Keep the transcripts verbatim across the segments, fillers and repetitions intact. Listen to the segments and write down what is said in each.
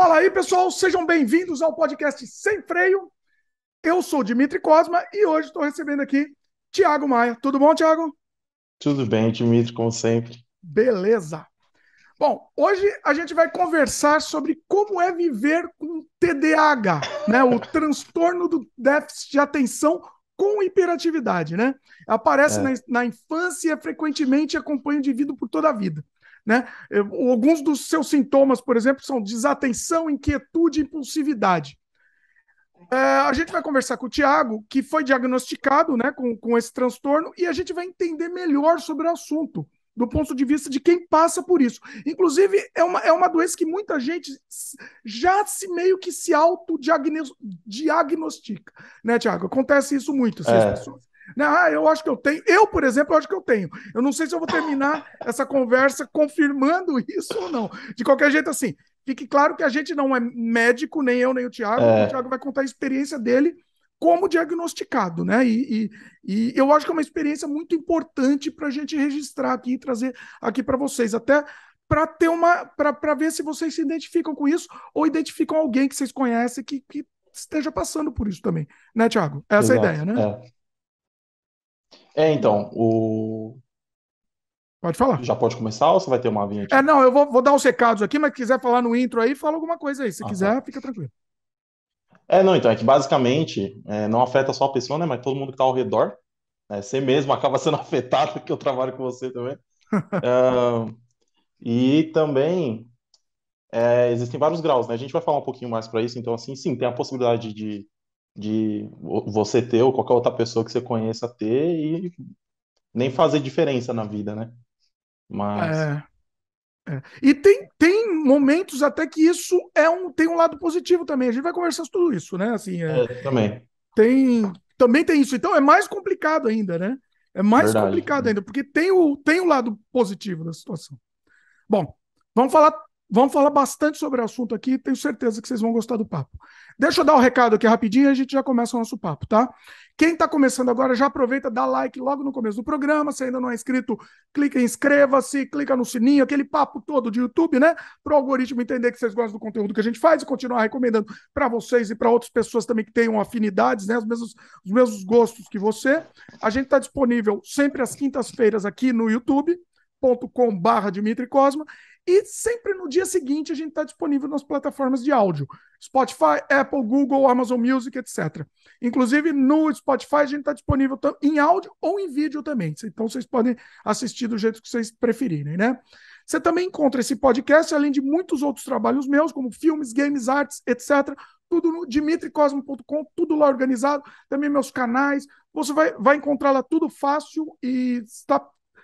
Fala aí, pessoal, sejam bem-vindos ao podcast Sem Freio. Eu sou o Dimitri Cosma e hoje estou recebendo aqui Thiago Maia. Tudo bom, Thiago? Tudo bem, Dimitri, como sempre. Beleza. Bom, hoje a gente vai conversar sobre como é viver com T D A H, né? O transtorno do déficit de atenção com hiperatividade, né? Aparece na, É, na infância e frequentemente acompanha o indivíduo por toda a vida, né? Eu- alguns dos seus sintomas, por exemplo, são desatenção, inquietude e impulsividade. É, a gente vai conversar com o Tiago, que foi diagnosticado, né, com, com esse transtorno, e a gente vai entender melhor sobre o assunto, do ponto de vista de quem passa por isso. Inclusive, é uma, é uma doença que muita gente já se meio que se autodiagnostica, né, Tiago? Acontece isso muito, assim, as é, pessoas. Né, ah, eu acho que eu tenho. Eu, por exemplo, eu acho que eu tenho. Eu não sei se eu vou terminar essa conversa confirmando isso ou não. De qualquer jeito, assim, fique claro que a gente não é médico, nem eu, nem o Tiago. O Tiago é, vai contar a experiência dele como diagnosticado, né? E, e, e eu acho que é uma experiência muito importante para a gente registrar aqui e trazer aqui para vocês, até para ter uma, para ver se vocês se identificam com isso ou identificam alguém que vocês conhecem que, que esteja passando por isso também, né, Tiago? Essa é a ideia, exato. né? É. É, então, o... Pode falar. já pode começar ou você vai ter uma É, vinhetinha? não, eu vou, vou dar os recados aqui, mas se quiser falar no intro aí, fala alguma coisa aí. Se Ah, tá. quiser, fica tranquilo. É, não, então, é que basicamente é, não afeta só a pessoa, né, mas todo mundo que está ao redor. Né, você mesmo acaba sendo afetado, porque eu trabalho com você também. Ah, e também é, existem vários graus, né? A gente vai falar um pouquinho mais para isso, então, assim, sim, tem a possibilidade de, de vo- você ter ou qualquer outra pessoa que você conheça ter e nem fazer diferença na vida, né? Mas. É, é. E tem, tem momentos até que isso é um, tem um lado positivo também. A gente vai conversar sobre tudo isso, né? Assim, é, É, também. tem, também tem isso. Então é mais complicado ainda, né? É mais Verdade. complicado ainda, porque tem o, tem o lado positivo da situação. Bom, vamos falar, vamos falar bastante sobre o assunto aqui, tenho certeza que vocês vão gostar do papo. Deixa eu dar o um recado aqui rapidinho e a gente já começa o nosso papo, tá? Quem está começando agora, já aproveita, dá like logo no começo do programa. Se ainda não é inscrito, clica em inscreva-se, clica no sininho, aquele papo todo de YouTube, né? Para o algoritmo entender que vocês gostam do conteúdo que a gente faz e continuar recomendando para vocês e para outras pessoas também que tenham afinidades, né? Os mesmos, os mesmos gostos que você. A gente está disponível sempre às quintas-feiras aqui no YouTube ponto com barra Dimitri Cosma, e sempre no dia seguinte a gente está disponível nas plataformas de áudio, Spotify, Apple, Google, Amazon Music, etcétera. Inclusive no Spotify a gente está disponível em áudio ou em vídeo também, então vocês podem assistir do jeito que vocês preferirem, né? Você também encontra esse podcast, além de muitos outros trabalhos meus, como filmes, games, artes, etcétera. Tudo no dimitri cosmo ponto com, tudo lá organizado, também meus canais. Você vai, vai encontrar lá tudo fácil e está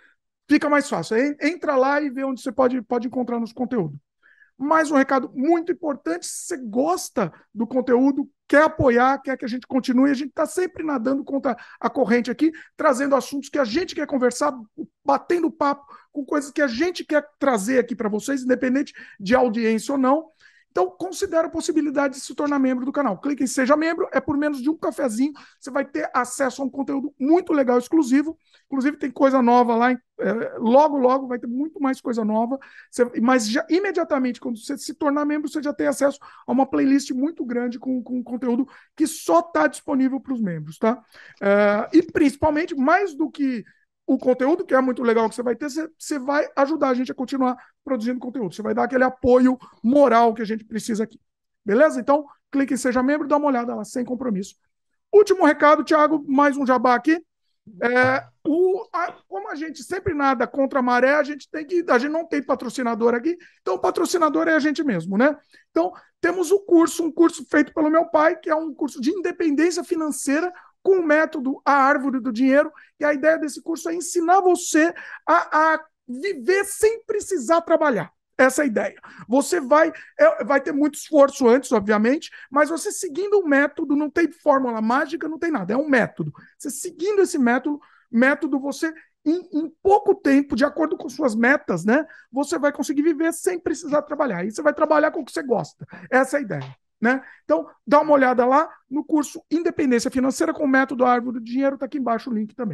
fica mais fácil. Entra lá e vê onde você pode, pode encontrar nos conteúdos. Mais um recado muito importante: se você gosta do conteúdo, quer apoiar, quer que a gente continue, a gente está sempre nadando contra a corrente aqui, trazendo assuntos que a gente quer conversar, batendo papo com coisas que a gente quer trazer aqui para vocês, independente de audiência ou não. Então, considere a possibilidade de se tornar membro do canal. Clique em Seja Membro, é por menos de um cafezinho, você vai ter acesso a um conteúdo muito legal, exclusivo. Inclusive, tem coisa nova lá, é, logo, logo vai ter muito mais coisa nova. Você, mas já, imediatamente, quando você se tornar membro, você já tem acesso a uma playlist muito grande com, com conteúdo que só está disponível para os membros, tá? É, e principalmente, mais do que o conteúdo, que é muito legal que você vai ter, você, você vai ajudar a gente a continuar produzindo conteúdo. Você vai dar aquele apoio moral que a gente precisa aqui. Beleza? Então, clique em Seja Membro, dá uma olhada lá, sem compromisso. Último recado, Thiago, mais um jabá aqui. É, o, a, como a gente sempre nada contra a maré, a gente tem que. A gente não tem patrocinador aqui, então o patrocinador é a gente mesmo, né? Então, temos o curso, um curso feito pelo meu pai, que é um curso de independência financeira com o método A Árvore do Dinheiro. E a ideia desse curso é ensinar você a, a viver sem precisar trabalhar. Essa é a ideia. Você vai, é, vai ter muito esforço antes, obviamente, mas você seguindo um método, não tem fórmula mágica, não tem nada, é um método. Você seguindo esse método, método você, em, em pouco tempo, de acordo com suas metas, né, você vai conseguir viver sem precisar trabalhar. E você vai trabalhar com o que você gosta. Essa é a ideia. Né? Então, dá uma olhada lá no curso Independência Financeira com o método Árvore do Dinheiro, está aqui embaixo o link também.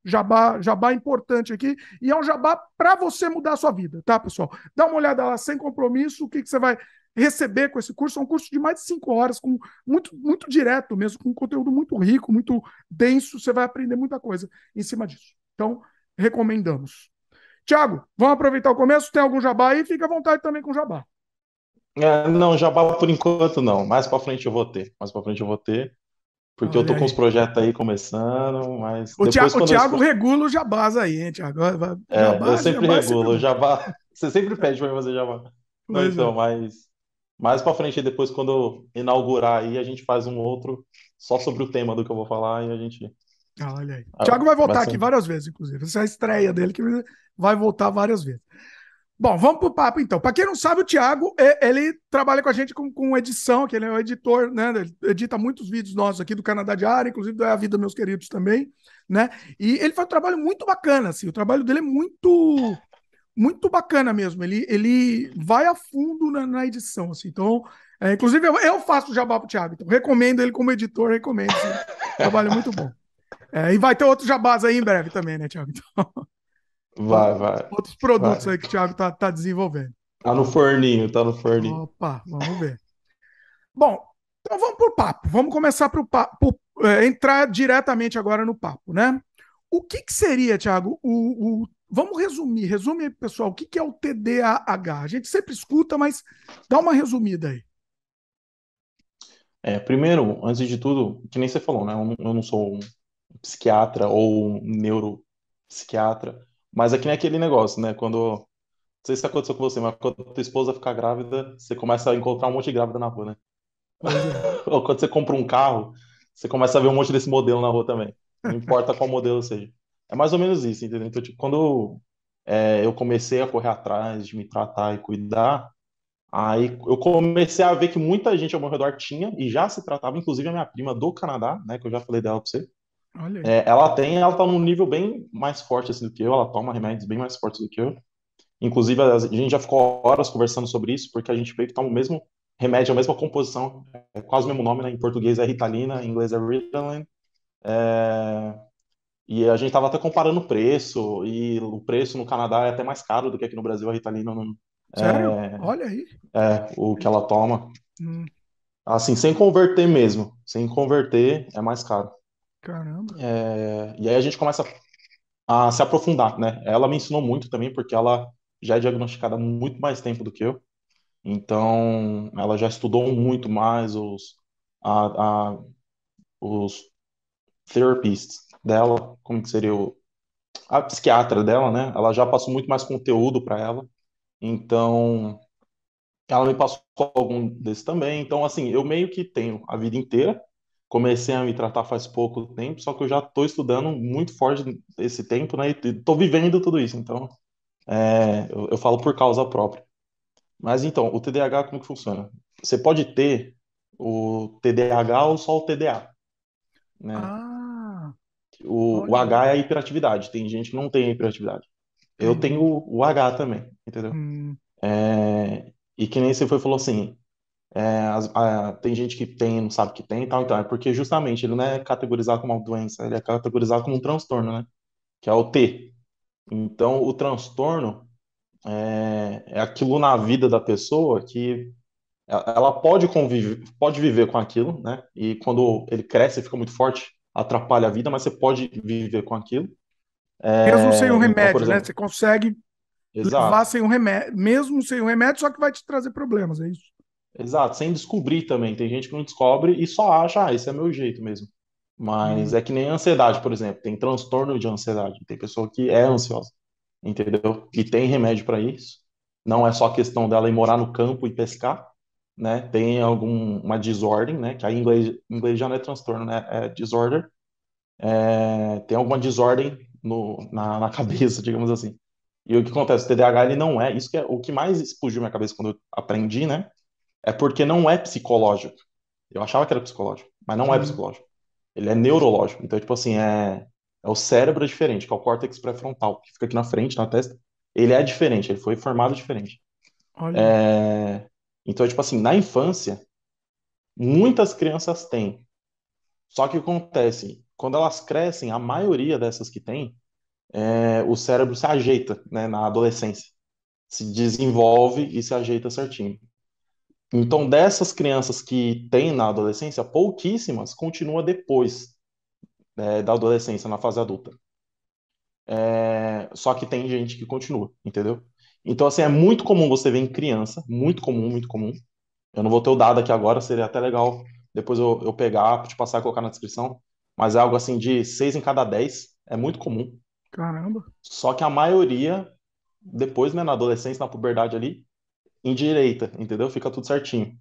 Jabá, jabá importante aqui, e é um jabá para você mudar a sua vida, tá, pessoal? Dá uma olhada lá, sem compromisso, o que, que você vai receber com esse curso. É um curso de mais de cinco horas, com muito, muito direto mesmo, com conteúdo muito rico, muito denso. Você vai aprender muita coisa em cima disso. Então, recomendamos. Tiago, vamos aproveitar o começo? Tem algum jabá aí? Fica à vontade também com jabá. É, não, Jabá por enquanto não. Mais pra frente eu vou ter. Mais pra frente eu vou ter. Porque eu tô Olha com os aí. projetos aí começando, mas O depois Tiago, o quando esse Thiago pro- regula os jabás aí, hein, Tiago? é, eu Jabá, sempre jabá é sempre regulo, bom. Jabá, você sempre pede pra mim fazer Jabá. Não, Pois então, é. mas mais pra frente, depois quando eu inaugurar aí, a gente faz um outro só sobre o tema do que eu vou falar e a gente Ah, olha aí. O ah, Thiago vai vai voltar ser aqui um... várias vezes, inclusive. Essa é a estreia dele, que vai voltar várias vezes. Bom, vamos pro papo então. Para quem não sabe, o Thiago, é- ele trabalha com a gente com, com edição, que ele é o editor, né? Ele edita muitos vídeos nossos aqui do Canadá Diário, inclusive da Vida Meus Queridos também, né? E ele faz um trabalho muito bacana, assim. O trabalho dele é muito, muito bacana mesmo. Ele, ele vai a fundo na, na edição, assim. Então, é, inclusive, eu, eu faço jabá pro Thiago. Então, recomendo ele como editor, recomendo, sim. Trabalho muito bom. É, e vai ter outros jabás aí em breve também, né, Thiago? Então, Vai, vai, outros produtos vai. aí que o Thiago tá, tá desenvolvendo. Tá no forninho, tá no forninho. Opa, vamos ver. Bom, então vamos para o papo. Vamos começar para o papo, é, entrar diretamente agora no papo, né? O que, que seria, Thiago, o, o- Vamos resumir. Resume aí, pessoal, o que, que é o T D A H? A gente sempre escuta, mas dá uma resumida aí. É, primeiro, antes de tudo, que nem você falou, né? Eu não, eu não sou um psiquiatra ou um neuropsiquiatra, mas é que nem aquele negócio, né? Quando, não sei se aconteceu com você, mas quando tua esposa fica grávida, você começa a encontrar um monte de grávida na rua, né? Pois é. Ou quando você compra um carro, você começa a ver um monte desse modelo na rua também. Não importa qual modelo seja. É mais ou menos isso, entendeu? Então, tipo, quando é, eu comecei a correr atrás de me tratar e cuidar, aí eu comecei a ver que muita gente ao meu redor tinha e já se tratava, inclusive a minha prima do Canadá, né, que eu já falei dela pra você. Olha aí. É, ela tem, ela tá num nível bem mais forte assim do que eu, ela toma remédios bem mais fortes do que eu. Inclusive, a gente já ficou horas conversando sobre isso, porque a gente vê que toma o mesmo remédio, a mesma composição, é quase o mesmo nome, né? Em português é Ritalina, em inglês é Ritalin. É, e a gente tava até comparando o preço, e o preço no Canadá é até mais caro do que aqui no Brasil, a Ritalina não, Sério? Olha aí. é o que ela toma. Hum, Assim, sem converter mesmo. Sem converter é mais caro. caramba. É, e aí a gente começa a se aprofundar, né? Ela me ensinou muito também, porque ela já é diagnosticada há muito mais tempo do que eu. Então, ela já estudou muito mais os, a, a- os therapists dela, como que seria o, a psiquiatra dela, né? Ela já passou muito mais conteúdo para ela. Então, ela me passou algum desses também. Então, assim, eu meio que tenho a vida inteira. Comecei a me tratar faz pouco tempo, só que eu já estou estudando muito forte esse tempo, né? E estou vivendo tudo isso. Então, é, eu, eu falo por causa própria. Mas então, o T D A H, como que funciona? Você pode ter o T D A H ou só o T D A, né? Ah, O, o olha aí. H é a hiperatividade. Tem gente que não tem hiperatividade. Eu tenho Entendi. o, o H também, entendeu? Hum, É, e que nem você foi falou assim, é, as- a- tem gente que tem, não sabe que tem e tal, então é porque justamente ele não é categorizado como uma doença, ele é categorizado como um transtorno, né? Que é o T. Então, o transtorno é, é aquilo na vida da pessoa que ela pode conviver, pode viver com aquilo, né? E quando ele cresce, fica muito forte, atrapalha a vida, mas você pode viver com aquilo. mesmo sem um É, então, por remédio, né? exemplo, Você consegue levar exato, sem um remédio, mesmo sem um remédio, só que vai te trazer problemas, é isso? exato, sem descobrir também. Tem gente que não descobre e só acha, ah, esse é meu jeito mesmo. Mas Hum, é que nem ansiedade, por exemplo. Tem transtorno de ansiedade. Tem pessoa que é ansiosa, entendeu? E tem remédio para isso. Não é só questão dela ir morar no campo e pescar, né? Tem alguma desordem, né? Que aí em inglês, em inglês já não é transtorno, né? É disorder. É, tem alguma desordem no, na, na cabeça, digamos assim. E o que acontece? O T D A H ele não é. Isso que é o que mais explodiu minha cabeça quando eu aprendi, né? É porque não é psicológico. Eu achava que era psicológico, mas não é hum, psicológico. Ele é neurológico. Então, tipo assim, é, é o cérebro diferente, que é o córtex pré-frontal, que fica aqui na frente, na testa. Ele é diferente, ele foi formado diferente. olha aí. É, então, tipo assim, na infância, muitas crianças têm. Só que o que acontece? quando elas crescem, a maioria dessas que tem, é, o cérebro se ajeita, né, na adolescência, se desenvolve e se ajeita certinho. Então, dessas crianças que têm na adolescência, pouquíssimas continua depois, né, da adolescência, na fase adulta. É, só que tem gente que continua, entendeu? Então, assim, é muito comum você ver em criança, muito comum, muito comum. Eu não vou ter o dado aqui agora, seria até legal depois eu, eu pegar, te passar e colocar na descrição, mas é algo assim de seis em cada dez, é muito comum. Caramba. Só que a maioria, depois, né, na adolescência, na puberdade ali, endireita, entendeu? Fica tudo certinho.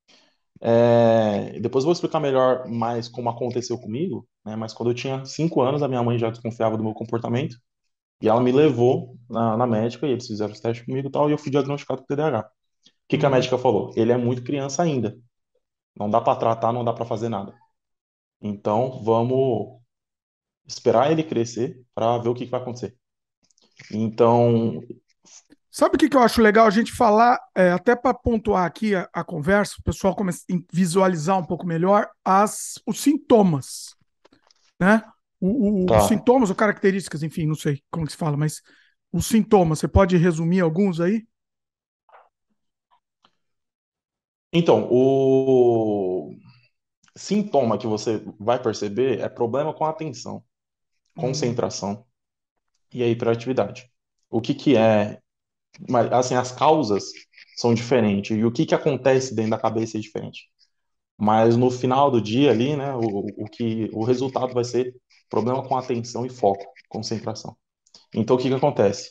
É, depois eu vou explicar melhor mais como aconteceu comigo, né? Mas quando eu tinha cinco anos, a minha mãe já desconfiava do meu comportamento e ela me levou na, na médica e eles fizeram os testes comigo e tal, e eu fui diagnosticado com T D A H. O que que a Uhum. médica falou? Ele é muito criança ainda, não dá para tratar, não dá para fazer nada. Então vamos esperar ele crescer para ver o que que vai acontecer. Então, Sabe o que, que eu acho legal a gente falar, é, até para pontuar aqui a, a conversa, o pessoal começa a visualizar um pouco melhor as, os sintomas, né? O- o- os tá. sintomas ou características, enfim, não sei como que se fala, mas os sintomas, você pode resumir alguns aí? Então, o sintoma que você vai perceber é problema com a atenção, Hum, concentração e a hiperatividade. O que que é, mas, assim, as causas são diferentes e o que que acontece dentro da cabeça é diferente. Mas no final do dia ali, né, o, o que o resultado vai ser problema com atenção e foco, concentração. Então o que que acontece?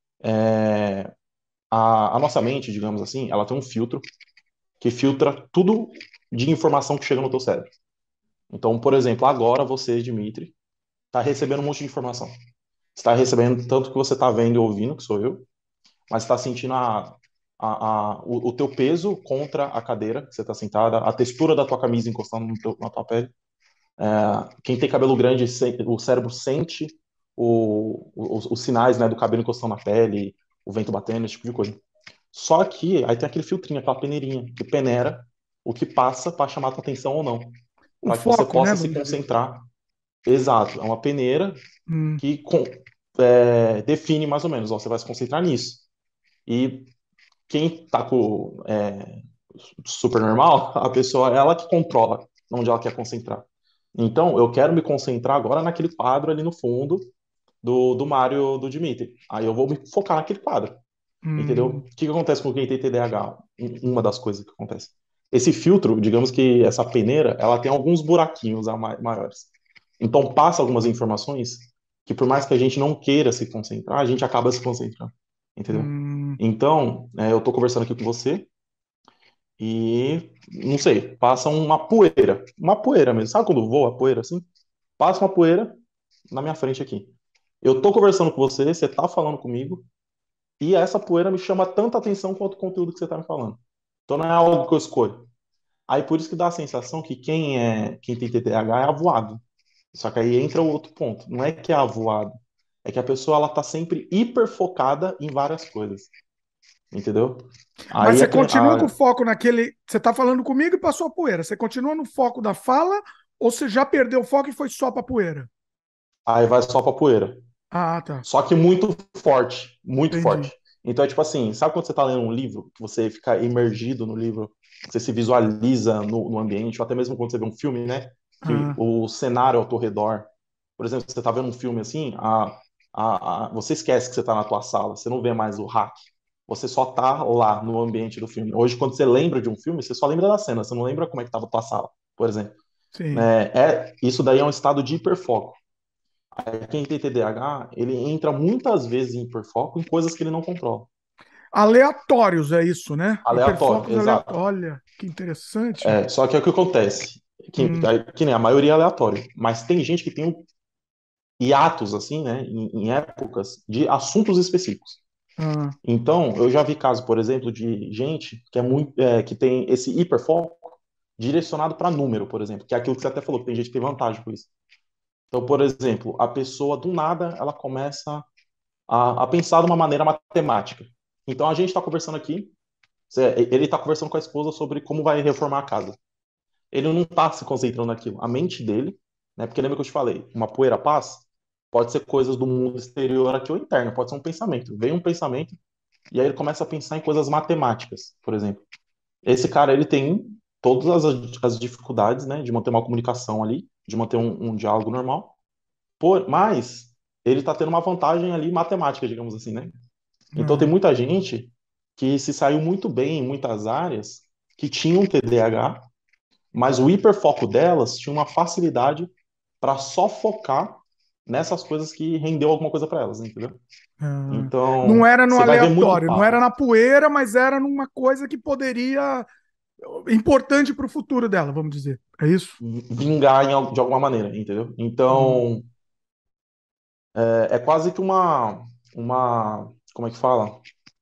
É, a, a nossa mente, digamos assim, ela tem um filtro que filtra tudo de informação que chega no teu cérebro. Então, por exemplo, agora você, Dimitri, está recebendo um monte de informação. Está recebendo tanto que você está vendo e ouvindo, que sou eu, mas está sentindo a, a, a, o, o teu peso contra a cadeira que você está sentada, a textura da tua camisa encostando no teu, na tua pele. É, quem tem cabelo grande, o cérebro sente o, os, os sinais, né, do cabelo encostando na pele, o vento batendo, esse tipo de coisa. Só que aí tem aquele filtrinho, aquela peneirinha, que peneira o que passa para chamar a tua atenção ou não, o para que você foco, né? possa se Vamos dizer. concentrar. Exato, é uma peneira Hum, que com- é, define mais ou menos, ó, você vai se concentrar nisso. E quem tá com é, super normal, a pessoa é ela que controla onde ela quer concentrar. Então, eu quero me concentrar agora naquele quadro ali no fundo do, do Mário do Dimitri. Aí eu vou me focar naquele quadro, entendeu? hum, O que que acontece com quem tem T D A H? Um- Uma das coisas que acontece. Esse filtro, digamos que essa peneira, ela tem alguns buraquinhos a ma- maiores. Então, passa algumas informações que, por mais que a gente não queira se concentrar, a gente acaba se concentrando, entendeu? hum. Então, é, eu estou conversando aqui com você e, não sei, passa uma poeira, uma poeira mesmo. Sabe quando voa a poeira assim? Passa uma poeira na minha frente aqui. Eu tô conversando com você, você tá falando comigo, e essa poeira me chama tanta atenção quanto o conteúdo que você tá me falando. Então não é algo que eu escolho. Aí por isso que dá a sensação que quem é, quem tem T D A H é avoado. Só que aí entra o outro ponto. Não é que é avoado, é que a pessoa ela tá sempre hiper focada em várias coisas, entendeu? Mas Aí você é que nem- continua com o a- foco naquele. Você está falando comigo e passou a poeira. Você continua no foco da fala ou você já perdeu o foco e foi só para poeira? aí vai só pra poeira. Ah, tá. Só que muito forte, muito Entendi. forte. Então é tipo assim, sabe quando você tá lendo um livro, que você fica imergido no livro, você se visualiza no, no ambiente, ou até mesmo quando você vê um filme, né? Que Ah, o cenário ao teu redor. Por exemplo, você tá vendo um filme assim, a, a, a, você esquece que você tá na tua sala, você não vê mais o hack. Você só tá lá no ambiente do filme. Hoje, quando você lembra de um filme, você só lembra da cena, você não lembra como é que tava a tua sala, por exemplo. sim. É, é, isso daí é um estado de hiperfoco. Aí quem tem T D A H, ele entra muitas vezes em hiperfoco em coisas que ele não controla. Aleatórios é isso, né? Aleatório, Hiperfocos aleatórios. exato. Olha, que interessante. É, só que é o que acontece. Que, Hum, que nem a maioria é aleatório. Mas tem gente que tem um hiatos, assim, né? Em, em épocas de assuntos específicos. ah, Então, eu já vi casos, por exemplo, de gente que é muito, é, que tem esse hiperfoco direcionado para número, por exemplo, que é aquilo que você até falou, que tem gente que tem vantagem com isso. Então, por exemplo, a pessoa do nada ela começa a, a pensar de uma maneira matemática. Então, a gente está conversando aqui, ele está conversando com a esposa sobre como vai reformar a casa. Ele não está se concentrando naquilo. A mente dele né? Porque lembra que eu te falei, uma poeira passa, pode ser coisas do mundo exterior aqui ou interno, pode ser um pensamento. Vem um pensamento e aí ele começa a pensar em coisas matemáticas, por exemplo. Esse cara, ele tem todas as, as dificuldades, né, de manter uma comunicação ali, de manter um, um diálogo normal, por, mas ele está tendo uma vantagem ali matemática, digamos assim, né? Então tem Ah, muita gente que se saiu muito bem em muitas áreas que tinham T D A H, mas o hiperfoco delas tinha uma facilidade para só focar nessas coisas que rendeu alguma coisa para elas, entendeu? ah. Não Então, era no você vai ver muito aleatório, não papo era na poeira, mas era numa coisa que poderia importante para o futuro dela, vamos dizer. É isso? vingar em al- de alguma maneira, entendeu? Hum. Então, é, é quase que uma, uma, como é que fala?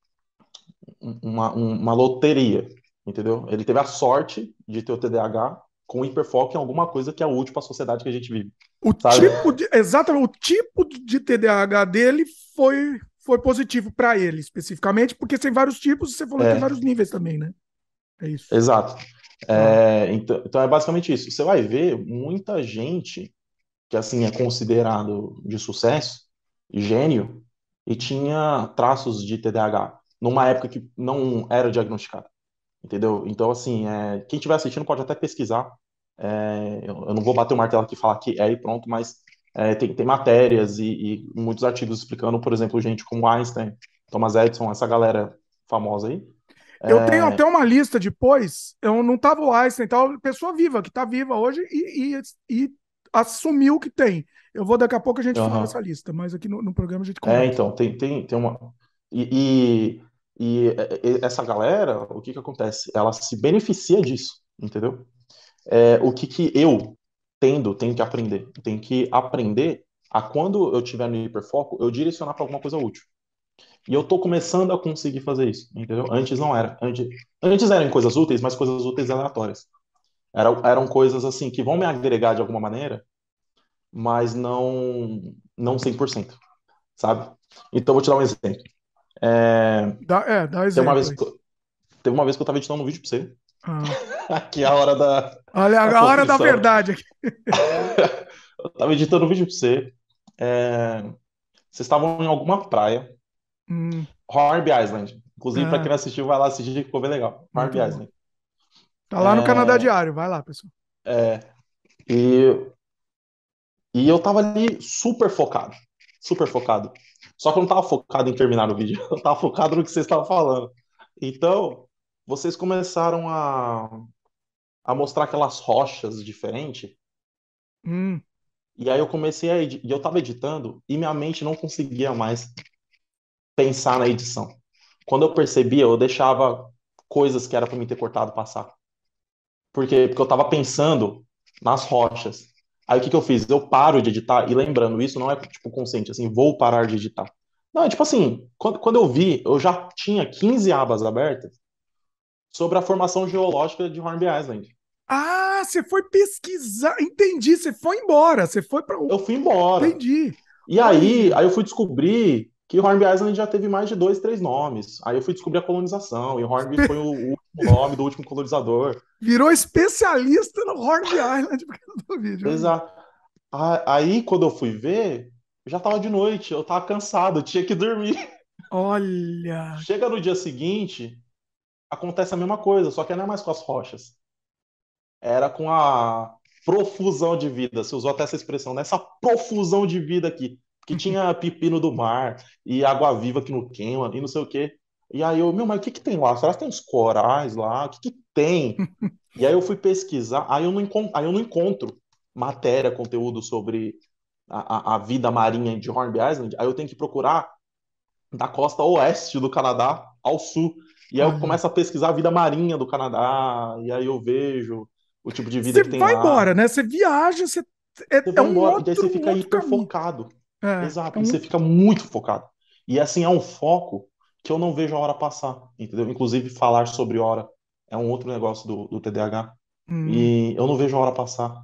Um- Uma, um- uma loteria, entendeu? Ele teve a sorte de ter o T D A H com hiperfoco em alguma coisa que é útil para a sociedade que a gente vive, O sabe? tipo de, exatamente, o tipo de T D A H dele foi, foi positivo para ele, especificamente, porque tem vários tipos, e você falou que tem É, vários níveis também, né? É isso. exato. Tá. É, então, então é basicamente isso. Você vai ver muita gente que assim é considerado de sucesso, gênio, e tinha traços de T D A H numa época que não era diagnosticado, entendeu? Então assim, é, quem estiver assistindo pode até pesquisar. É, eu, eu não vou bater o martelo aqui e falar que é e pronto, mas é, tem, tem matérias e, e muitos artigos explicando, por exemplo, gente como Einstein, Thomas Edison, essa galera famosa aí. Eu tenho É, até uma lista depois, eu não tava o Einstein, tal, pessoa viva, que está viva hoje e, e, e assumiu que tem. Eu vou daqui a pouco a gente fala essa aham. lista, mas aqui no, no programa a gente É, conversa. então, tem, tem, tem uma. E, e, e e- essa galera, o que que acontece? Ela se beneficia disso, entendeu? É, o que que eu tendo, tenho que aprender? Tenho que aprender a quando eu tiver no hiperfoco, eu direcionar para alguma coisa útil. E eu tô começando a conseguir fazer isso, entendeu? Antes não era. Antes, antes eram coisas úteis, mas coisas úteis aleatórias. Eram, eram coisas assim que vão me agregar de alguma maneira, mas não não cem por cento, sabe? Então, vou te dar um exemplo. É, Dá, é, dá Tem uma exemplo vez aí. que, eu- teve uma vez que eu tava editando um vídeo pra você. Ah. Aqui é a hora da, Olha da a hora da confissão. verdade aqui. Eu tava editando um vídeo pra você. É, Vocês estavam em alguma praia. Hum, Hornby Island. Inclusive, pra quem ah, não assistiu, vai lá assistir, que ficou bem legal. Hornby muito bom. Island. Tá lá no Canadá É, Diário, vai lá, pessoal. é, e, e eu tava ali super focado. Super focado. Só que eu não tava focado em terminar o vídeo. Eu tava focado no que vocês estavam falando. Então, vocês começaram a, a mostrar aquelas rochas diferentes. Hum. E aí eu comecei a edi- e eu tava editando e minha mente não conseguia mais pensar na edição. Quando eu percebia, eu deixava coisas que era para mim ter cortado passar. Por quê? Porque eu tava pensando nas rochas. Aí o que que eu fiz? Eu paro de editar e lembrando, isso não é tipo consciente, assim, vou parar de editar. Não, é tipo assim, quando, quando eu vi, eu já tinha quinze abas abertas sobre a formação geológica de Hornby Island. Ah, você foi pesquisar. Entendi, você foi embora. Você foi para. Eu fui embora. Entendi. E aí, Olha. aí eu fui descobrir que Hornby Island já teve mais de dois, três nomes. Aí eu fui descobrir a colonização, e Hornby foi o, o último nome do último colonizador. Virou especialista no Hornby Island por causa do vídeo. Olha. Exato. A- Aí, quando eu fui ver, já tava de noite, eu tava cansado, eu tinha que dormir. Olha. Chega no dia seguinte, acontece a mesma coisa, só que não é mais com as rochas. Era com a profusão de vida. Você usou até essa expressão, nessa profusão de vida aqui. Que tinha pepino do mar e água viva que não queima e não sei o quê. E aí eu, meu, mas o que que tem lá? Será que tem uns corais lá? O que que tem? E aí eu fui pesquisar, aí eu não, encon- aí eu não encontro matéria, conteúdo sobre a, a, a vida marinha de Hornby Island. Aí eu tenho que procurar da costa oeste do Canadá ao sul. E aí eu Olha. começo a pesquisar a vida marinha do Canadá, e aí eu vejo o tipo de vida Você que tem vai lá. embora, né? Você viaja, você é, Você é vai um embora, e aí outro, você um fica outro hiper caminho. focado. É, é Exato, e você um. fica muito focado. E assim, é um foco que eu não vejo a hora passar, entendeu? Inclusive, falar sobre hora é um outro negócio do, do T D A H. Hum. E eu não vejo a hora passar.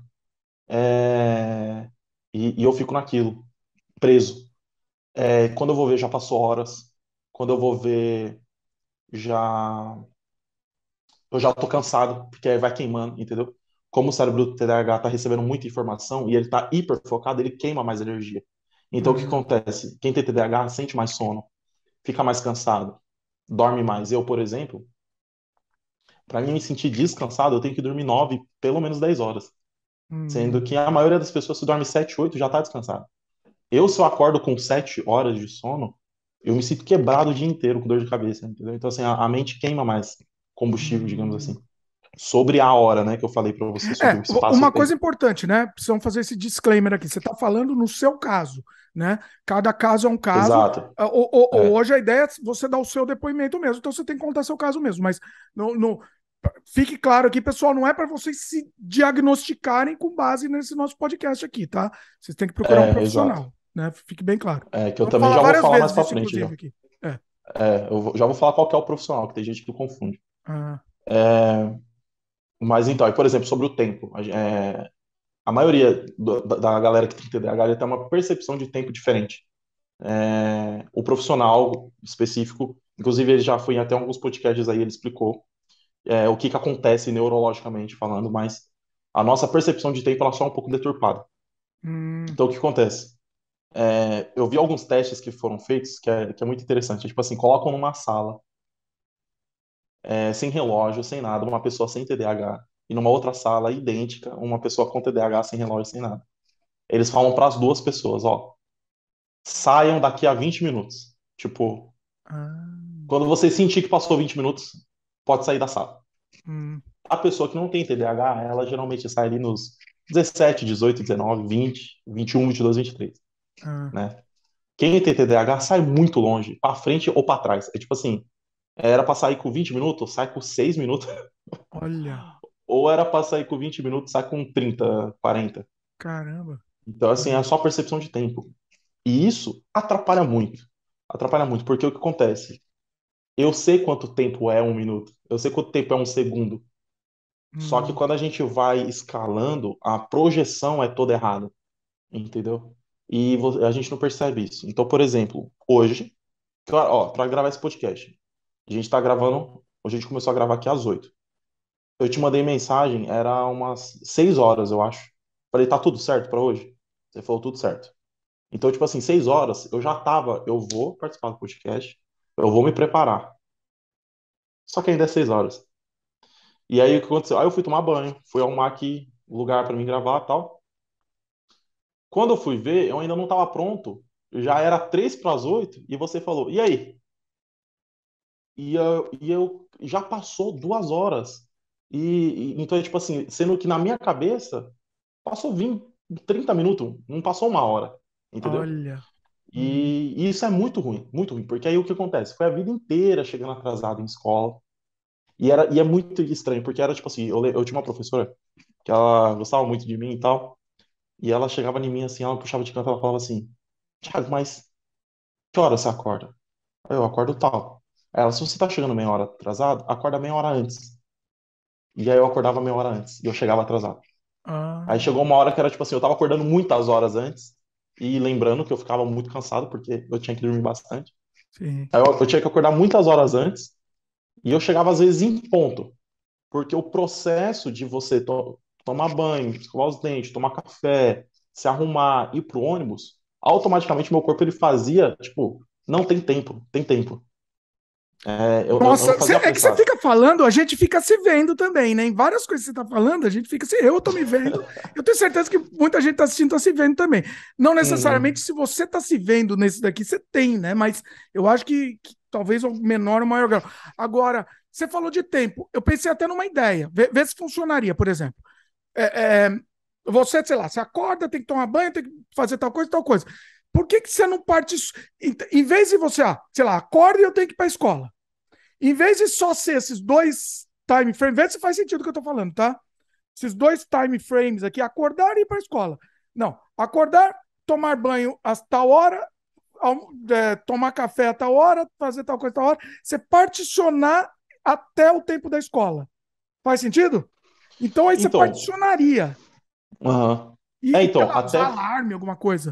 É, E, e eu fico naquilo, preso. É, quando eu vou ver, já passou horas. Quando eu vou ver, já eu já tô cansado, porque aí vai queimando, entendeu? como o cérebro do T D A H está recebendo muita informação e ele está hiperfocado, ele queima mais energia. Então, o que Uhum. acontece? Quem tem T D A H sente mais sono, fica mais cansado, dorme mais. Eu, por exemplo, para mim me sentir descansado, eu tenho que dormir nove, pelo menos dez horas. Sendo Uhum. que a maioria das pessoas, se dorme sete, oito, já está descansado. Eu, se eu acordo com sete horas de sono, eu me sinto quebrado o dia inteiro com dor de cabeça, entendeu? Então, assim, a, a mente queima mais combustível, digamos Uhum. assim. Sobre a hora, né, que eu falei para você, sobre É, o uma coisa espaço-tempo. importante, né? Precisamos fazer esse disclaimer aqui. Você está falando no seu caso, né? Cada caso é um caso. Exato. Ah, o- o- É, Hoje a ideia é você dar o seu depoimento mesmo, então você tem que contar seu caso mesmo. Mas no, no- fique claro aqui, pessoal, não é para vocês se diagnosticarem com base nesse nosso podcast aqui, tá? Vocês têm que procurar um é, exato. profissional, né? Fique bem claro. É, que eu Vamos também falar já vou várias falar mais vezes para isso, frente já. inclusive, aqui. É. É, eu vou- já vou falar qual que é o profissional, que tem gente que confunde. Ah, Mas então, aí, por exemplo, sobre o tempo. A, gen- é, a maioria do- da da galera que tem T D A H ele tem uma percepção de tempo diferente. É, o profissional específico, inclusive ele já foi em até alguns podcasts aí, ele explicou é, o que que acontece neurologicamente falando, mas a nossa percepção de tempo ela só é um pouco deturpada. hum, Então, o que acontece? É, eu vi alguns testes que foram feitos que é, que é muito interessante. Tipo assim, colocam numa sala, é, sem relógio, sem nada, uma pessoa sem T D A H, e numa outra sala idêntica, uma pessoa com T D A H sem relógio, sem nada. Eles falam para as duas pessoas, ó, saiam daqui a vinte minutos. Tipo, ah, quando você sentir que passou vinte minutos, pode sair da sala. hum, A pessoa que não tem T D A H, ela geralmente sai ali nos dezessete, dezoito, dezenove, vinte, vinte e um, vinte e dois, vinte e três, ah, né? Quem tem T D A H sai muito longe, para frente ou para trás. É tipo assim, era para sair com vinte minutos, sai com seis minutos, olha, ou era para sair com vinte minutos, sai com trinta, quarenta. caramba. Então, assim, é Hum, só percepção de tempo. E isso atrapalha muito. Atrapalha muito, porque o que acontece? Eu sei quanto tempo é um minuto, eu sei quanto tempo é um segundo. Só que hum, quando a gente vai escalando, a projeção é toda errada, entendeu? E vo- a gente não percebe isso. Então, por exemplo, hoje, claro, ó, para gravar esse podcast, a gente tá gravando, a gente começou a gravar aqui às oito. Eu te mandei mensagem, era umas seis horas, eu acho. Falei, tá tudo certo para hoje? Você falou tudo certo. Então, tipo assim, seis horas, eu já tava, eu vou participar do podcast, eu vou me preparar. Só que ainda é seis horas. E aí, o que aconteceu? Aí eu fui tomar banho, fui arrumar aqui lugar para mim gravar e tal. Quando eu fui ver, eu ainda não tava pronto. Já era três para as oito e você falou, e aí? E eu, e eu já passou duas horas. E, e- então, é tipo assim, sendo que na minha cabeça passou vinte, trinta minutos, não passou uma hora, entendeu? olha. Hum, E, e isso é muito ruim, muito ruim, porque aí o que acontece? Foi a vida inteira chegando atrasado em escola. E, era, e é muito estranho, porque era tipo assim, eu, le- eu tinha uma professora que ela gostava muito de mim e tal, e ela chegava em mim assim, ela puxava de canto, ela falava assim, Thiago, mas que hora você acorda? Aí eu acordo tal. Aí ela, se você tá chegando meia hora atrasado, acorda meia hora antes. E aí eu acordava meia hora antes, e eu chegava atrasado. Aí ah, chegou uma hora que era tipo assim, eu tava acordando muitas horas antes, e lembrando que eu ficava muito cansado, porque eu tinha que dormir bastante. sim. Aí eu, eu tinha que acordar muitas horas antes, e eu chegava às vezes em ponto, porque o processo de você to- tomar banho, escovar os dentes, tomar café, se arrumar, ir pro ônibus, automaticamente meu corpo ele fazia, tipo, não tem tempo, tem tempo. É, eu, eu, eu Nossa, não cê- fazia é que você apressado. fica falando, a gente fica se vendo também, né? Em várias coisas que você está falando, a gente fica se. Eu tô me vendo, eu tenho certeza que muita gente está assistindo, está se vendo também. Não necessariamente Uhum. se você está se vendo nesse daqui, você tem, né? Mas eu acho que, que talvez o menor ou maior grau. Agora, você falou de tempo, eu pensei até numa ideia, vê, vê se funcionaria, por exemplo. É, é, você, sei lá, você acorda, tem que tomar banho, tem que fazer tal coisa, tal coisa. Por que, que você não parte. Em, em vez de você, ah, sei lá, acorda e eu tenho que ir para a escola. Em vez de só ser esses dois time frames, vê se faz sentido o que eu tô falando, tá? Esses dois time frames aqui, acordar e ir para a escola. Não, acordar, tomar banho a tal hora, é, tomar café a tal hora, fazer tal coisa a tal hora. Você particionar até o tempo da escola. Faz sentido? Então aí você Então, particionaria. aham. É, E, sei então, lá, usar até, alarme, alguma coisa.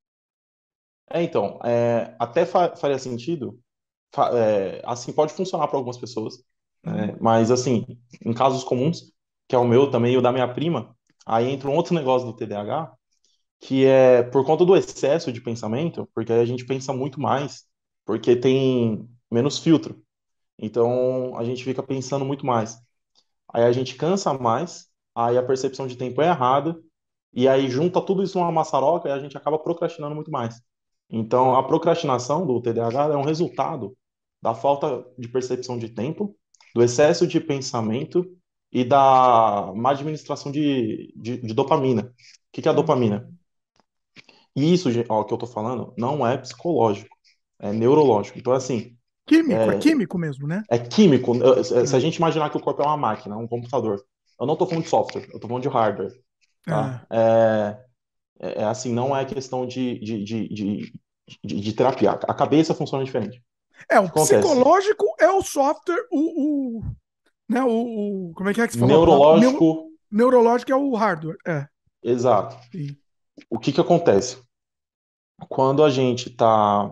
é, então, é, até fa- faria sentido, fa- é, assim, pode funcionar para algumas pessoas, Hum, né? Mas, assim, em casos comuns, que é o meu também, e o da minha prima, aí entra um outro negócio do T D A H, que é por conta do excesso de pensamento, porque aí a gente pensa muito mais, porque tem menos filtro. Então a gente fica pensando muito mais. Aí a gente cansa mais, aí a percepção de tempo é errada, e aí junta tudo isso numa maçaroca e a gente acaba procrastinando muito mais. Então a procrastinação do T D A H é um resultado da falta de percepção de tempo, do excesso de pensamento e da má administração de, de, de dopamina. O que que é a dopamina? Hum. E isso, gente, ó, que eu tô falando, não é psicológico, é neurológico. Então, assim, Químico, é é, químico mesmo, né? é químico. Eu- Se a É, gente imaginar que o corpo é uma máquina, um computador, eu não tô falando de software, eu tô falando de hardware, tá? é. É, é é assim, não é questão de, de, de, de, de- de terapia. A cabeça funciona diferente. É, O que o acontece? psicológico é o software, o, o, né, o, o- como é que é que você falou a palavra? Neu- Neurológico, neurológico é o hardware, é. exato. Sim. O que que acontece? Quando a gente tá.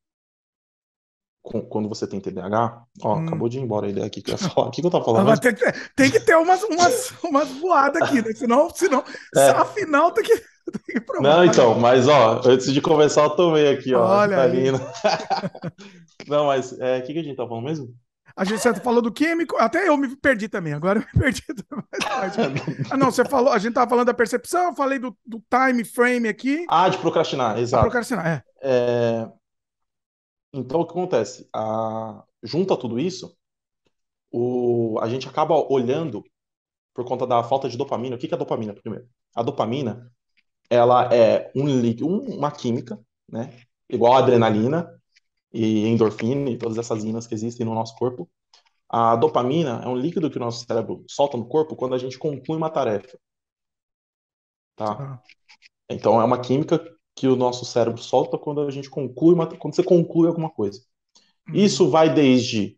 com- Quando você tem T D A H, ó, Hum. acabou de ir embora a ideia aqui que eu ia falar. O que que eu tava Ah, falando mas mesmo? tem, que tem que ter umas, umas, umas voadas aqui, né? Senão, senão, É, afinal tem que, tem que provar. não, Vai lá. então, mas ó, antes de começar, eu tomei aqui, ó, Olha aí. Ritalina. Não, mas é, o que que a gente tá falando mesmo? A gente você falou do químico, até eu me perdi também, agora eu me perdi mais parte aqui. Ah, não, você falou, a gente estava falando da percepção, eu falei do, do time frame aqui, Ah, de procrastinar, a exato. procrastinar, é. É, então, o que acontece? A, junta tudo isso, o, a gente acaba olhando por conta da falta de dopamina. O que que é dopamina, primeiro? A dopamina, ela é um líquido, um- uma química, né? Igual a adrenalina e endorfina e todas essas inas que existem no nosso corpo. A dopamina é um líquido que o nosso cérebro solta no corpo quando a gente conclui uma tarefa, tá? Tá. Então, é uma química que o nosso cérebro solta quando a gente conclui uma, quando você conclui alguma coisa. Hum. Isso vai desde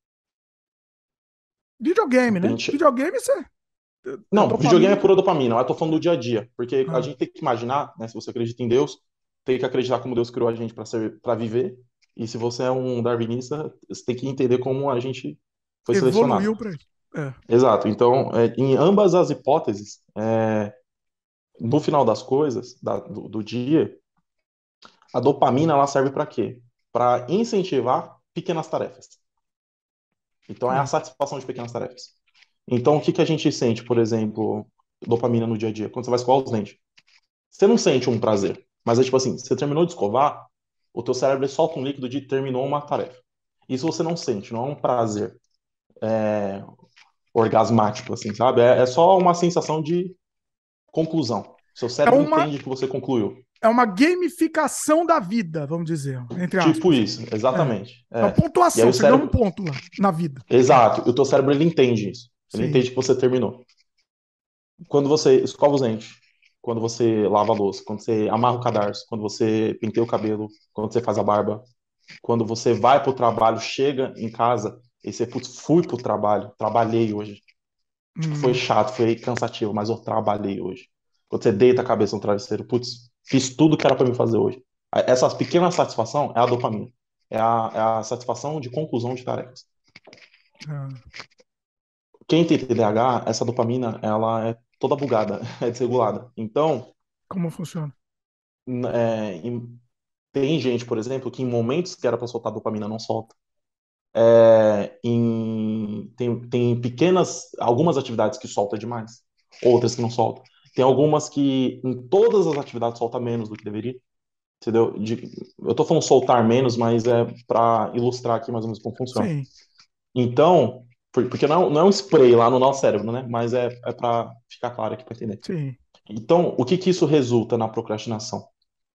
Videogame, né? preencher. Videogame você, é Não, videogame é dopamina. pura dopamina, eu tô falando do dia a dia, porque a Ah, gente tem que imaginar, né, se você acredita em Deus, tem que acreditar como Deus criou a gente para ser, para viver, e se você é um darwinista, você tem que entender como a gente foi selecionado. evoluiu para isso. É. Exato. Então, é, em ambas as hipóteses, é, no final das coisas, da- do, do dia, a dopamina ela serve para quê? Para incentivar pequenas tarefas. Então, é a Sim. satisfação de pequenas tarefas. Então, o que que a gente sente, por exemplo, dopamina no dia a dia? Quando você vai escovar os dentes. Você não sente um prazer, mas é tipo assim, você terminou de escovar, o teu cérebro ele solta um líquido de terminou uma tarefa. Isso você não sente, não é um prazer orgasmático, assim, sabe? É, é só uma sensação de conclusão. Seu É cérebro uma, entende que você concluiu. é uma gamificação da vida, vamos dizer, entre Tipo aspas. isso, É. exatamente. Uma É. E aí pontuação, o você ganha um cérebro, ponto lá na vida. exato, o teu cérebro ele entende isso. Ele Sim. entende que você terminou. Quando você escova os dentes, quando você lava a louça, quando você amarra o cadarço, quando você penteia o cabelo, quando você faz a barba, quando você vai para o trabalho, chega em casa e você, putz, fui para o trabalho, trabalhei hoje. Tipo, foi Hum. chato, foi cansativo, mas eu trabalhei hoje. Quando você deita a cabeça no travesseiro, putz, fiz tudo que era para mim fazer hoje. Essa pequena satisfação é a dopamina. É a, é a satisfação de conclusão de tarefas. Ah, Quem tem T D A H, essa dopamina, ela é toda bugada, é desregulada. Então, como funciona? n- é, em- tem gente, por exemplo, que em momentos que era para soltar dopamina não solta. É, em- tem, tem pequenas, algumas atividades que solta demais, outras que não solta. Tem algumas que em todas as atividades solta menos do que deveria, entendeu? De- eu tô falando soltar menos, mas é para ilustrar aqui mais ou menos como funciona. Sim, Então, por- porque não, é um- não é um spray lá no nosso cérebro, né? Mas é, é para ficar claro aqui para entender. sim. Então, o que que isso resulta na procrastinação?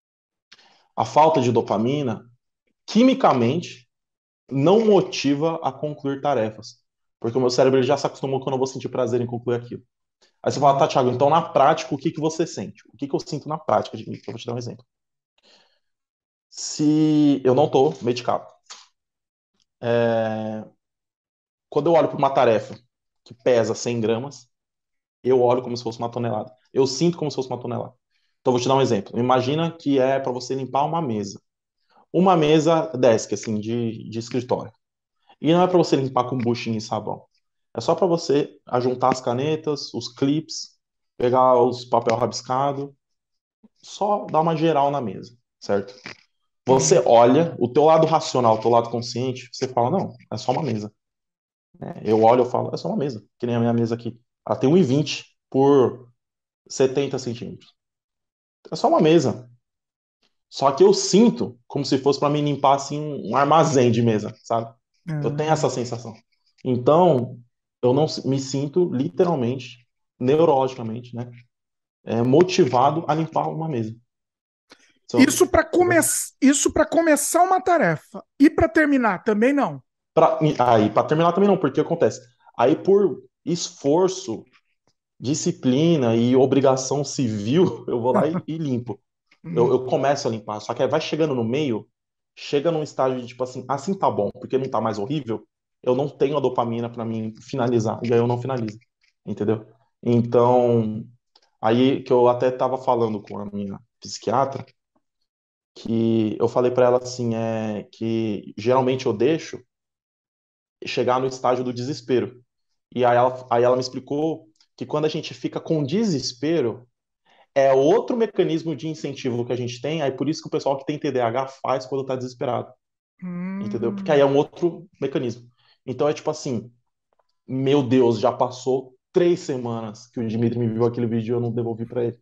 A falta de dopamina, quimicamente, não motiva a concluir tarefas. Porque o meu cérebro ele já se acostumou que eu não vou sentir prazer em concluir aquilo. Aí você fala, Hum. tá, Thiago, então na prática, o que que você sente? O que que eu sinto na prática? Eu vou te dar um exemplo. Se eu não estou medicado, é, quando eu olho para uma tarefa que pesa cem gramas, eu olho como se fosse uma tonelada. Eu sinto como se fosse uma tonelada. Então, vou te dar um exemplo. Imagina que é para você limpar uma mesa. Uma mesa desk, assim, de, de escritório. E não é para você limpar com buchinho e sabão. É só para você ajuntar as canetas, os clips, pegar os papel rabiscado, só dar uma geral na mesa, certo? Você Hum. olha, o teu lado racional, o teu lado consciente, você fala, não, é só uma mesa. Né? Eu olho, eu falo, é só uma mesa, que nem a minha mesa aqui. Ela tem um e vinte por setenta centímetros. É só uma mesa. Só que eu sinto como se fosse para mim limpar assim um armazém de mesa, sabe? Eu tenho Ah. essa sensação. Então, eu não me sinto literalmente, neurologicamente, né, é, motivado a limpar uma mesa. Isso Então, para come... entendeu? isso para começar uma tarefa. E para terminar, também não. Pra, aí, para terminar também não, porque acontece. Aí, por esforço, disciplina e obrigação civil, eu vou lá e, e limpo. Eu, Hum. eu começo a limpar. Só que aí vai chegando no meio, chega num estágio de tipo assim, assim tá bom, porque não tá mais horrível. Eu não tenho a dopamina para mim finalizar. E aí eu não finalizo. Entendeu? Então, aí que eu até tava falando com a minha psiquiatra, que eu falei para ela assim, é que geralmente eu deixo chegar no estágio do desespero. E aí ela, aí ela me explicou que quando a gente fica com desespero, é outro mecanismo de incentivo que a gente tem, aí por isso que o pessoal que tem T D A H faz quando tá desesperado, entendeu? Porque aí é Hum. um outro mecanismo. Então é tipo assim, meu Deus, já passou três semanas que o Dimitri me viu aquele vídeo e eu não devolvi para ele.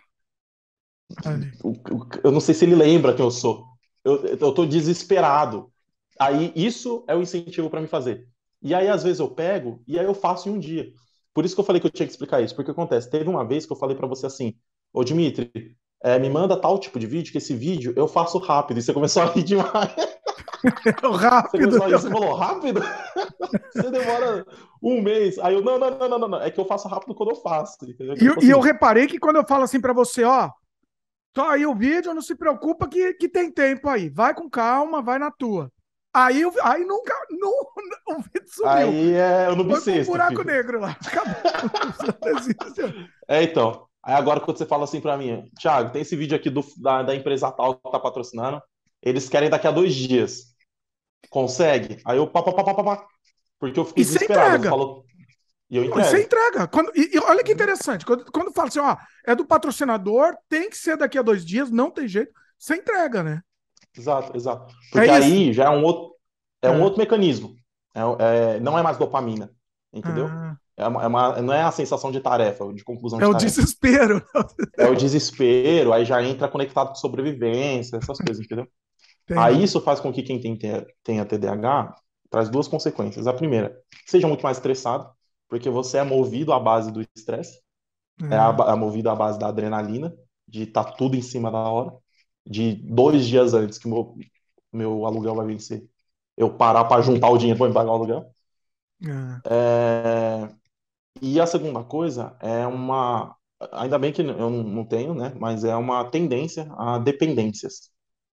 Aí. Eu não sei se ele lembra quem eu sou. Eu, eu tô desesperado. Aí isso é o incentivo para me fazer. E aí às vezes eu pego e aí eu faço em um dia. Por isso que eu falei que eu tinha que explicar isso, porque acontece, teve uma vez que eu falei para você assim, ô Dimitri, é, me manda tal tipo de vídeo, que esse vídeo eu faço rápido. E você começou a rir demais. Você Rápido. começou a rir, você falou rápido? Você demora um mês. Aí eu, não, não, não, não, não, não. É que eu faço rápido quando eu faço, entendeu? E, Então, tipo e eu assim, reparei que quando eu falo assim para você, ó, só aí o vídeo, não se preocupa que, que tem tempo aí. Vai com calma, vai na tua. Aí, o- aí nunca, não, o vídeo sumiu. aí é, eu no Foi para um bissexto, buraco filho. negro lá. Acabou. Só desiste. É, então. Aí agora quando você fala assim pra mim, Thiago, tem esse vídeo aqui do, da, da empresa tal que tá patrocinando, eles querem daqui a dois dias. Consegue? Aí eu pá, pá, pá, pá, pá, pá, porque eu fico E você desesperado. Eu entrega. falo, e eu Não, e você entrego. entrega. Quando, e, e olha que Uhum. interessante. Quando, quando fala assim, ó, é do patrocinador, tem que ser daqui a dois dias, não tem jeito. Você entrega, né? Exato, exato. É Porque isso. aí já é um outro, é um É. outro mecanismo. É, é- não é mais dopamina, entendeu? Ah, É uma, é uma- não é a sensação de tarefa, de conclusão é de o tarefa. desespero. É o desespero, aí já entra conectado com sobrevivência, essas coisas, entendeu? Aí Entendi. isso faz com que quem tem, tenha T D A H traz duas consequências. A primeira, seja muito mais estressado, porque você é movido à base do estresse, é, a- É. é movido à base da adrenalina, de estar tá tudo em cima da hora, de dois dias antes que meu, meu aluguel vai vencer, eu parar para juntar o dinheiro para me pagar o aluguel. É. É, e a segunda coisa é uma, ainda bem que eu não não tenho, né? Mas é uma tendência a dependências,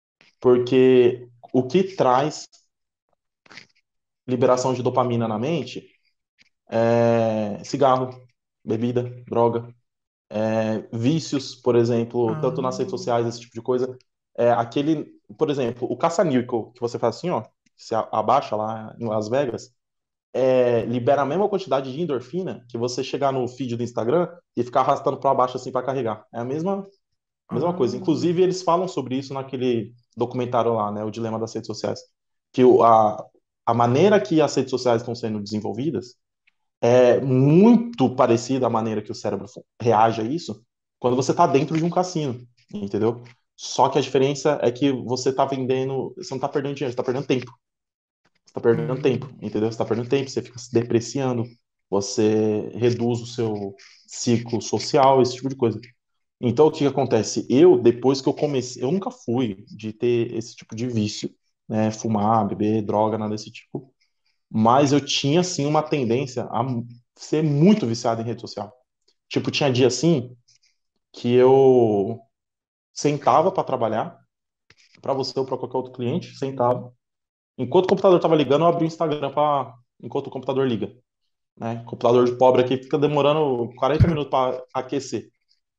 porque o que traz liberação de dopamina na mente é cigarro, bebida, droga, é, vícios, por exemplo, tanto nas redes Ah. sociais, esse tipo de coisa. É, aquele, por exemplo, o caça-níquel, que você faz assim, ó, se a- abaixa lá em Las Vegas, é, libera a mesma quantidade de endorfina que você chegar no feed do Instagram e ficar arrastando para baixo assim para carregar. É a mesma, a mesma coisa. Ah. Inclusive, eles falam sobre isso naquele documentário lá, né, O Dilema das Redes Sociais. Que o, a, a maneira que as redes sociais estão sendo desenvolvidas é muito parecida à maneira que o cérebro reage a isso quando você está dentro de um cassino, entendeu? Só que a diferença é que você está vendendo, você não está perdendo dinheiro, você está perdendo tempo. Você está perdendo tempo, Hum. entendeu? Você está perdendo tempo, você fica se depreciando, você reduz o seu ciclo social, esse tipo de coisa. Então, o que que acontece? Eu, depois que eu comecei, eu nunca fui de ter esse tipo de vício, né? Fumar, beber, droga, nada desse tipo. Mas eu tinha, sim, uma tendência a ser muito viciado em rede social. Tipo, tinha dia assim que eu sentava para trabalhar, para você ou para qualquer outro cliente, sentava. Enquanto o computador estava ligando, eu abria o Instagram para enquanto o computador liga, né? Computador de pobre aqui fica demorando quarenta minutos para aquecer.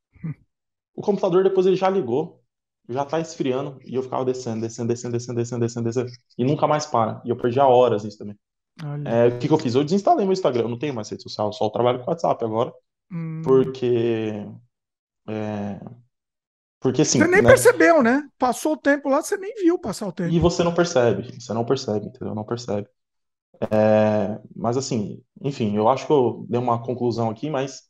O computador depois ele já ligou, já tá esfriando e eu ficava descendo, descendo, descendo, descendo, descendo, descendo, descendo e nunca mais para. E eu perdia horas nisso também. Olha. É, o que que eu fiz? Eu desinstalei meu Instagram, eu não tenho mais rede social, só trabalho com WhatsApp agora, Hum. porque, é, porque Você sim, nem né? percebeu, né? Passou o tempo lá, você nem viu passar o E tempo. você não percebe, você não percebe, entendeu? Não percebe. É, mas assim, enfim, eu acho que eu dei uma conclusão aqui, mas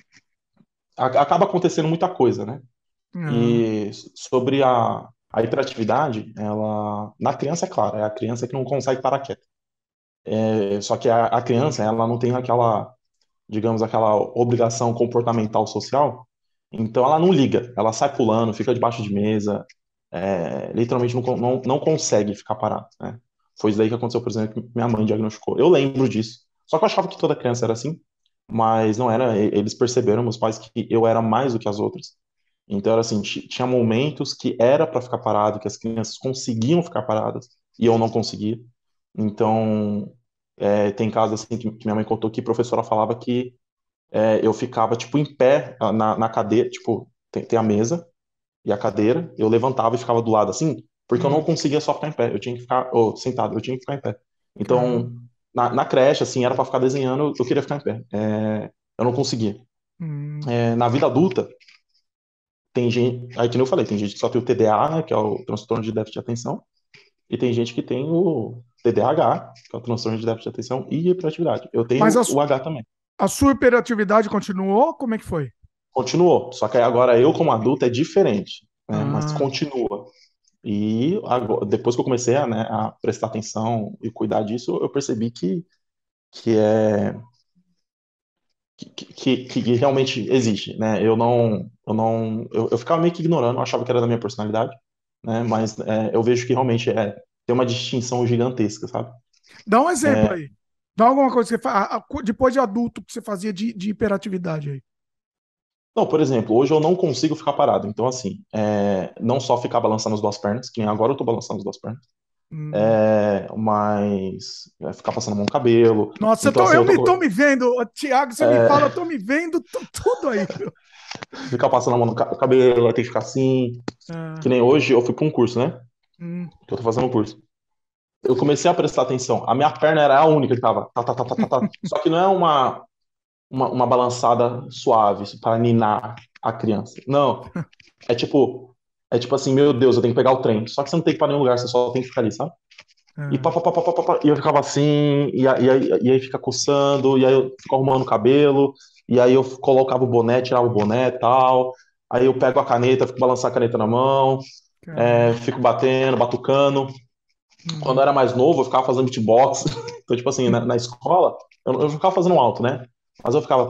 a- acaba acontecendo muita coisa, né? Ah, E sobre a, a hiperatividade, ela, na criança, é claro, é a criança que não consegue parar quieta. É, só que a, a criança, ela não tem aquela, digamos, aquela obrigação comportamental social, então ela não liga, ela sai pulando, fica debaixo de mesa, é, literalmente não, con- não, não consegue ficar parado, né? Foi isso daí que aconteceu, por exemplo, que minha mãe diagnosticou. Eu lembro disso. Só que eu achava que toda criança era assim, mas não era. E- Eles perceberam, meus pais, que eu era mais do que as outras. Então era assim, ti- tinha momentos que era para ficar parado, que as crianças conseguiam ficar paradas e eu não conseguia. Então, é, tem casos assim que, que minha mãe contou que a professora falava que é, eu ficava tipo em pé ah, na, na cadeira, tipo, tem, tem a mesa e a cadeira, eu levantava e ficava do lado assim, porque eu não hum, conseguia só ficar em pé, eu tinha que ficar, ou sentado, eu tinha que ficar em pé. Então, caramba. na, na creche, assim, era para ficar desenhando, eu queria ficar em pé. É, eu não conseguia. Hum, É, na vida adulta, tem gente, aí que nem eu falei, tem gente que só tem o T D A, né, que é o transtorno de déficit de atenção, e tem gente que tem o T D A H, que é o transtorno de déficit de atenção e hiperatividade. Eu Mas a, tenho o su- H também. a sua hiperatividade continuou? Como é que foi? Continuou, só que aí agora eu como adulto é diferente, né, mas Ah, continua. E agora, depois que eu comecei a, né, a prestar atenção e cuidar disso, eu percebi que, que é que, que, que realmente existe, né? Eu não, eu não, eu, eu ficava meio que ignorando, eu achava que era da minha personalidade, né? Mas é, eu vejo que realmente é tem uma distinção gigantesca, sabe? dá um exemplo aí. Dá alguma coisa que você faz depois de adulto que você fazia de, de hiperatividade aí. Não, por exemplo, hoje eu não consigo ficar parado. Então, assim, é, não só ficar balançando as duas pernas, que nem agora eu tô balançando as duas pernas, Hum. é, mas é, ficar passando a mão no cabelo. Nossa, eu Então, tô, assim, eu eu me tô tô, me vendo, ô, Thiago, você me fala, eu tô me vendo tu- tudo aí, meu. ficar passando a mão no ca- cabelo, vai ter que ficar assim. Que Ah, nem hoje eu fui para um curso, né? hum. Que eu tô fazendo um curso. Eu comecei a prestar atenção. A minha perna era a única que tava. Tá, tá, tá, tá, tá, tá. Só que não é uma, uma, uma balançada suave para ninar a criança. Não. É tipo. É tipo assim, meu Deus, eu tenho que pegar o trem. Só que você não tem que ir pra nenhum lugar, você só tem que ficar ali, sabe? E pá, Ah. pá, pá, pá, pá, pá, pá. E eu ficava assim, e, aí- e, aí, e aí fica coçando, e aí eu fico arrumando o cabelo, e aí eu colocava o boné, tirava o boné e tal. Aí eu pego a caneta, fico balançando a caneta na mão, é, Caramba. fico batendo, batucando. Quando eu Uhum. era mais novo, eu ficava fazendo beatbox. Então, tipo assim, na, na escola, eu, eu ficava fazendo alto, né? Mas eu ficava.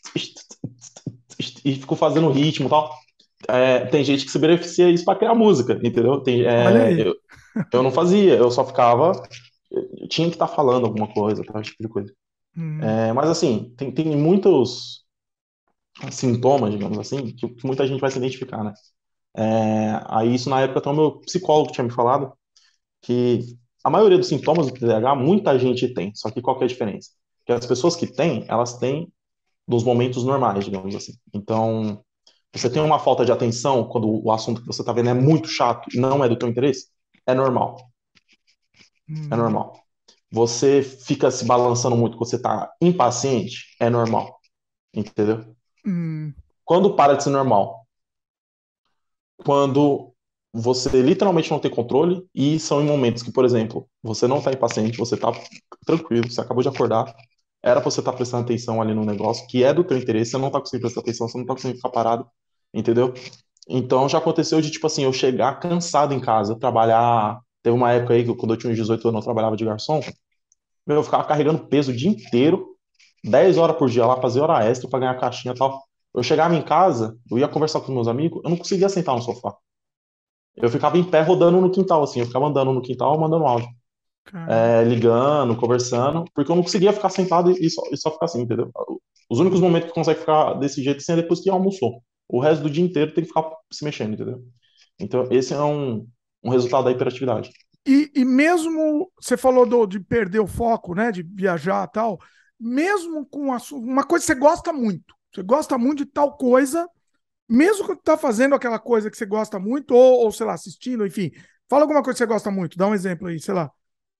E fico fazendo ritmo e tal. É, tem gente que se beneficia isso pra criar música, entendeu? Tem, Olha é, aí. eu, eu não fazia, eu só ficava. Eu tinha que estar falando alguma coisa, tal, esse tipo de coisa. Hum. É, mas assim, tem, tem muitos sintomas, digamos assim, que, que muita gente vai se identificar, né? É, aí isso na época até o meu psicólogo tinha me falado que a maioria dos sintomas do T D A H muita gente tem, só que qual que é a diferença? Que as pessoas que têm, elas têm nos momentos normais, digamos assim. Então, você tem uma falta de atenção quando o assunto que você está vendo é muito chato e não é do teu interesse, é normal, é Hum. normal. Você fica se balançando muito, você está impaciente, é normal, entendeu? Hum. Quando para de ser normal? Quando você literalmente não tem controle e são em momentos que, por exemplo, você não está impaciente, você está tranquilo, você acabou de acordar, era pra você estar prestando atenção ali no negócio que é do teu interesse, você não tá conseguindo prestar atenção, você não tá conseguindo ficar parado, entendeu? Então já aconteceu de, tipo assim, eu chegar cansado em casa, trabalhar. Teve uma época aí que quando eu tinha uns dezoito anos eu trabalhava de garçom, meu, eu ficava carregando peso o dia inteiro, dez horas por dia lá, fazer hora extra pra ganhar caixinha e tal. Eu chegava em casa, eu ia conversar com meus amigos, eu não conseguia sentar no sofá. Eu ficava em pé rodando no quintal, assim, eu ficava andando no quintal, mandando áudio, Caramba. é, ligando, conversando, porque eu não conseguia ficar sentado e só, e só ficar assim, entendeu? Os únicos momentos que consegue ficar desse jeito assim é depois que almoçou. O resto do dia inteiro tem que ficar se mexendo, entendeu? Então, esse é um, um resultado da hiperatividade. E, e mesmo você falou do- de perder o foco, né, de viajar e tal, mesmo com a su- uma coisa que você gosta muito, você gosta muito de tal coisa, mesmo que você tá fazendo aquela coisa que você gosta muito, ou, ou sei lá, assistindo, enfim, fala alguma coisa que você gosta muito, dá um exemplo aí, sei lá.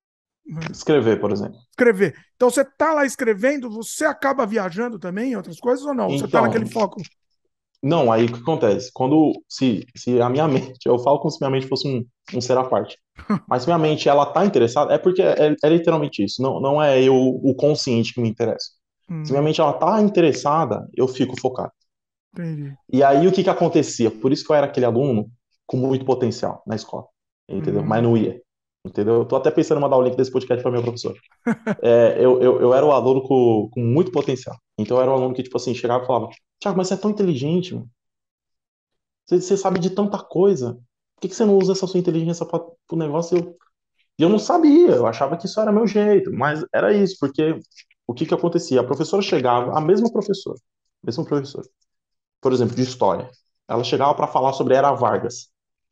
Escrever, por exemplo. Escrever. Então você tá lá escrevendo, você acaba viajando também em outras coisas ou não? Você tá naquele Então, foco? não, aí o que acontece? Quando, se, se a minha mente, eu falo como se minha mente fosse um, um ser à parte, mas se minha mente, ela tá interessada, é porque é, é literalmente isso, não, não é eu, o consciente que me interessa. Se minha Hum, mente, ela tá interessada, eu fico focado. entendi. E aí o que que acontecia? Por isso que eu era aquele aluno com muito potencial na escola, entendeu? Mas Hum. não ia, entendeu? Eu tô até pensando em mandar o link desse podcast para meu professor. É, eu, eu, eu era o aluno com, com muito potencial. Então eu era o aluno que, tipo assim, chegava e falava, Thiago, mas você é tão inteligente, mano. Você, você sabe de tanta coisa. Por que que você não usa essa sua inteligência para o negócio? E eu, e eu não sabia, eu achava que isso era meu jeito, mas era isso, porque o que que acontecia? A professora chegava, a mesma professora, a mesma professora, por exemplo, de história, ela chegava para falar sobre Era Vargas.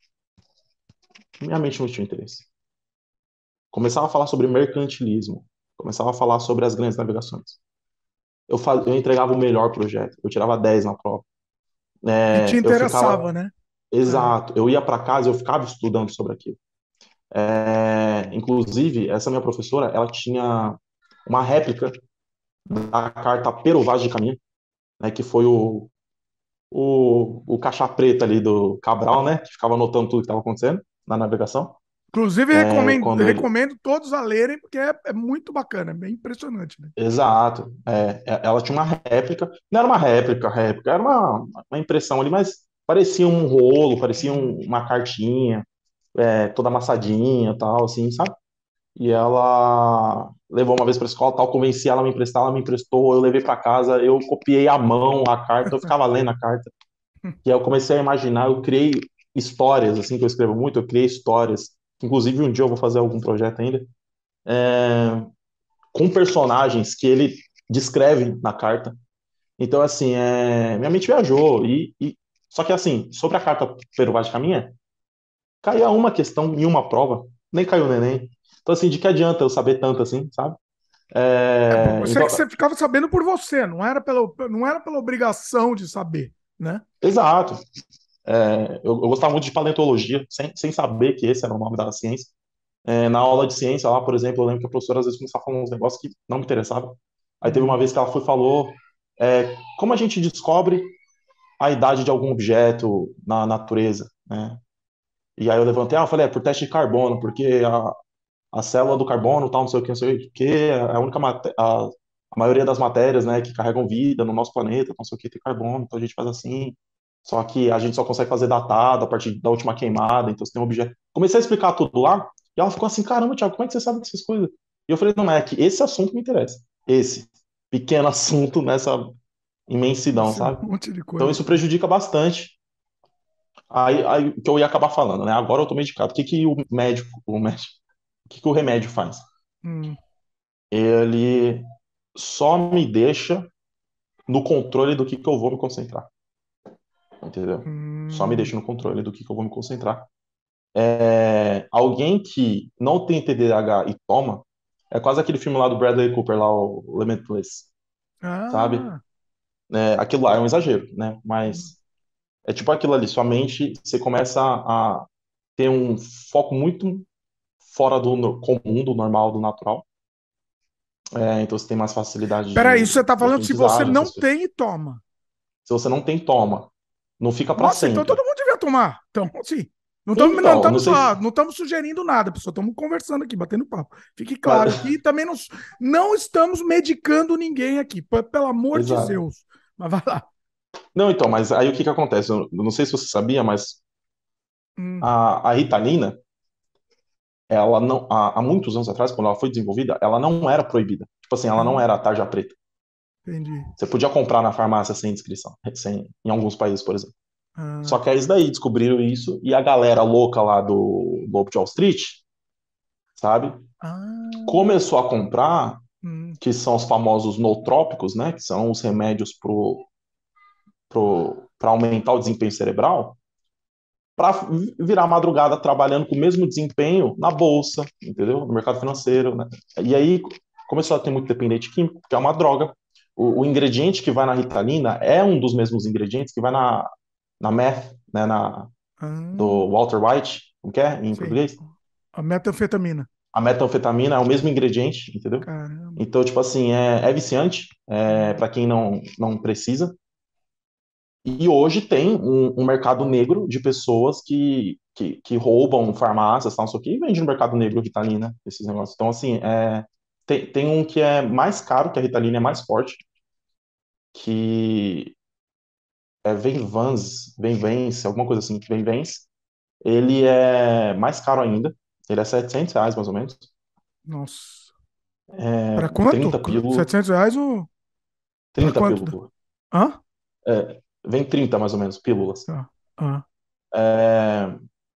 Minha mente não tinha interesse. Começava a falar sobre mercantilismo, começava a falar sobre as grandes navegações. Eu, fa- eu entregava o melhor projeto, eu tirava dez na prova. Que te É, eu interessava, ficava, né? É. exato, eu ia para casa, eu ficava estudando sobre aquilo. É, inclusive, essa minha professora, ela tinha uma réplica da carta Pero Vaz de Caminha, né, que foi o, o, o caixa preta ali do Cabral, né, que ficava anotando tudo que estava acontecendo na navegação. Inclusive, É, recomendo, quando ele, recomendo todos a lerem, porque é, é muito bacana, é bem impressionante, né? exato, é, é, ela tinha uma réplica, não era uma réplica, réplica, era uma, uma impressão ali, mas parecia um rolo, parecia um- uma cartinha, é, toda amassadinha, tal, assim, sabe? E ela levou uma vez para a escola, tal, convenci ela a me emprestar, ela me emprestou, eu levei para casa, eu copiei à mão a carta, eu ficava lendo a carta, e aí eu comecei a imaginar, eu criei histórias, assim, que eu escrevo muito, eu criei histórias, inclusive um dia eu vou fazer algum projeto ainda, é, com personagens que ele descreve na carta. Então, assim, é, minha mente viajou, e, e- só que assim, sobre a carta Pero Vaz de Caminha, caía uma questão em uma prova, nem caiu no Enem. Então, assim, de que adianta eu saber tanto assim, sabe? É, É, você que então, você ficava sabendo por você, não era pela, não era pela obrigação de saber, né? exato. É, eu, eu gostava muito de paleontologia, sem, sem saber que esse era o nome da ciência. É, na aula de ciência lá, por exemplo, eu lembro que a professora às vezes começava a falar uns negócios que não me interessavam. Aí teve uma Hum. vez que ela foi e falou é, como a gente descobre a idade de algum objeto na natureza, né? E aí eu levantei, ah, eu falei, é por teste de carbono, porque a, a célula do carbono, tal, não sei o que, não sei o que, é a única mate- a, a maioria das matérias, né, que carregam vida no nosso planeta, não sei o que, tem carbono, então a gente faz assim. Só que a gente só consegue fazer datado a partir da última queimada, então você tem um objeto. Comecei a explicar tudo lá, e ela ficou assim, caramba, Thiago, como é que você sabe dessas coisas? E eu falei, não, mas é que esse assunto me interessa. Esse pequeno assunto nessa imensidão, Esse sabe? monte de Então coisa. isso prejudica bastante. Aí, aí que eu ia acabar falando, né? Agora eu tô medicado. O que que o médico, o médico, o que que o remédio faz? Hum, Ele só me deixa no controle do que que eu vou me concentrar, entendeu? Só me hum. deixa no controle do que que eu vou me concentrar. É, alguém que não tem T D A H e toma, é quase aquele filme lá do Bradley Cooper, lá, o Limitless, sabe? Ah, É, aquilo lá é um exagero, né? hum. Mas é tipo aquilo ali, sua mente, você começa a ter um foco muito fora do no- comum, do normal, do natural. É, então você tem mais facilidade Peraí, de, você está de falando se você aprendizagem, não essas coisas. tem e toma. Se você não tem, toma. Não fica para Nossa, então sempre. todo mundo devia tomar. Então, assim, não estamos não Então, não estamos sei ah, se. não estamos sugerindo nada, pessoal. Estamos conversando aqui, batendo papo. Fique claro Mas, aqui. Também não, não estamos medicando ninguém aqui, p- pelo amor de exato. Zeus. Mas vai lá. Não, então, mas aí o que que acontece? Eu não sei se você sabia, mas Hum, a, a Ritalina, ela não, há, há muitos anos atrás, quando ela foi desenvolvida, ela não era proibida. Tipo assim, ela não ah, era tarja preta. entendi. Você podia comprar na farmácia sem inscrição, sem, em alguns países, por exemplo. Só Ah, que é isso daí, descobriram isso, e a galera louca lá do Lobo de Wall Street, sabe? ah, Começou a comprar, hum. que são os famosos nootrópicos, né? Que são os remédios pro, pro, para aumentar o desempenho cerebral, para virar madrugada trabalhando com o mesmo desempenho na bolsa, entendeu? No mercado financeiro, né? E aí começou a ter muito dependente químico, porque é uma droga. O, o ingrediente que vai na Ritalina é um dos mesmos ingredientes que vai na, na meth, né? Na, Ah, do Walter White, como que é em sim. português? A metanfetamina. A metanfetamina é o mesmo ingrediente, entendeu? Caramba. Então, tipo assim, é, é viciante, é, para quem não, não precisa. E hoje tem um, um mercado negro de pessoas que, que, que roubam farmácias, tal, não sei o quê, e vende no mercado negro Ritalina, esses negócios. Então, assim, é, tem, tem um que é mais caro, que a Ritalina é mais forte, que é Venvance, Venvance, alguma coisa assim, Venvance. Ele é mais caro ainda, ele é setecentos reais mais ou menos, Nossa. é Para quanto? trinta pílulas, Setecentos reais ou para trinta quanto? pílulas, Hã? é, vem trinta mais ou menos pílulas. Tá. Ah. É,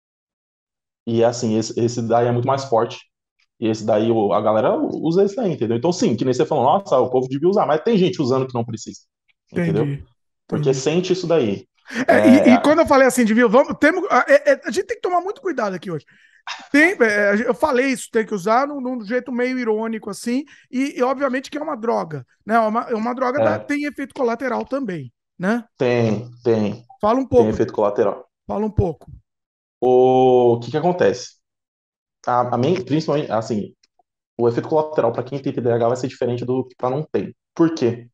e assim, esse, esse daí é muito mais forte. E esse daí, o- a galera usa esse daí, entendeu? Então, sim, que nem você falou, nossa, o povo devia usar, mas tem gente usando que não precisa, entendeu? Entendi. Porque Entendi. sente isso daí. É, É, e, e é, quando eu falei assim de viu, vamos, temos, a, é- é- a gente tem que tomar muito cuidado aqui hoje. Tem, é, eu falei isso, tem que usar num, num jeito meio irônico, assim, e, e obviamente que é uma droga, né? É uma, é uma droga da, é, tem efeito colateral também, né? tem, tem, Fala um tem pouco, efeito colateral. fala um pouco. O que que acontece? A, a mim, principalmente, assim, o efeito colateral para quem tem T D A H vai ser diferente do que para não ter. Por quê?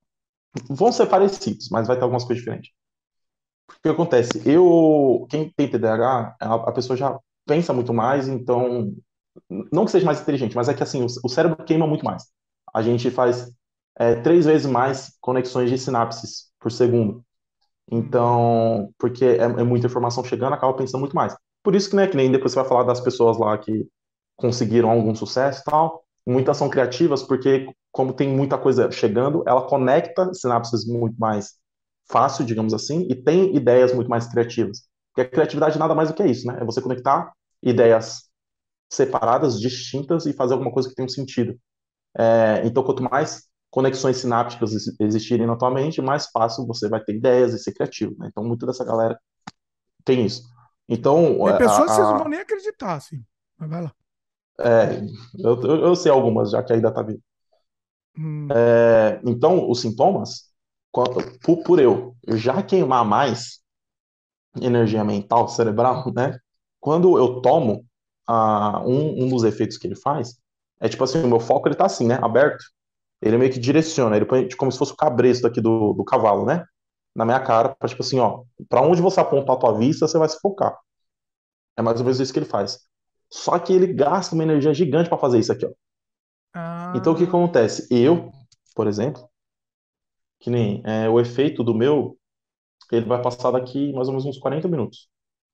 Vão ser parecidos, mas vai ter algumas coisas diferentes. O que acontece? Eu, quem tem T D A H, a, a pessoa já pensa muito mais, então, não que seja mais inteligente, mas é que assim, o, o cérebro queima muito mais. A gente faz é, três vezes mais conexões de sinapses por segundo. Hum. Então, porque é, é muita informação chegando, acaba pensando muito mais. Por isso que, né, que nem depois você vai falar das pessoas lá que conseguiram algum sucesso e tal, muitas são criativas porque, como tem muita coisa chegando, ela conecta sinapses muito mais fácil, digamos assim, e tem ideias muito mais criativas. Porque a criatividade nada mais do que isso, né? É você conectar ideias separadas, distintas e fazer alguma coisa que tenha um sentido. É, então, quanto mais conexões sinápticas ex- existirem na tua mente, mais fácil você vai ter ideias e ser criativo, né? Então, muita dessa galera tem isso. Então, Tem pessoas que vocês não a, vão a- nem acreditar, assim. Mas vai lá. é, eu, eu eu sei algumas, já que ainda tá vivo. Hum. É, então, os sintomas, quando- por, por eu já queimar mais energia mental, cerebral, né? Quando eu tomo, ah, um, um dos efeitos que ele faz é tipo assim, o meu foco ele tá assim, né? Aberto. Ele meio que direciona, ele põe como se fosse o cabresto aqui do, do cavalo, né? Na minha cara, pra, tipo assim, ó, pra onde você apontar a tua vista, você vai se focar. É mais ou menos isso que ele faz. Só que ele gasta uma energia gigante pra fazer isso aqui, ó. Então o que Ah, acontece? Eu, por exemplo, que nem é, o efeito do meu, ele vai passar daqui mais ou menos uns quarenta minutos.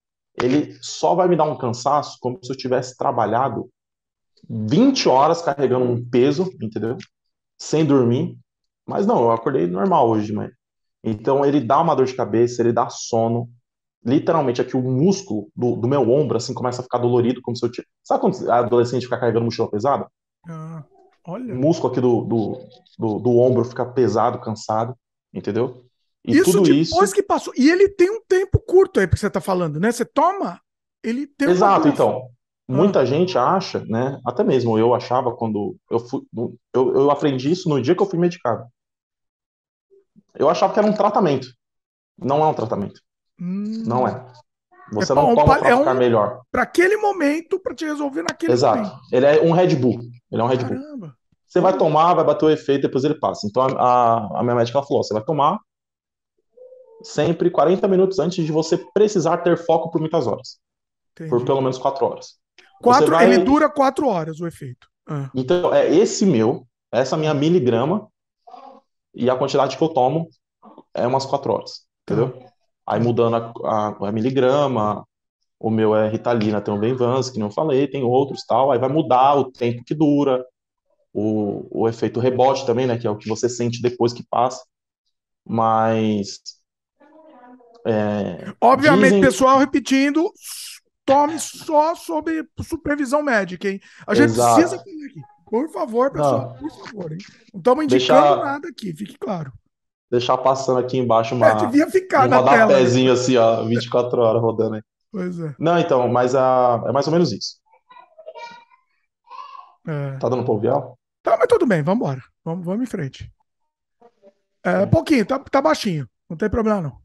Ele só vai me dar um cansaço como se eu tivesse trabalhado vinte horas carregando um peso, entendeu? Sem dormir. Mas não, eu acordei normal hoje de manhã. Então ele dá uma dor de cabeça, ele dá sono. Literalmente aqui o músculo do, do meu ombro assim começa a ficar dolorido, como se eu tivesse. Sabe quando a adolescente fica carregando mochila pesada? ah, O olha. músculo aqui do, do, do, do ombro fica pesado, cansado, entendeu? E Isso tudo depois isso. que passou. E ele tem um tempo curto aí, porque você tá falando, né? Você toma, ele tem uma Exato, duração. então. Ah, Muita gente acha, né? Até mesmo eu achava quando eu fui. Eu, eu aprendi isso no dia que eu fui medicado. Eu achava que era um tratamento. Não é um tratamento. Não hum. é. É, Você pa- não um, toma pa- para é ficar um melhor. para aquele momento, para te resolver naquele Exato. momento. Ele é um Red Bull. Ele é um Red Bull. Caramba. Você vai Olha, tomar, vai bater o efeito, depois ele passa. Então a, a, a minha médica ela falou: você vai tomar sempre quarenta minutos antes de você precisar ter foco por muitas horas. Por entendi. pelo menos quatro horas. Você Quatro, ele vai. dura quatro horas o efeito. Ah, Então, é esse meu, essa minha miligrama, e a quantidade que eu tomo é umas quatro horas. tá, Entendeu? Aí tá. mudando a, a, a miligrama, o meu é Ritalina, tem o Venvance, que não falei, tem outros tal. Aí vai mudar o tempo que dura, o, o efeito rebote também, né? Que é o que você sente depois que passa. Mas é, Obviamente, dizem. pessoal, repetindo, tome só sob supervisão médica, hein? A gente precisa Exato. fazer aqui. Por favor, pessoal, Não, por favor, hein? Não estamos indicando deixar, nada aqui, fique claro. deixar passando aqui embaixo É, uma, devia ficar um na tela, né? rodapézinho assim, ó, vinte e quatro horas rodando aí. Pois é. Não, então, mas a, é mais ou menos isso. É. Tá dando pra ouvir ela? Tá, mas tudo bem, vamos embora. Vamos, vamos em frente. É pouquinho, tá, tá baixinho. Não tem problema, não.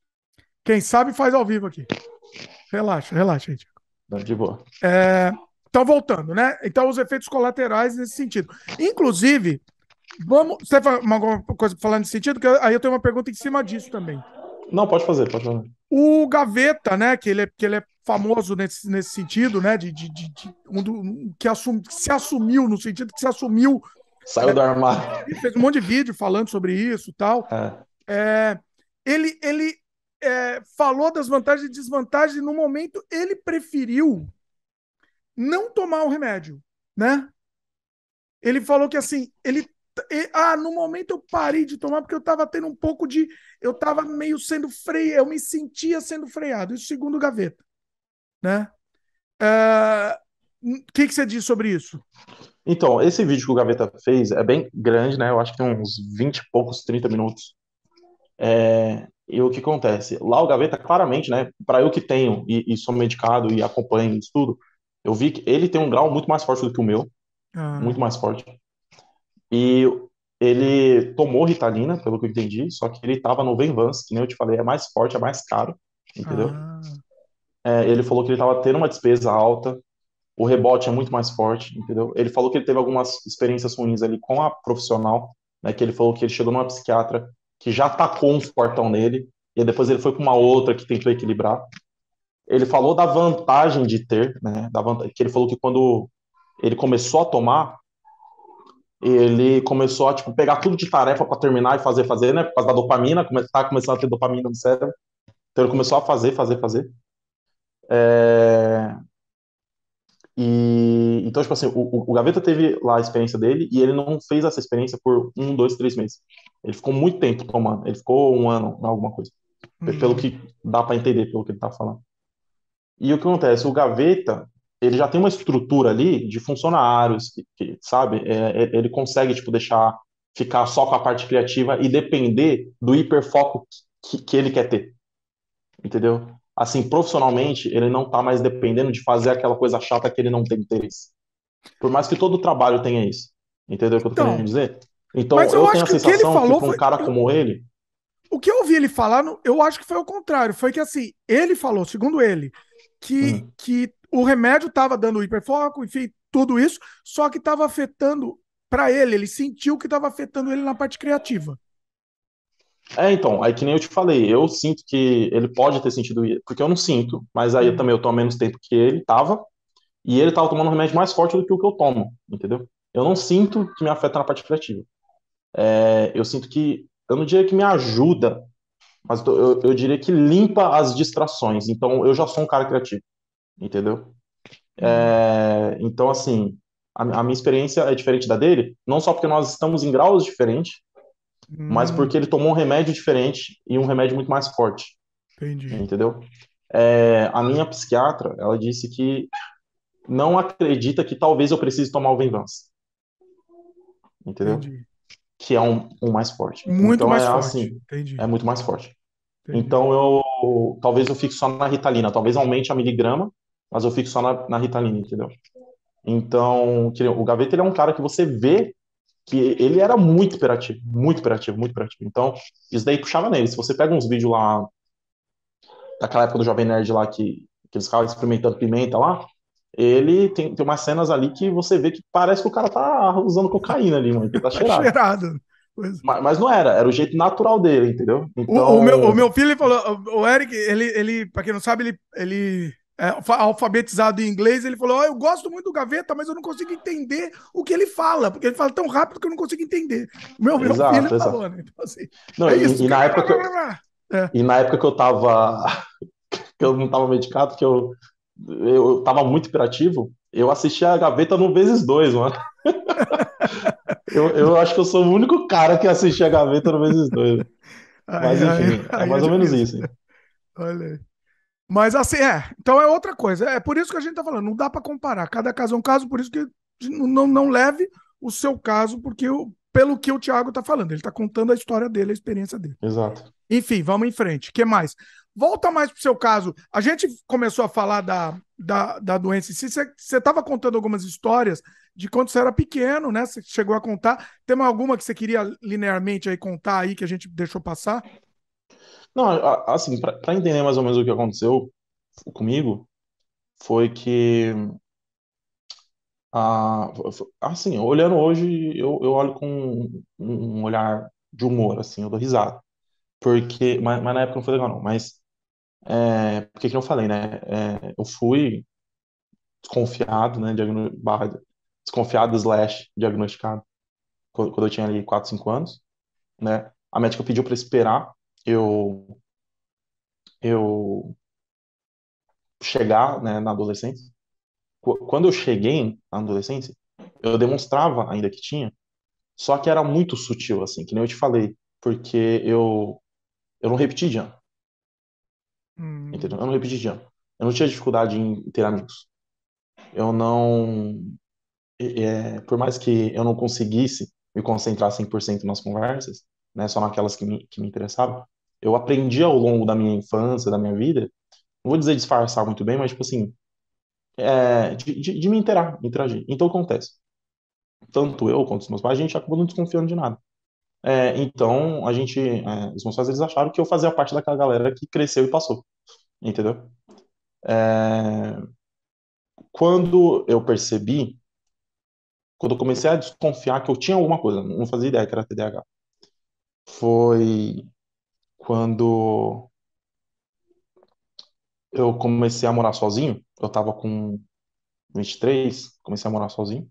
Quem sabe faz ao vivo aqui. Relaxa, relaxa, gente. Não, de boa. É, então, voltando, né? Então, os efeitos colaterais nesse sentido. Inclusive, vamos. Você tem alguma coisa para falar nesse sentido? Que aí eu tenho uma pergunta em cima disso também. Não, pode fazer, pode fazer. O Gaveta, né? Que ele é, que ele é famoso nesse, nesse sentido, né? De, de, de, de um do, um, que, assum, que se assumiu, no sentido que se assumiu, Saiu do armário. fez um monte de vídeo falando sobre isso e tal. É. É, ele ele é, falou das vantagens e desvantagens, e no momento ele preferiu não tomar o remédio, né? Ele falou que assim, ele ah, no momento eu parei de tomar porque eu estava tendo um pouco de, eu estava meio sendo freio, eu me sentia sendo freado, isso segundo o Gaveta, né? É, o que que você diz sobre isso? Então, esse vídeo que o Gaveta fez é bem grande, né? Eu acho que tem uns vinte e poucos, trinta minutos. É, e o que acontece? Lá o Gaveta, claramente, né? Para eu que tenho e, e sou medicado e acompanho isso tudo, eu vi que ele tem um grau muito mais forte do que o meu, Ah, muito mais forte. E ele tomou Ritalina, pelo que eu entendi, só que ele estava no Venvance, que nem eu te falei, é mais forte, é mais caro, entendeu? ah, É, ele falou que ele estava tendo uma despesa alta, o rebote é muito mais forte, entendeu? Ele falou que ele teve algumas experiências ruins ali com a profissional, né? Que ele falou que ele chegou numa psiquiatra que já tacou um fortão nele, e depois ele foi para uma outra que tentou equilibrar. Ele falou da vantagem de ter, né? Da vantagem, que ele falou que quando ele começou a tomar, ele começou a tipo, pegar tudo de tarefa para terminar e fazer, fazer, né? Por causa da dopamina, come- tá começando a ter dopamina no cérebro. Então ele começou a fazer, fazer, fazer. É, E então, tipo assim, o, o Gaveta teve lá a experiência dele e ele não fez essa experiência por um, dois, três meses. Ele ficou muito tempo tomando. Ele ficou um ano, alguma coisa. Pelo hum, que dá para entender, pelo que ele tá falando. E o que acontece? O Gaveta, ele já tem uma estrutura ali de funcionários, que, que, sabe? É, é, ele consegue, tipo, deixar ficar só com a parte criativa e depender do hiperfoco que, que ele quer ter. Entendeu? Assim, profissionalmente, ele não tá mais dependendo de fazer aquela coisa chata que ele não tem interesse. Por mais que todo trabalho tenha isso. Entendeu o que eu tô querendo então, dizer? mas Então, eu eu tenho acho a que o que ele sensação que falou para um foi. cara Eu, como ele, o que eu ouvi ele falar, eu acho que foi o contrário. Foi que assim, ele falou, segundo ele, que, hum, que o remédio estava dando hiperfoco, enfim, tudo isso, só que estava afetando para ele, ele sentiu que estava afetando ele na parte criativa. é, então, aí que nem eu te falei, eu sinto que ele pode ter sentido isso, porque eu não sinto, mas aí eu Hum, também eu tô há menos tempo que ele tava, e ele tava tomando um remédio mais forte do que o que eu tomo, entendeu? Eu não sinto que me afeta na parte criativa. É, eu sinto que, eu não diria que me ajuda, mas eu, eu, eu diria que limpa as distrações. Então, eu já sou um cara criativo, entendeu? hum, É, então, assim, a, a minha experiência é diferente da dele, não só porque nós estamos em graus diferentes, mas porque hum, ele tomou um remédio diferente e um remédio muito mais forte, entendi, entendeu? É, a minha psiquiatra, ela disse que não acredita que talvez eu precise tomar o Venvance, entendeu? entendi. Que é um, um mais forte. Muito Então mais é forte. assim, é Entendi, muito mais forte. entendi. Então eu talvez eu fique só na Ritalina, talvez aumente a miligrama, mas eu fico só na, na Ritalina, entendeu? Então, que nem o Gaveta ele é um cara que você vê que ele era muito hiperativo, muito hiperativo, muito hiperativo. Então, isso daí puxava nele. Se você pega uns vídeos lá daquela época do Jovem Nerd lá que, que eles ficavam experimentando pimenta lá, ele tem, tem umas cenas ali que você vê que parece que o cara tá usando cocaína ali, mano, que ele tá Tá cheirado. cheirado. Pois. Mas, mas não era, era o jeito natural dele, entendeu? O, o meu, o Então, meu filho ele falou, o Eric, ele, ele para quem não sabe, ele, ele é alfabetizado em inglês, ele falou: oh, eu gosto muito do Gaveta, mas eu não consigo entender o que ele fala, porque ele fala tão rápido que eu não consigo entender. O meu, meu filho exato, falou, exato. né? Então, assim, Não, é isso. e, e na época que eu, É. e na época que eu tava, que eu não tava medicado, que eu, eu tava muito hiperativo, eu assistia a Gaveta no vezes dois, mano. Eu, eu acho que eu sou o único cara que assiste a Gaveta no vezes dois. Aí, Mas aí, enfim, é aí é mais ou menos difícil. isso, hein? Olha aí. Mas assim, é. Então é outra coisa. É por isso que a gente tá falando. Não dá para comparar. Cada caso é um caso, por isso que não, não, não leve o seu caso, porque o, pelo que o Thiago tá falando. Ele tá contando a história dele, a experiência dele. Exato. Enfim, vamos em frente. O que mais? Volta mais pro seu caso. A gente começou a falar da, da, da doença em si. Você estava contando algumas histórias de quando você era pequeno, né? Você chegou a contar. Tem mais alguma que você queria linearmente aí contar aí que a gente deixou passar? Não, a- assim, pra pra entender mais ou menos o que aconteceu comigo, foi que Ah, assim, olhando hoje, eu, eu olho com um, um olhar de humor, assim, eu dou risada. Porque, mas, mas na época não foi legal, não. Mas, é, porque que eu falei, né? É, eu fui desconfiado, né? Diagno, barra, desconfiado slash diagnosticado quando, quando eu tinha ali quatro cinco anos, né? A médica pediu para esperar eu, eu chegar, né, na adolescência. Qu- Quando eu cheguei na adolescência, eu demonstrava ainda que tinha, só que era muito sutil, assim, que nem eu te falei, porque eu, eu não repeti de ano, entendeu? Hum, Eu não repeti de ano. Eu não tinha dificuldade em ter amigos. Eu não. É, por mais que eu não conseguisse me concentrar cem por cento nas conversas, né, só naquelas que me, que me interessavam, eu aprendi ao longo da minha infância, da minha vida, não vou dizer disfarçar muito bem, mas, tipo assim, é, de, de, de me interar, interagir. Então, o que acontece? Tanto eu quanto os meus pais, a gente acabou não desconfiando de nada. É, então, a gente, é, os meus pais, eles acharam que eu fazia parte daquela galera que cresceu e passou, entendeu? É, quando eu percebi, quando eu comecei a desconfiar que eu tinha alguma coisa, não fazia ideia que era T D A H, foi quando eu comecei a morar sozinho. Eu tava com vinte e três, comecei a morar sozinho.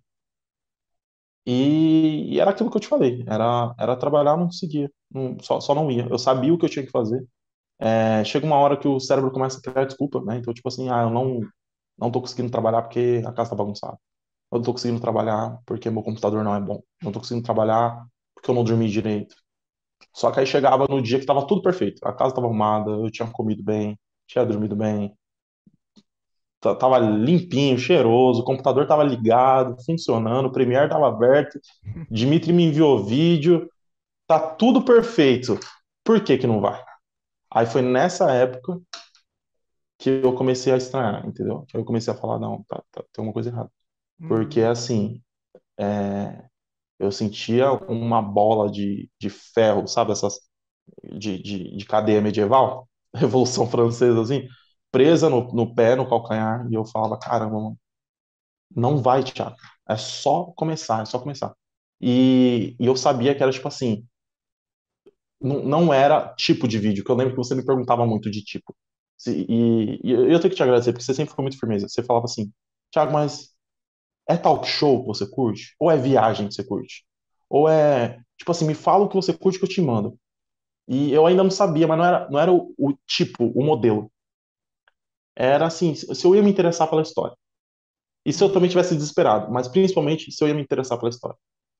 E, e era aquilo que eu te falei, era, era trabalhar, não conseguia, não- só, só não ia. Eu sabia o que eu tinha que fazer. É, chega uma hora que o cérebro começa a criar desculpa, né? Então, tipo assim, ah, eu não, não tô conseguindo trabalhar porque a casa tá bagunçada. Eu não tô conseguindo trabalhar porque meu computador não é bom. Eu não tô conseguindo trabalhar porque eu não dormi direito. Só que aí chegava no dia que tava tudo perfeito. A casa tava arrumada, eu tinha comido bem, tinha dormido bem, ta- tava limpinho, cheiroso, o computador tava ligado, funcionando, o Premiere tava aberto, Dimitri me enviou vídeo, tá tudo perfeito. Por que que não vai? Aí foi nessa época que eu comecei a estranhar, entendeu? Que eu comecei a falar, não, tá, tá- tem uma coisa errada. Porque, hum. assim, é, eu sentia uma bola de, de ferro, sabe? Essas de, de, de cadeia medieval, Revolução Francesa, assim, presa no, no pé, no calcanhar, e eu falava, caramba, mano, não vai, Thiago. É só começar, é só começar. E, e eu sabia que era tipo assim, não, não era tipo de vídeo, que eu lembro que você me perguntava muito de tipo. Se- E, e eu tenho que te agradecer, porque você sempre ficou muito firmeza. Você falava assim, Thiago, mas é talk show que você curte? Ou é viagem que você curte? Ou é, tipo assim, me fala o que você curte que eu te mando. E eu ainda não sabia, mas não era, não era o, o tipo, o modelo. Era assim, se eu ia me interessar pela história. E se eu também tivesse desesperado, mas principalmente se eu ia me interessar pela história.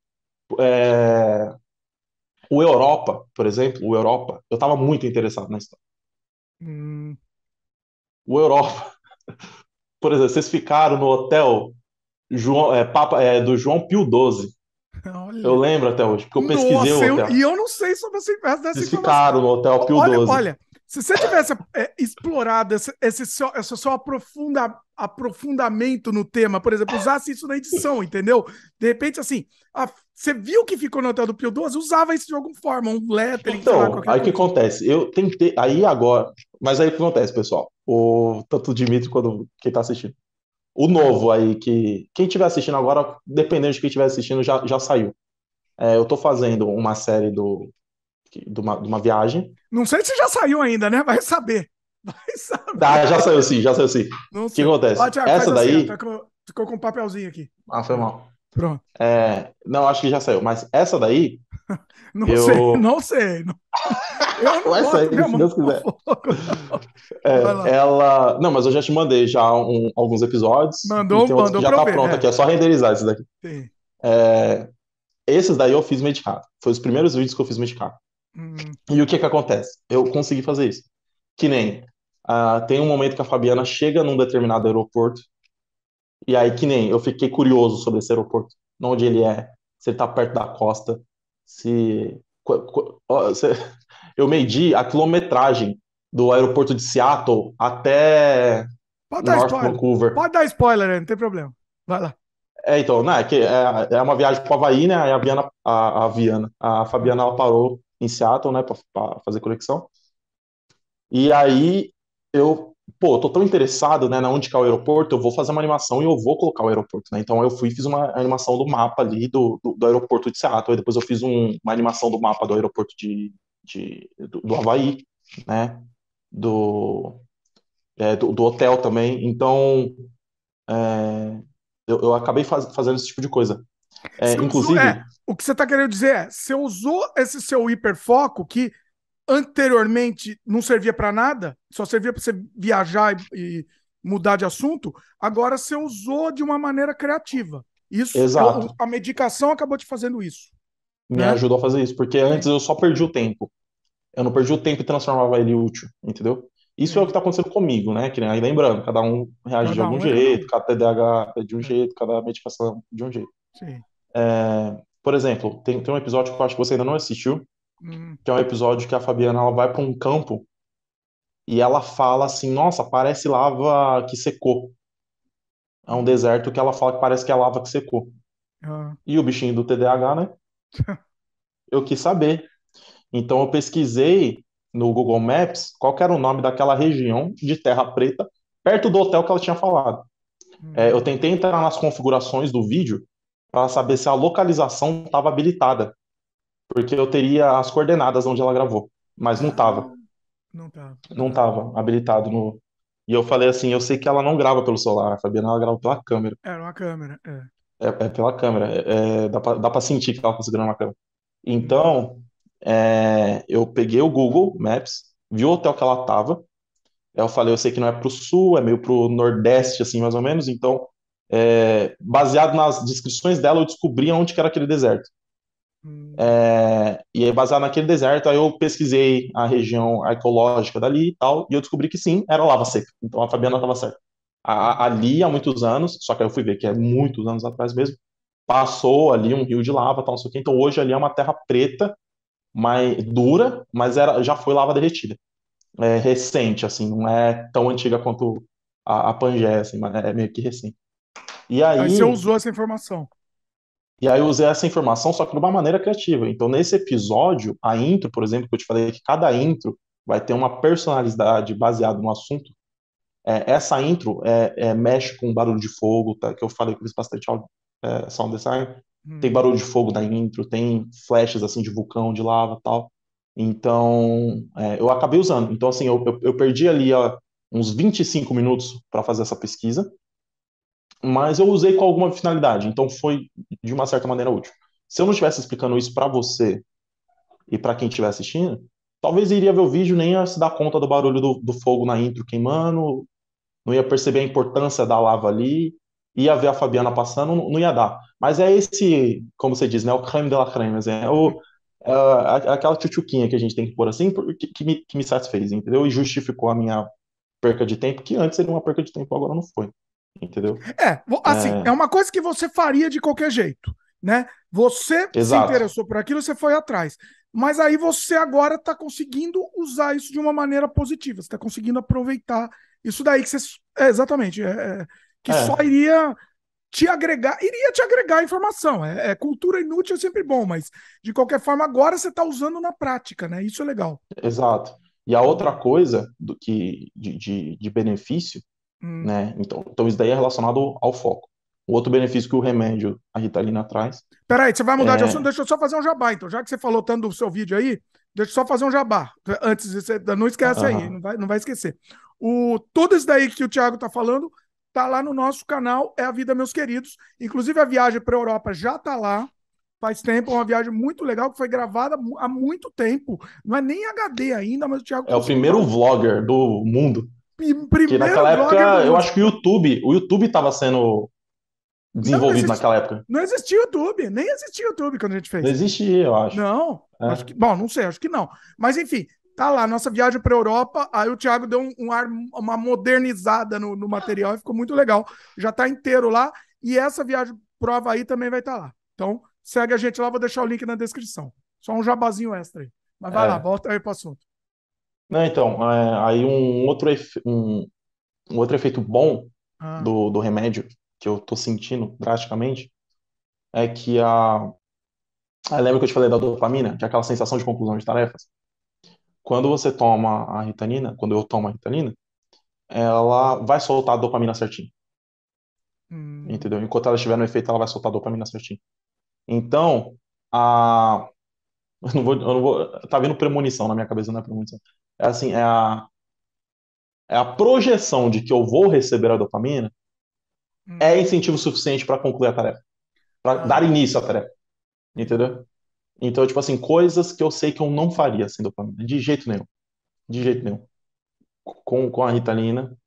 É, o Europa, por exemplo, o Europa, eu estava muito interessado na história. Hum. O Europa, por exemplo, vocês ficaram no hotel João, é, Papa, é, do João Pio doze. Eu Olha. lembro até hoje, porque eu pesquisei o Nossa, eu- hotel. e eu não sei sobre essa, essa Vocês informação. ficaram no hotel O- Pio Olha, doze. olha, se você tivesse é, explorado esse, esse seu, esse seu aprofunda, aprofundamento no tema, por exemplo, usasse isso na edição, entendeu? De repente, assim, a- você viu que ficou no Hotel do Pio doze, usava isso de alguma forma, um lettering, sei lá, Então, qualquer aí o que coisa. acontece? Eu tentei, aí agora, mas aí o que acontece, pessoal? O tanto o Dimitri quanto quem tá assistindo. O novo aí que quem estiver assistindo agora, dependendo de quem estiver assistindo, já, já saiu. É, eu tô fazendo uma série do, de uma, de uma viagem. Não sei se já saiu ainda, né? Vai saber. Vai saber. Ah, já saiu sim, já saiu sim. O Não que sei. Ó, acontece? Thiago, faz Essa assim, ó. Tá daí. com- ficou com um papelzinho aqui. Ah, foi Pronto. mal. Pronto. É, não, acho que já saiu. Mas essa daí, Não sei, eu. não sei. Não- Eu não Vai boto sair, minha se mão Deus no quiser. fogo, não. Vai É, lá. ela. Não, mas eu já te mandei já um- alguns episódios e Mandou, tem outros que mandou já pra eu tá ver. pronto aqui. É, É só renderizar esse daqui. tem. Esses daí eu fiz medicado. Foi os primeiros vídeos que eu fiz medicado. Hum, E o que que acontece? Eu consegui fazer isso. Que nem. Ah, tem um momento que a Fabiana chega num determinado aeroporto. E aí, que nem. Eu fiquei curioso sobre esse aeroporto. Onde ele é. Se ele tá perto da costa. Se. qu- qu- ó, se- Eu medi a quilometragem do aeroporto de Seattle até pode dar North spoiler. Vancouver. Pode dar spoiler, aí, não tem problema. Vai lá. É, então, né, que é, é uma viagem para o Havaí, né? Aí a Viana, a, a Viana, a Fabiana, ela parou em Seattle, né, para fazer conexão. E aí eu pô, eu tô tão interessado, né, na onde que é o aeroporto, eu vou fazer uma animação e eu vou colocar o aeroporto, né? Então eu fui e fiz uma animação do mapa ali do, do, do aeroporto de Seattle, e depois eu fiz um- uma animação do mapa do aeroporto de, de, do, do Havaí, né? Do, é, do, do hotel também. Então, é, eu, eu acabei faz- fazendo esse tipo de coisa. Você É, usou, é, inclusive, o que você está querendo dizer é, você usou esse seu hiperfoco que anteriormente não servia para nada, só servia para você viajar e, e mudar de assunto, agora você usou de uma maneira criativa. Isso é o- exato, a medicação acabou te fazendo isso, me né? ajudou a fazer isso, porque antes Sim, eu só perdi o tempo. Eu não perdi o tempo e transformava ele em útil, entendeu? Isso é o que sim. está acontecendo comigo, né? Que, nem- aí lembrando, cada um reage de Cada algum um é cada jeito, um. cada T D A H é de um É, jeito, cada medicação de um jeito. sim. É, por exemplo, tem, tem um episódio que eu acho que você ainda não assistiu, Hum, que é um episódio que a Fabiana ela vai para um campo e ela fala assim: Nossa, parece lava que secou. É um hum, deserto que ela fala que parece que é lava que secou. ah, E o bichinho do T D A H, né? Eu quis saber. Então eu pesquisei no Google Maps qual que era o nome daquela região de terra preta perto do hotel que ela tinha falado. É, eu hum. tentei entrar nas configurações do vídeo para saber se a localização estava habilitada, porque eu teria as coordenadas onde ela gravou, mas não Ah, estava, não tá. não Tá. estava habilitado no. E eu falei assim, eu sei que ela não grava pelo celular, a Fabiana ela grava pela câmera. Era uma câmera, é. É, é pela câmera, é, é, dá pra, dá pra sentir que ela tá segurando uma câmera. Hum, Então, é, eu peguei o Google Maps, vi o hotel que ela tava. Aí eu falei, eu sei que não é pro sul, é meio pro nordeste, assim, mais ou menos. Então, é, baseado nas descrições dela, eu descobri onde que era aquele deserto. hum. É, e aí, baseado naquele deserto, aí eu pesquisei a região arqueológica dali e tal, e eu descobri que sim, era lava seca. Então a Fabiana Ah, estava certa. A- hum. ali, há muitos anos, só que aí eu fui ver que é muitos anos atrás mesmo, passou ali um rio de lava, tal, não sei o quê. Então hoje ali é uma terra preta, mais dura, mas era, já foi lava derretida. É recente, assim, não é tão antiga quanto a, a Pangeia, assim, mas é meio que recente. E Aí você aí, usou essa informação. e aí eu usei essa informação, só que de uma maneira criativa. Então, nesse episódio, a intro, por exemplo, que eu te falei que cada intro vai ter uma personalidade baseada no assunto. É, essa intro é, é, mexe com barulho de fogo, tá? Que eu falei que eu fiz bastante áudio, é, sound design. Tem Hum. barulho de fogo na intro, tem flashes assim de vulcão, de lava, tal. Então, é, eu acabei usando. Então, assim, eu, eu, eu perdi ali ó, uns vinte e cinco minutos para fazer essa pesquisa, mas eu usei com alguma finalidade. Então, foi de uma certa maneira útil. Se eu não estivesse explicando isso para você e para quem estiver assistindo, talvez iria ver o vídeo e nem ia se dar conta do barulho do, do fogo na intro queimando, não ia perceber a importância da lava ali, ia ver a Fabiana passando, não, não ia dar. Mas é esse, como você diz, né, o creme de la creme, assim, é, o, é a- aquela tchutchuquinha que a gente tem que pôr assim, que, que me, que me satisfez, entendeu? E justificou a minha perca de tempo, que antes seria uma perca de tempo, agora não foi, entendeu? É, vo- assim, é É, uma coisa que você faria de qualquer jeito, né? Você se exato, interessou por aquilo, você foi atrás. Mas aí você agora está conseguindo usar isso de uma maneira positiva. Você está conseguindo aproveitar isso daí que você. É, exatamente. É, é, que só é, iria te agregar, iria te agregar informação. É, é, cultura inútil é sempre bom, mas de qualquer forma, agora você está usando na prática, né? Isso é legal. exato. E a outra coisa do que de, de, de benefício, Hum. né? Então, então isso daí é relacionado ao, ao foco. O outro benefício que o remédio, a Ritalina traz, Peraí, você vai mudar de assunto? é, Deixa eu só fazer um jabá, então. Já que você falou tanto do seu vídeo aí, deixa eu só fazer um jabá. Antes, de você, não esquece aí, não aham, vai, não vai esquecer. O, tudo isso daí que o Thiago tá falando tá lá no nosso canal, É a Vida, Meus Queridos. Inclusive, a viagem para a Europa já tá lá. Faz tempo, é uma viagem muito legal que foi gravada mu- há muito tempo. Não é nem H D ainda, mas o Thiago é o conseguiu dar primeiro um vlogger do mundo. pi- Que primeiro naquela vlogger do época, eu mundo. acho que o YouTube, o YouTube estava sendo Não, não desenvolvido existia, naquela época. não existia YouTube, nem existia YouTube quando a gente Não fez. existia, eu acho. Não, acho que. É, Bom, não sei, acho que não. Mas enfim, tá lá, nossa viagem para a Europa. Aí o Thiago deu um, um ar, uma modernizada no, no material e ficou muito legal. Já tá inteiro lá. E essa viagem pro Havaí também vai estar lá. Então, segue a gente lá, vou deixar o link na descrição. Só um jabazinho extra aí. Mas vai lá, é. volta aí pro assunto. Não, então, é, aí um outro, efe- um, um outro efeito bom Ah, do, do remédio que eu tô sentindo drasticamente é que a. Ah, lembra que eu te falei da dopamina, que é aquela sensação de conclusão de tarefas? Quando você toma a Ritalina, quando eu tomo a Ritalina, ela vai soltar a dopamina certinho, Hum, entendeu? Enquanto ela estiver no efeito, ela vai soltar a dopamina certinho. Então, a... eu não vou, eu não vou, tá vindo premonição na minha cabeça, não é premonição. É assim, é a, é a projeção de que eu vou receber a dopamina é hum, incentivo suficiente para concluir a tarefa, para dar ah, início à tarefa, entendi, entendeu? Então, tipo assim, coisas que eu sei que eu não faria sem dopamina, de jeito nenhum, de jeito nenhum. Com, com a Ritalina,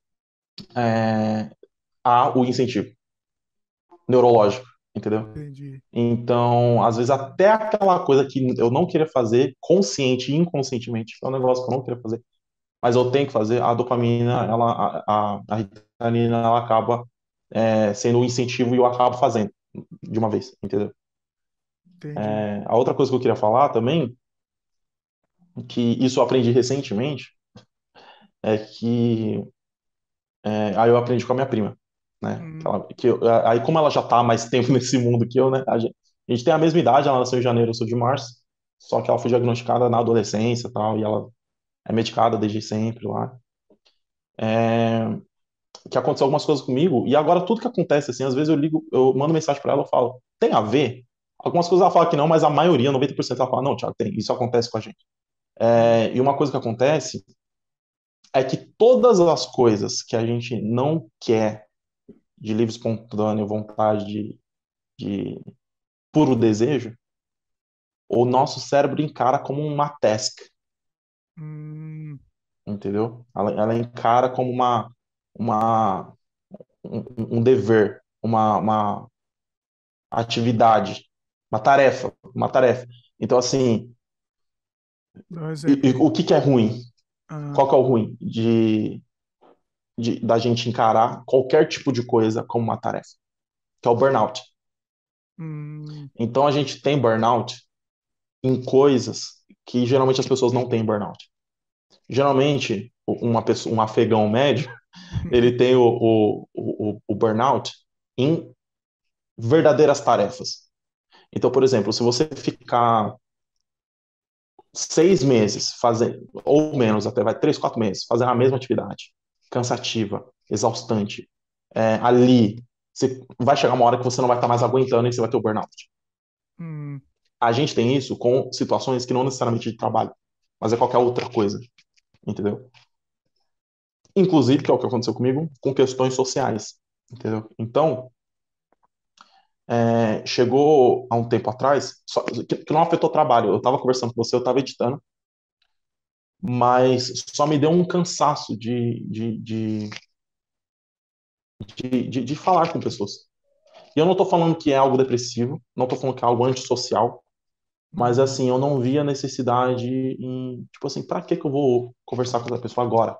é, há o incentivo neurológico, entendeu? entendi. Então, às vezes, até aquela coisa que eu não queria fazer, consciente e inconscientemente, é um negócio que eu não queria fazer, mas eu tenho que fazer, a dopamina, ela, a, a, a Ritalina, ela acaba é, sendo um incentivo e eu acabo fazendo de uma vez, entendeu? Entendi. É, a outra coisa que eu queria falar também, que isso eu aprendi recentemente, é que é, aí eu aprendi com a minha prima, né? Que Hum, ela- que eu- aí como ela já tá há mais tempo nesse mundo que eu, né? A gente, a gente tem a mesma idade, ela nasceu em janeiro, eu sou de março, só que ela foi diagnosticada na adolescência e tal, e ela é medicada desde sempre lá. É, que aconteceu algumas coisas comigo, e agora tudo que acontece, assim, às vezes eu ligo, eu mando mensagem pra ela, eu falo, tem a ver? Algumas coisas ela fala que não, mas a maioria, noventa por cento ela fala, não, Thiago, tem, isso acontece com a gente. hum, É, e uma coisa que acontece é que todas as coisas que a gente não quer de livre espontânea vontade de, de puro desejo, o nosso cérebro encara como uma task, hum, entendeu? Ela, ela encara como uma, uma um, um dever, uma, uma atividade, uma tarefa, uma tarefa. Então, assim, dá um e- exemplo e aí. o que que é ruim? Ah, Qual que é o ruim de, de da gente encarar qualquer tipo de coisa como uma tarefa? Que é o burnout. hum, Então, a gente tem burnout em coisas que geralmente as pessoas não têm burnout. Geralmente, uma pessoa, um afegão médio, ele tem o, o, o, o burnout em verdadeiras tarefas. Então, por exemplo, se você ficar seis meses fazendo, ou menos até, vai três, quatro meses, fazendo a mesma atividade, cansativa, exaustante, é, ali, você vai chegar uma hora que você não vai estar mais aguentando e você vai ter o burnout. hum, A gente tem isso com situações que não necessariamente de trabalho, mas é qualquer outra coisa, entendeu? Inclusive, que é o que aconteceu comigo, com questões sociais, entendeu? Então, é, chegou há um tempo atrás, só, que, que não afetou o trabalho. Eu estava conversando com você, eu estava editando, mas só me deu um cansaço de, de, de, de, de, de falar com pessoas. E eu não estou falando que é algo depressivo, não estou falando que é algo antissocial, mas hum, assim, eu não vi a necessidade em, tipo assim, para que que eu vou conversar com essa pessoa agora,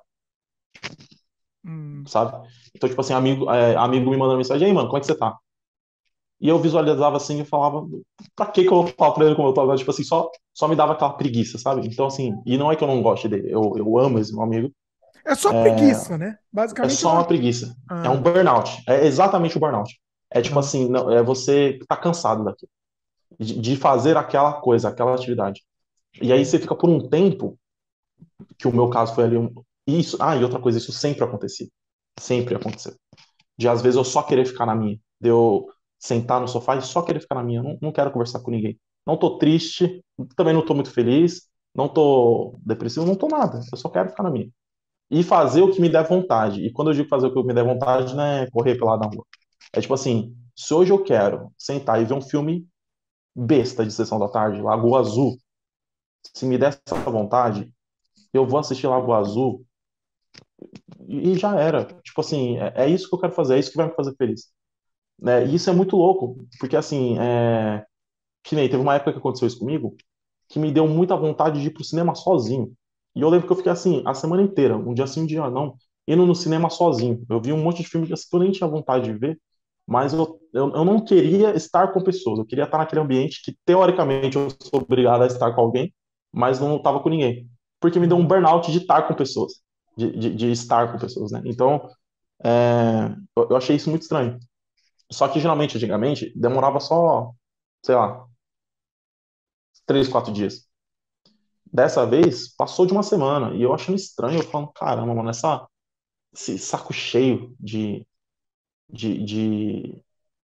hum. sabe? Então, tipo assim, amigo, é, amigo me mandando mensagem, aí, mano, como é que você tá? E eu visualizava assim e falava, pra que que eu vou falar pra ele como eu tô agora? Tipo assim, só, só me dava aquela preguiça, sabe? Então, assim, e não é que eu não goste dele, eu, eu amo esse meu amigo, É só preguiça, né? é Basicamente só não. uma preguiça. É Ah, um burnout. É exatamente o burnout. É tipo ah, assim, não, é você tá cansado daquilo, de, de fazer aquela coisa, aquela atividade. E aí você fica por um tempo, que o meu caso foi ali um, isso, ah, e outra coisa, isso sempre acontecia. Sempre aconteceu. De às vezes eu só querer ficar na minha, de eu sentar no sofá e só querer ficar na minha, não, não quero conversar com ninguém. Não tô triste, também não tô muito feliz, não tô depressivo, não tô nada. Eu só quero ficar na minha. E fazer o que me der vontade. E quando eu digo fazer o que me der vontade, não é correr pela na rua. É tipo assim, se hoje eu quero sentar e ver um filme besta de sessão da tarde, Lagoa Azul, se me der essa vontade, eu vou assistir Lagoa Azul e já era. Tipo assim, é, é isso que eu quero fazer, é isso que vai me fazer feliz. Né? E isso é muito louco, porque assim, é... que nem teve uma época que aconteceu isso comigo, que me deu muita vontade de ir pro cinema sozinho. E eu lembro que eu fiquei assim, a semana inteira, um dia sim, um dia não, indo no cinema sozinho. Eu vi um monte de filme que eu nem tinha vontade de ver, mas eu, eu, eu não queria estar com pessoas, eu queria estar naquele ambiente que, teoricamente, eu sou obrigado a estar com alguém, mas não estava com ninguém. Porque me deu um entendi. burnout de estar com pessoas, de, de, de estar com pessoas, né? Então, é, eu, eu achei isso muito estranho. Só que geralmente, antigamente, demorava só, sei lá, três, quatro dias. Dessa vez, passou de uma semana. E eu achando estranho, eu falando, caramba, mano, essa. esse saco cheio de, de, de,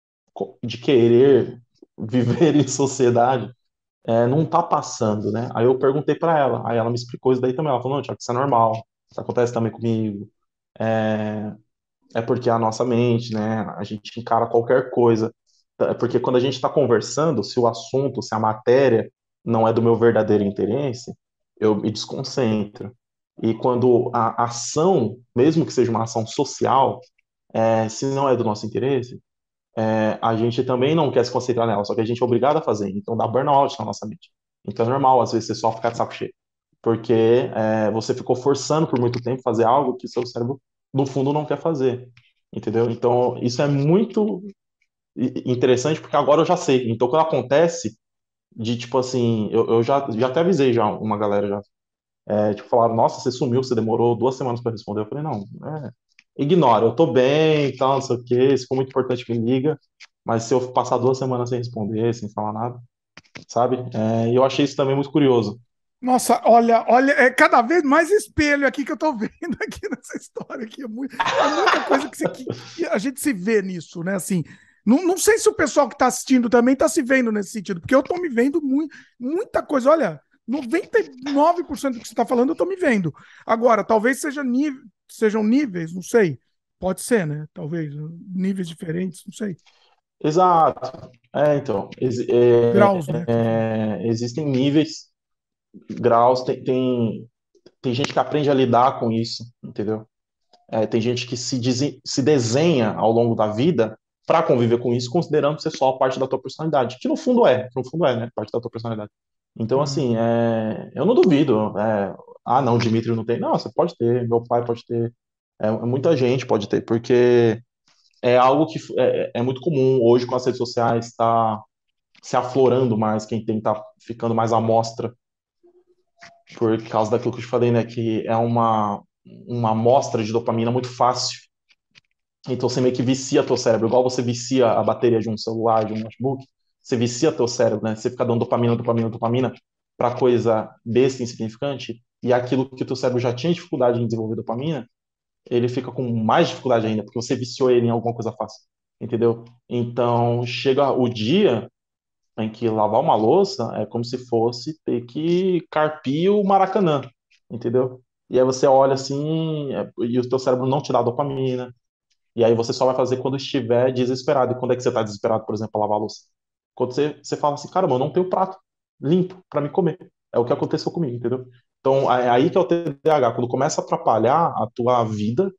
de querer viver em sociedade, é, não tá passando, né? Aí eu perguntei pra ela, aí ela me explicou isso daí também. Ela falou, não, Thiago, isso é normal, isso acontece também comigo. É, é porque a nossa mente, né? A gente encara qualquer coisa. É porque quando a gente está conversando, se o assunto, se a matéria não é do meu verdadeiro interesse, eu me desconcentro. E quando a ação, mesmo que seja uma ação social, é, se não é do nosso interesse, é, a gente também não quer se concentrar nela, só que a gente é obrigado a fazer. Então dá burnout na nossa mente. Então é normal, às vezes, você só ficar de saco cheio. Porque é, você ficou forçando por muito tempo fazer algo que seu cérebro, no fundo, não quer fazer. Entendeu? Então, isso é muito interessante, porque agora eu já sei. Então, quando acontece, de tipo assim, eu, eu já, já até avisei já uma galera já. É, tipo, falaram, nossa, você sumiu, você demorou duas semanas para responder. Eu falei, não, é, ignora, eu tô bem e tal, não sei o quê, se for muito importante, me liga. Mas se eu passar duas semanas sem responder, sem falar nada, sabe? É, e eu achei isso também muito curioso. Nossa, olha, olha, é cada vez mais espelho aqui que eu tô vendo aqui nessa história aqui. É, muito, é muita coisa que, se- que- que a gente se vê nisso, né? Assim, não, não sei se o pessoal que está assistindo também está se vendo nesse sentido, porque eu tô me vendo muito, muita coisa. Olha, noventa e nove por cento do que você está falando, eu tô me vendo. Agora, talvez seja nível, sejam níveis, não sei. Pode ser, né? Talvez, níveis diferentes, não sei. Exato. É, então, exi- é, Graus, né? Que você falou. é, existem níveis, graus, tem, tem, tem gente que aprende a lidar com isso, entendeu? É, tem gente que se, dese- se desenha ao longo da vida para conviver com isso, considerando ser só parte da tua personalidade, que no fundo é, que no fundo é, né? Parte da tua personalidade. Então, Ah, assim, é, eu não duvido. É, ah, não, Dimitri não tem. Não, você pode ter, meu pai pode ter, é, muita gente pode ter, porque é algo que é, é muito comum hoje com as redes sociais, está se aflorando mais, quem tem tá ficando mais à mostra por causa daquilo que eu te falei, né? Que é uma, uma amostra de dopamina muito fácil. Então você meio que vicia teu cérebro, igual você vicia a bateria de um celular, de um notebook, você vicia teu cérebro, né? Você fica dando dopamina, dopamina, dopamina para coisa besta, insignificante, e aquilo que o teu cérebro já tinha dificuldade em desenvolver dopamina, ele fica com mais dificuldade ainda, porque você viciou ele em alguma coisa fácil, entendeu? Então chega o dia em que lavar uma louça é como se fosse ter que carpir o Maracanã, entendeu? E aí você olha assim, é, e o teu cérebro não te dá dopamina, e aí você só vai fazer quando estiver desesperado. E quando é que você está desesperado, por exemplo, para lavar a louça? Quando você, você fala assim, caramba, eu não tenho prato limpo para me comer. É o que aconteceu comigo, entendeu? Então, é aí que é o T D A H. Quando começa a atrapalhar a tua vida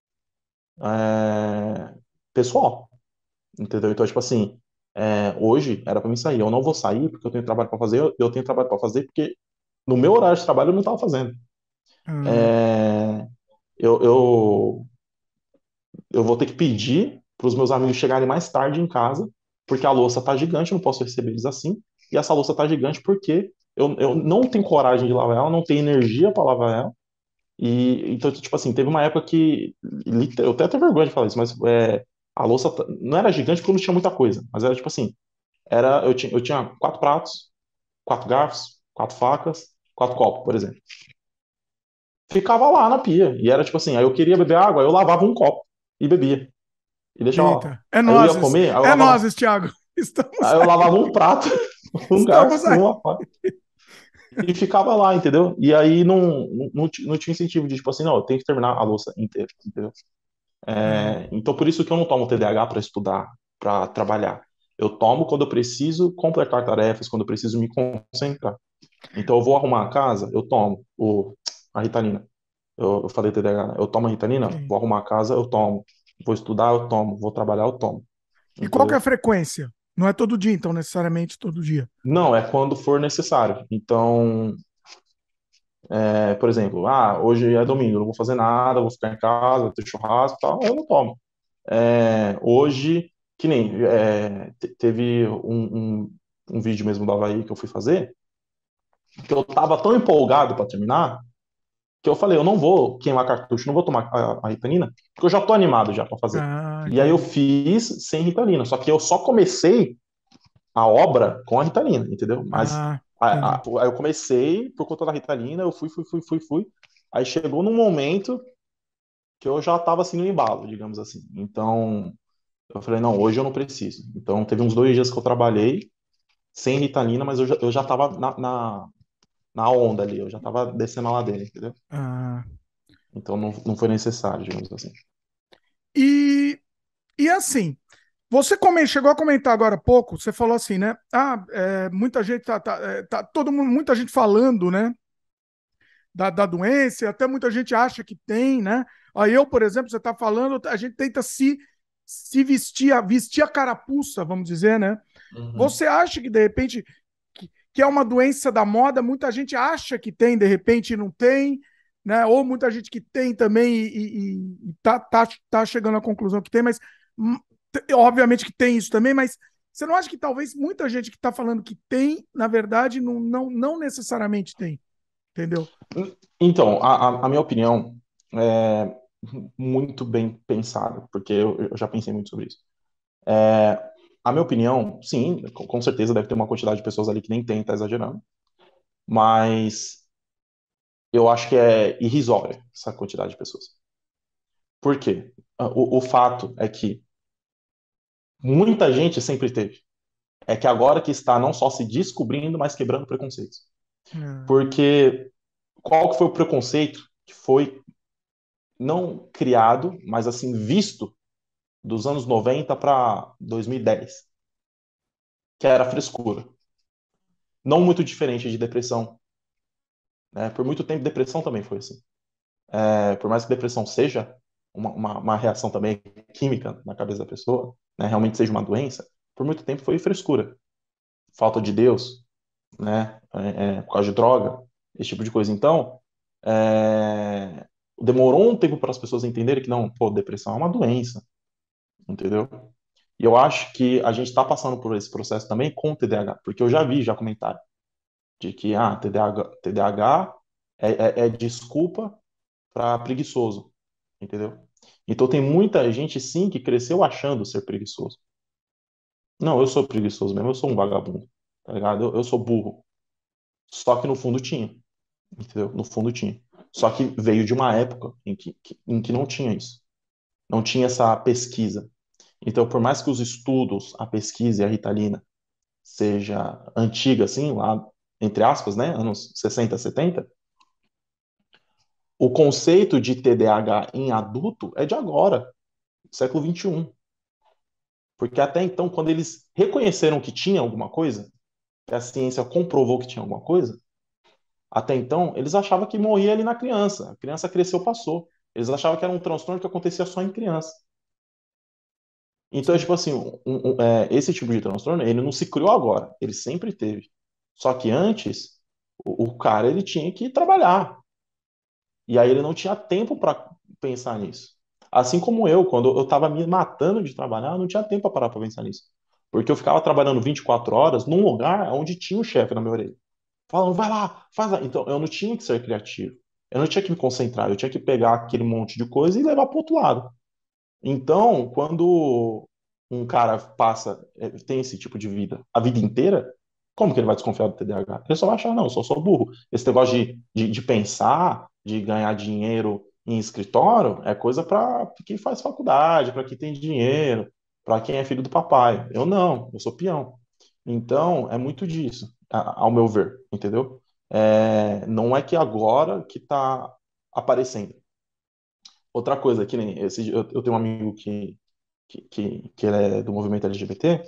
é, pessoal, entendeu? Então, tipo assim, é, hoje era para mim sair. Eu não vou sair porque eu tenho trabalho para fazer. Eu, eu tenho trabalho para fazer porque no meu horário de trabalho eu não estava fazendo. ah, É, eu, eu eu vou ter que pedir para os meus amigos chegarem mais tarde em casa, porque a louça tá gigante, eu não posso receber eles assim. E essa louça tá gigante porque eu, eu não tenho coragem de lavar ela, não tenho energia para lavar ela. E então, tipo assim, teve uma época que eu até tenho vergonha de falar isso, mas é, a louça tá- não era gigante porque não tinha muita coisa, mas era tipo assim, era eu tinha, eu tinha quatro pratos, quatro garfos, quatro facas, quatro copos, por exemplo. Ficava lá na pia. E era tipo assim, aí eu queria beber água, eu lavava um copo e bebia. E deixava lá. eita, é Aí eu ia nozes, comer, aí eu é lavava, nozes, Thiago. Estamos aí eu aí, lavava um prato, um estamos garfo e aí. uma faca. E ficava lá, entendeu? E aí não, não, ti- não tinha incentivo de, tipo assim, não, eu tenho que terminar a louça inteira, entendeu? Ah, É, então por isso que eu não tomo T D A H para estudar, para trabalhar. Eu tomo quando eu preciso completar tarefas, quando eu preciso me concentrar. Então eu vou arrumar a casa, eu tomo o, a Ritalina. Eu, eu falei T D A H, né? Eu tomo a Ritalina, sim. vou arrumar a casa, eu tomo. Vou estudar, eu tomo. Vou trabalhar, eu tomo. E qual que é a Entendeu? frequência? Não é todo dia, então, necessariamente todo dia. Não, é quando for necessário. Então, é, por exemplo, ah, hoje é domingo, eu não vou fazer nada, vou ficar em casa, vou ter churrasco e tal, eu não tomo. É, hoje, que nem, é, te- teve um, um, um vídeo mesmo do Havaí que eu fui fazer, que eu tava tão empolgado para terminar, que eu falei, eu não vou queimar cartucho, não vou tomar a, a Ritalina, porque eu já tô animado já para fazer. Ah, E aí eu entendi. fiz sem Ritalina, só que eu só comecei a obra com a Ritalina, entendeu? Mas Ah, a- a- entendi. aí eu comecei por conta da Ritalina, eu fui, fui, fui, fui, fui. Aí chegou num momento que eu já estava assim no embalo, digamos assim. Então, eu falei, não, hoje eu não preciso. Então, teve uns dois dias que eu trabalhei sem Ritalina, mas eu já, eu já tava na, na, na onda ali, eu já tava descendo a ladeira, entendeu? Ah, Então, não, não foi necessário, digamos assim. e, e assim, você come- chegou a comentar agora há pouco, você falou assim, né? Ah, é, muita gente tá, tá, é, tá- todo mundo, muita gente falando, né? Da, da doença, até muita gente acha que tem, né? Aí eu, por exemplo, você está falando, a gente tenta se, se vestir, a- vestir a carapuça, vamos dizer, né? Uhum. Você acha que, de repente, que, que é uma doença da moda, muita gente acha que tem, de repente não tem, né? Ou muita gente que tem também e, e, e tá, tá, tá chegando à conclusão que tem, mas hum, te- obviamente que tem isso também, mas você não acha que talvez muita gente que está falando que tem, na verdade, não, não, não necessariamente tem, entendeu? Então, a, a, a minha opinião é muito bem pensada, porque eu, eu já pensei muito sobre isso. É, a minha opinião, sim, com, com certeza deve ter uma quantidade de pessoas ali que nem tem, tá exagerando, mas eu acho que é irrisória essa quantidade de pessoas. Por quê? O, o fato é que muita gente sempre teve. É que agora que está não só se descobrindo, mas quebrando preconceitos. É, Porque qual que foi o preconceito que foi não criado, mas assim visto dos anos noventa para dois mil e dez, que era a frescura. Não muito diferente de depressão, né? Por muito tempo, depressão também foi assim. É, por mais que depressão seja uma, uma, uma reação também química na cabeça da pessoa, né? Realmente seja uma doença, por muito tempo foi frescura. Falta de Deus, né? É, é, por causa de droga, esse tipo de coisa. Então, é, demorou um tempo para as pessoas entenderem que não, pô, depressão é uma doença, entendeu? E eu acho que a gente está passando por esse processo também com o T D A H, porque eu já vi já comentário de que ah, T D A H, T D A H é, é, é desculpa para preguiçoso, entendeu? Então tem muita gente sim que cresceu achando ser preguiçoso. Não, eu sou preguiçoso mesmo, eu sou um vagabundo, tá ligado? Eu, eu sou burro. Só que no fundo tinha, entendeu? No fundo tinha. Só que veio de uma época em que, que- em que não tinha isso. Não tinha essa pesquisa. Então, por mais que os estudos, a pesquisa e a Ritalina seja antiga, assim, lá, entre aspas, né, anos sessenta, setenta, o conceito de T D A H em adulto é de agora, século vinte e um. Porque até então, quando eles reconheceram que tinha alguma coisa, que a ciência comprovou que tinha alguma coisa, até então, eles achavam que morria ali na criança. A criança cresceu, passou. Eles achavam que era um transtorno que acontecia só em criança. Então, é sim. tipo assim, um- um- é, esse tipo de transtorno, ele não se criou agora, ele sempre teve. Só que antes, o, o cara, ele tinha que trabalhar. E aí ele não tinha tempo para pensar nisso. Assim como eu, quando eu estava me matando de trabalhar, eu não tinha tempo para parar para pensar nisso. Porque eu ficava trabalhando vinte e quatro horas num lugar onde tinha um chefe na minha orelha. Falando, vai lá, faz lá. Então, eu não tinha que ser criativo. Eu não tinha que me concentrar. Eu tinha que pegar aquele monte de coisa e levar para outro lado. Então, quando um cara passa, eh, tem esse tipo de vida a vida inteira, como que ele vai desconfiar do T D A H? Ele só vai achar, não, eu só sou burro. Esse negócio de, de, de pensar, de ganhar dinheiro em escritório, é coisa para quem faz faculdade, para quem tem dinheiro, para quem é filho do papai. Eu não, eu sou peão. Então, é muito disso, a- ao meu ver, entendeu? É, não é que agora que está aparecendo. Outra coisa, que nem esse, eu, eu tenho um amigo que, que, que, que ele é do movimento L G B T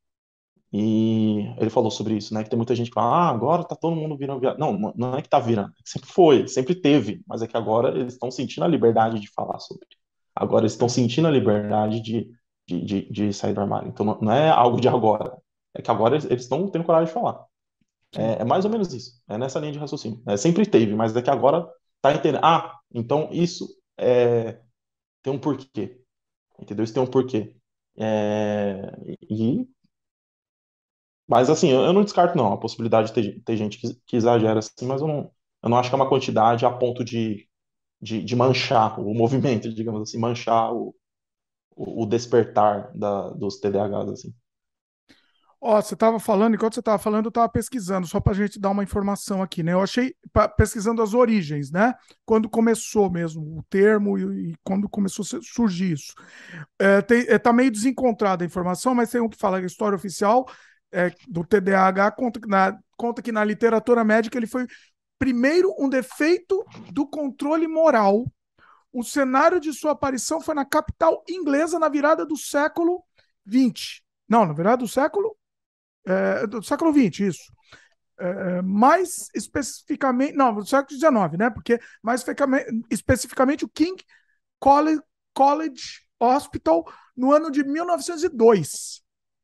e ele falou sobre isso, né? Que tem muita gente que fala, ah, agora tá todo mundo virando viado. Não, não não é que tá virando, é que sempre foi, sempre teve, mas é que agora eles estão sentindo a liberdade de falar sobre. Agora eles estão sentindo a liberdade de, de, de, de sair do armário. Então não, não é algo de agora, é que agora eles eles estão tendo coragem de falar. Sim. É, é mais ou menos isso, é nessa linha de raciocínio. É, sempre teve, mas é que agora tá entendendo. Ah, então isso é, tem um porquê. Entendeu? Isso tem um porquê. É, e, mas assim, eu, eu não descarto não a possibilidade de ter, ter gente que, que exagera assim, mas eu não, eu não acho que é uma quantidade a ponto de, de, de manchar o movimento, digamos assim, manchar o, o, o despertar da, dos T D A Hs, assim. Ó, você estava falando, enquanto você estava falando, eu estava pesquisando, só para a gente dar uma informação aqui, né? Eu achei, pa- pesquisando as origens, né? Quando começou mesmo o termo e, e quando começou a su- surgir isso. É, tem, é, tá meio desencontrada a informação, mas tem um que fala que a história oficial é, do T D A H conta, que na, conta que na literatura médica ele foi, primeiro, um defeito do controle moral. O cenário de sua aparição foi na capital inglesa na virada do século vinte. Não, na virada do século é, do século vinte, isso. É, mais especificamente, não, do século dezenove, né? Porque mais especificamente o King College, College Hospital no ano de mil novecentos e dois.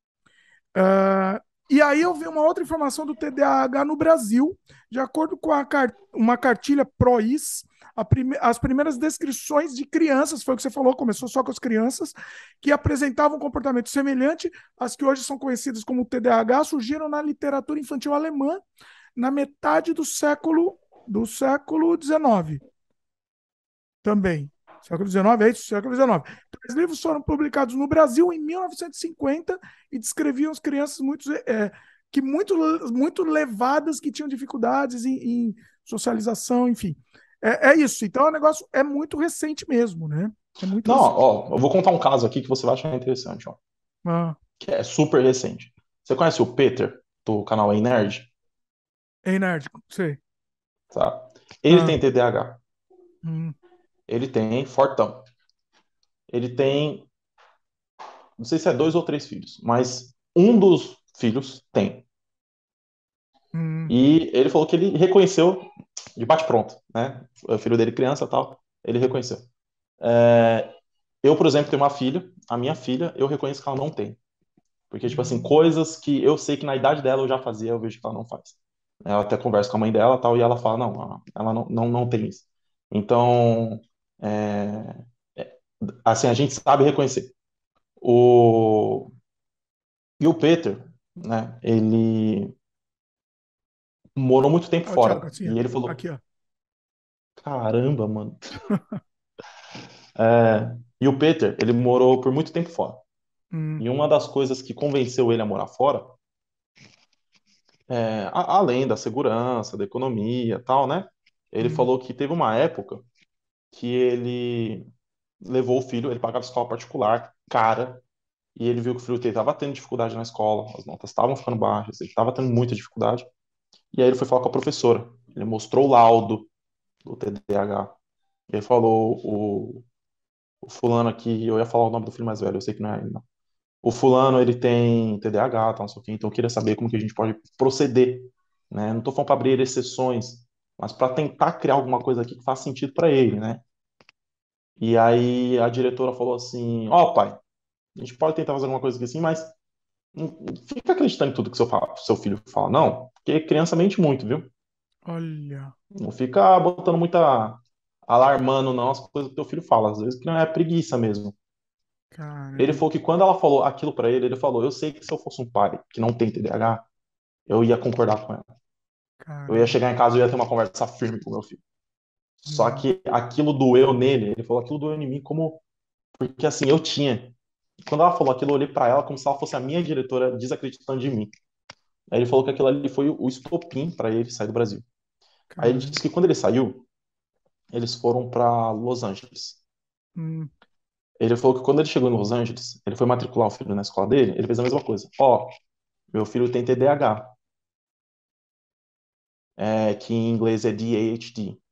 Uh, e aí eu vi uma outra informação do T D A H no Brasil, de acordo com a car uma cartilha PROIS, prime as primeiras descrições de crianças, foi o que você falou, começou só com as crianças, que apresentavam um comportamento semelhante às que hoje são conhecidas como T D A H, surgiram na literatura infantil alemã na metade do século do século dezenove também. Século dezenove, é isso? Século dezenove. Três livros foram publicados no Brasil em mil novecentos e cinquenta e descreviam as crianças muito, é, que muito, muito levadas, que tinham dificuldades em, em socialização, enfim. É, é isso. Então, o negócio é muito recente mesmo, né? É muito Não, recente. ó, eu vou contar um caso aqui que você vai achar interessante, ó, Ah, que é super recente. Você conhece o Peter, do canal Ei Nerd? é nerd, sei. Tá? Ele Ah, tem T D A H. hum, Ele tem fortão. Ele tem, não sei se é dois ou três filhos, mas um dos filhos tem. hum, E ele falou que ele reconheceu de bate-pronto, né? O filho dele, criança e tal, ele reconheceu. É, eu, por exemplo, tenho uma filha. A minha filha, eu reconheço que ela não tem. Porque, tipo assim, hum, coisas que eu sei que na idade dela eu já fazia, eu vejo que ela não faz. Eu até converso com a mãe dela tal, e ela fala, não, ela não, não, não tem isso. Então, é, é, assim, a gente sabe reconhecer. O, e o Peter, né, ele morou muito tempo Ó, Thiago, fora. assim, ó. E ele falou, Aqui, ó. caramba, mano. É, e o Peter, ele morou por muito tempo fora. Hum, E uma das coisas que convenceu ele a morar fora, é, a- além da segurança, da economia, e tal, né? Ele hum, falou que teve uma época que ele levou o filho, ele pagava escola particular, cara, e ele viu que o filho dele estava tendo dificuldade na escola, as notas estavam ficando baixas, ele estava tendo muita dificuldade. E aí ele foi falar com a professora. Ele mostrou o laudo do T D A H. E ele falou, o, o fulano aqui, eu ia falar o nome do filho mais velho, eu sei que não é ele, não. O fulano, ele tem T D A H, tal, não sei o quê, então eu queria saber como que a gente pode proceder, né? Não estou falando para abrir exceções, mas para tentar criar alguma coisa aqui que faça sentido para ele, né? E aí a diretora falou assim: Ó, oh, pai, a gente pode tentar fazer alguma coisa aqui assim, mas não fica acreditando em tudo que seu, fa- seu filho fala, não, porque criança mente muito, viu? olha, Não fica botando muita. Alarmando, não, as coisas que teu filho fala. Às vezes que não é preguiça mesmo. Ele caramba, falou que quando ela falou aquilo pra ele, ele falou: Eu sei que se eu fosse um pai que não tem T D A H, eu ia concordar com ela. Eu ia caramba. chegar em casa e ia ter uma conversa firme com meu filho. Só Hum, que aquilo doeu nele. Ele falou: aquilo doeu em mim como. Porque assim, eu tinha. Quando ela falou aquilo, eu olhei pra ela como se ela fosse a minha diretora desacreditando de mim. Aí ele falou que aquilo ali foi o estopim pra ele sair do Brasil. Aí ele caramba. disse que quando ele saiu, eles foram pra Los Angeles. Hum, Ele falou que quando ele chegou em Los Angeles, ele foi matricular o filho na escola dele, ele fez a mesma coisa. Ó, meu filho tem T D A H, é, que em inglês é D A H D.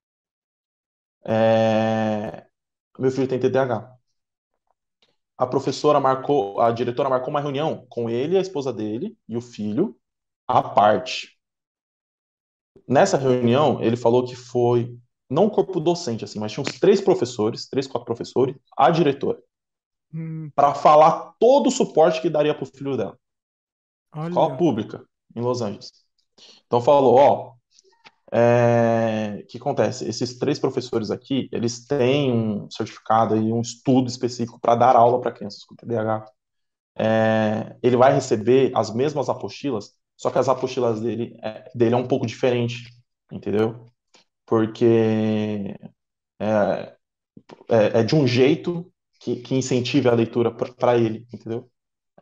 É, meu filho tem T D A H. A professora marcou, a diretora marcou uma reunião com ele, a esposa dele e o filho, à parte. Nessa reunião, ele falou que foi, não o corpo docente, assim, mas tinha uns três professores, três, quatro professores, a diretora, hum, para falar todo o suporte que daria para o filho dela. Escola olha. pública, em Los Angeles. Então falou, ó, é, o que acontece? Esses três professores aqui, eles têm um certificado e um estudo específico para dar aula para crianças com T D A H. É, ele vai receber as mesmas apostilas, só que as apostilas dele é, dele é um pouco diferente, entendeu? Porque é, é de um jeito que, que incentive a leitura para ele, entendeu?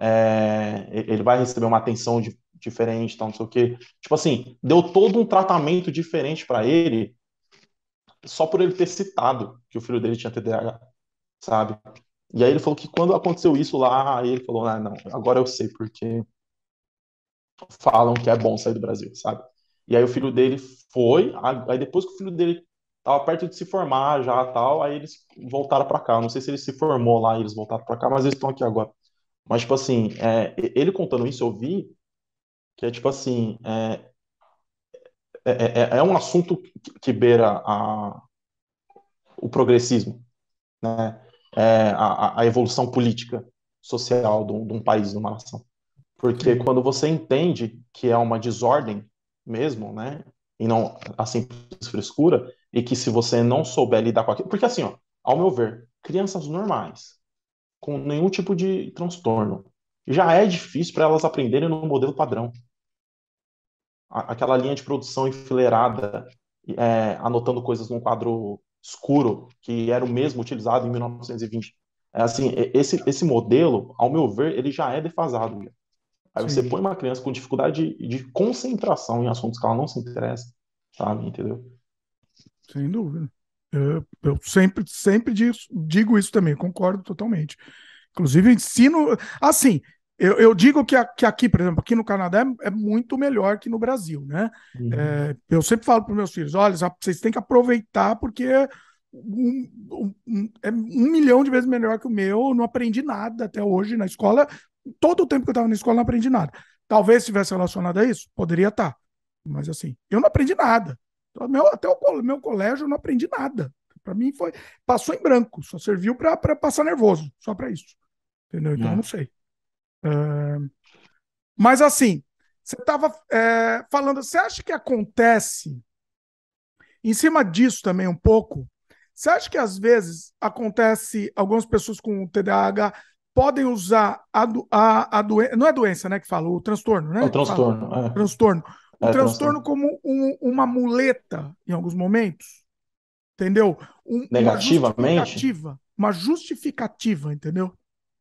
é, ele vai receber uma atenção di- diferente, tal, não sei o quê. Tipo assim, deu todo um tratamento diferente para ele só por ele ter citado que o filho dele tinha T D A H, sabe? E aí ele falou que quando aconteceu isso lá, aí ele falou, ah, não, agora eu sei porque falam que é bom sair do Brasil, sabe? E aí o filho dele foi, aí depois que o filho dele tava perto de se formar já, tal, aí eles voltaram para cá. Eu não sei se ele se formou lá e eles voltaram para cá, mas eles estão aqui agora. Mas, tipo assim, é, ele contando isso, eu vi que é, tipo assim, é, é, é, é um assunto que, que beira a, o progressismo, né? É, a, a evolução política, social de um, de um país, de uma nação. Porque Sim. quando você entende que é uma desordem mesmo, né? E não a simples frescura, e que se você não souber lidar com aquilo. Porque assim, ó, ao meu ver, crianças normais, com nenhum tipo de transtorno, já é difícil para elas aprenderem no modelo padrão. A- Aquela linha de produção enfileirada, é, anotando coisas num quadro escuro, que era o mesmo utilizado em mil novecentos e vinte. É assim, e- esse, esse modelo, ao meu ver, ele já é defasado. Aí você Sim, põe uma criança com dificuldade de, de concentração em assuntos que ela não se interessa, sabe? Entendeu? sem dúvida. Eu, eu sempre, sempre digo, digo isso também, concordo totalmente. Inclusive, ensino. Assim, eu, eu digo que, a- que aqui, por exemplo, aqui no Canadá é, é muito melhor que no Brasil, né? Uhum. É, eu sempre falo para os meus filhos: olha, vocês têm que aproveitar porque um, um- um- é um milhão de vezes melhor que o meu. Eu não aprendi nada até hoje na escola. Todo o tempo que eu estava na escola, eu não aprendi nada. Talvez estivesse relacionado a isso, poderia estar. Mas assim, eu não aprendi nada. Então, meu- até o col- meu colégio eu não aprendi nada. Para mim foi. Passou em branco, só serviu para passar nervoso, só para isso. Entendeu? Então, eu não É. sei. Mas assim, você estava falando, você acha que acontece, em cima disso também um pouco, você acha que às vezes acontece, algumas pessoas com T D A H podem usar a, do- a, a doença, não é doença, né, que fala, o transtorno, É o né, que fala, transtorno, transtorno, o é, é transtorno transtorno. como um- uma muleta em alguns momentos, entendeu? Um- uma Negativamente? justificativa, uma justificativa, entendeu?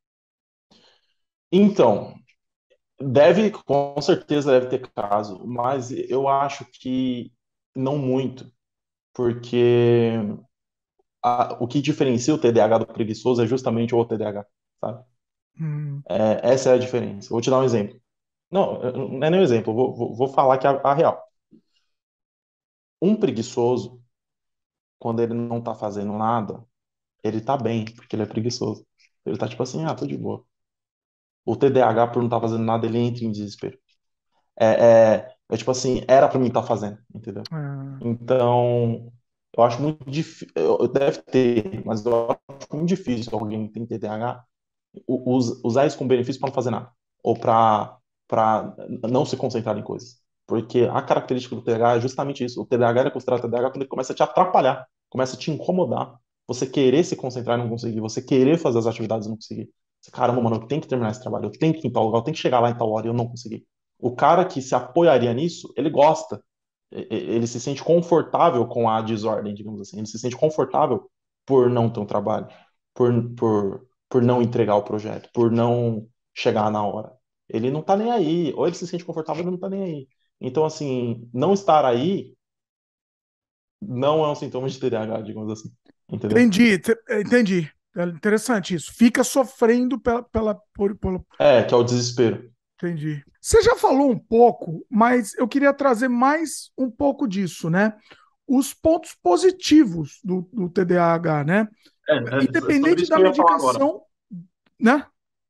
Então, deve, com certeza deve ter caso, mas eu acho que não muito, porque a- o que diferencia o T D A H do preguiçoso é justamente o T D A H, sabe? Hum, É, essa é a diferença. Vou te dar um exemplo. Não, não é nem um exemplo, eu vou, vou, vou falar que é a, a real. Um preguiçoso, quando ele não tá fazendo nada, ele tá bem, porque ele é preguiçoso. Ele tá tipo assim, ah, tô de boa. O T D A H, por não estar fazendo nada, ele entra em desespero. É, é, é tipo assim, era pra mim estar fazendo, entendeu? é, Então, eu acho muito difícil, deve ter, mas eu acho muito difícil alguém que tem T D A H u- us- usar isso como benefício para não fazer nada. Ou para para não se concentrar em coisas. Porque a característica do T D A H é justamente isso. O T D A H é considerado T D A H quando ele começa a te atrapalhar, começa a te incomodar. Você querer se concentrar e não conseguir, você querer fazer as atividades e não conseguir. Você, caramba, mano, eu tenho que terminar esse trabalho, eu tenho que ir em tal lugar, eu tenho que chegar lá em tal hora e eu não consegui. O cara que se apoiaria nisso, ele gosta. E- e- Ele se sente confortável com a desordem, digamos assim. Ele se sente confortável por não ter um trabalho, por, por, por não entregar o projeto, por não chegar na hora. Ele não tá nem aí. Ou ele se sente confortável, ele não tá nem aí. Então, assim, não estar aí não é um sintoma de T D A H, digamos assim. Entendeu? entendi, te- entendi. É interessante isso. Fica sofrendo pela, pela, por, por- É, que é o desespero. entendi. Você já falou um pouco, mas eu queria trazer mais um pouco disso, né? Os pontos positivos do, do T D A H, né? É, é sobre Independente isso da que eu ia falar agora. medicação, né?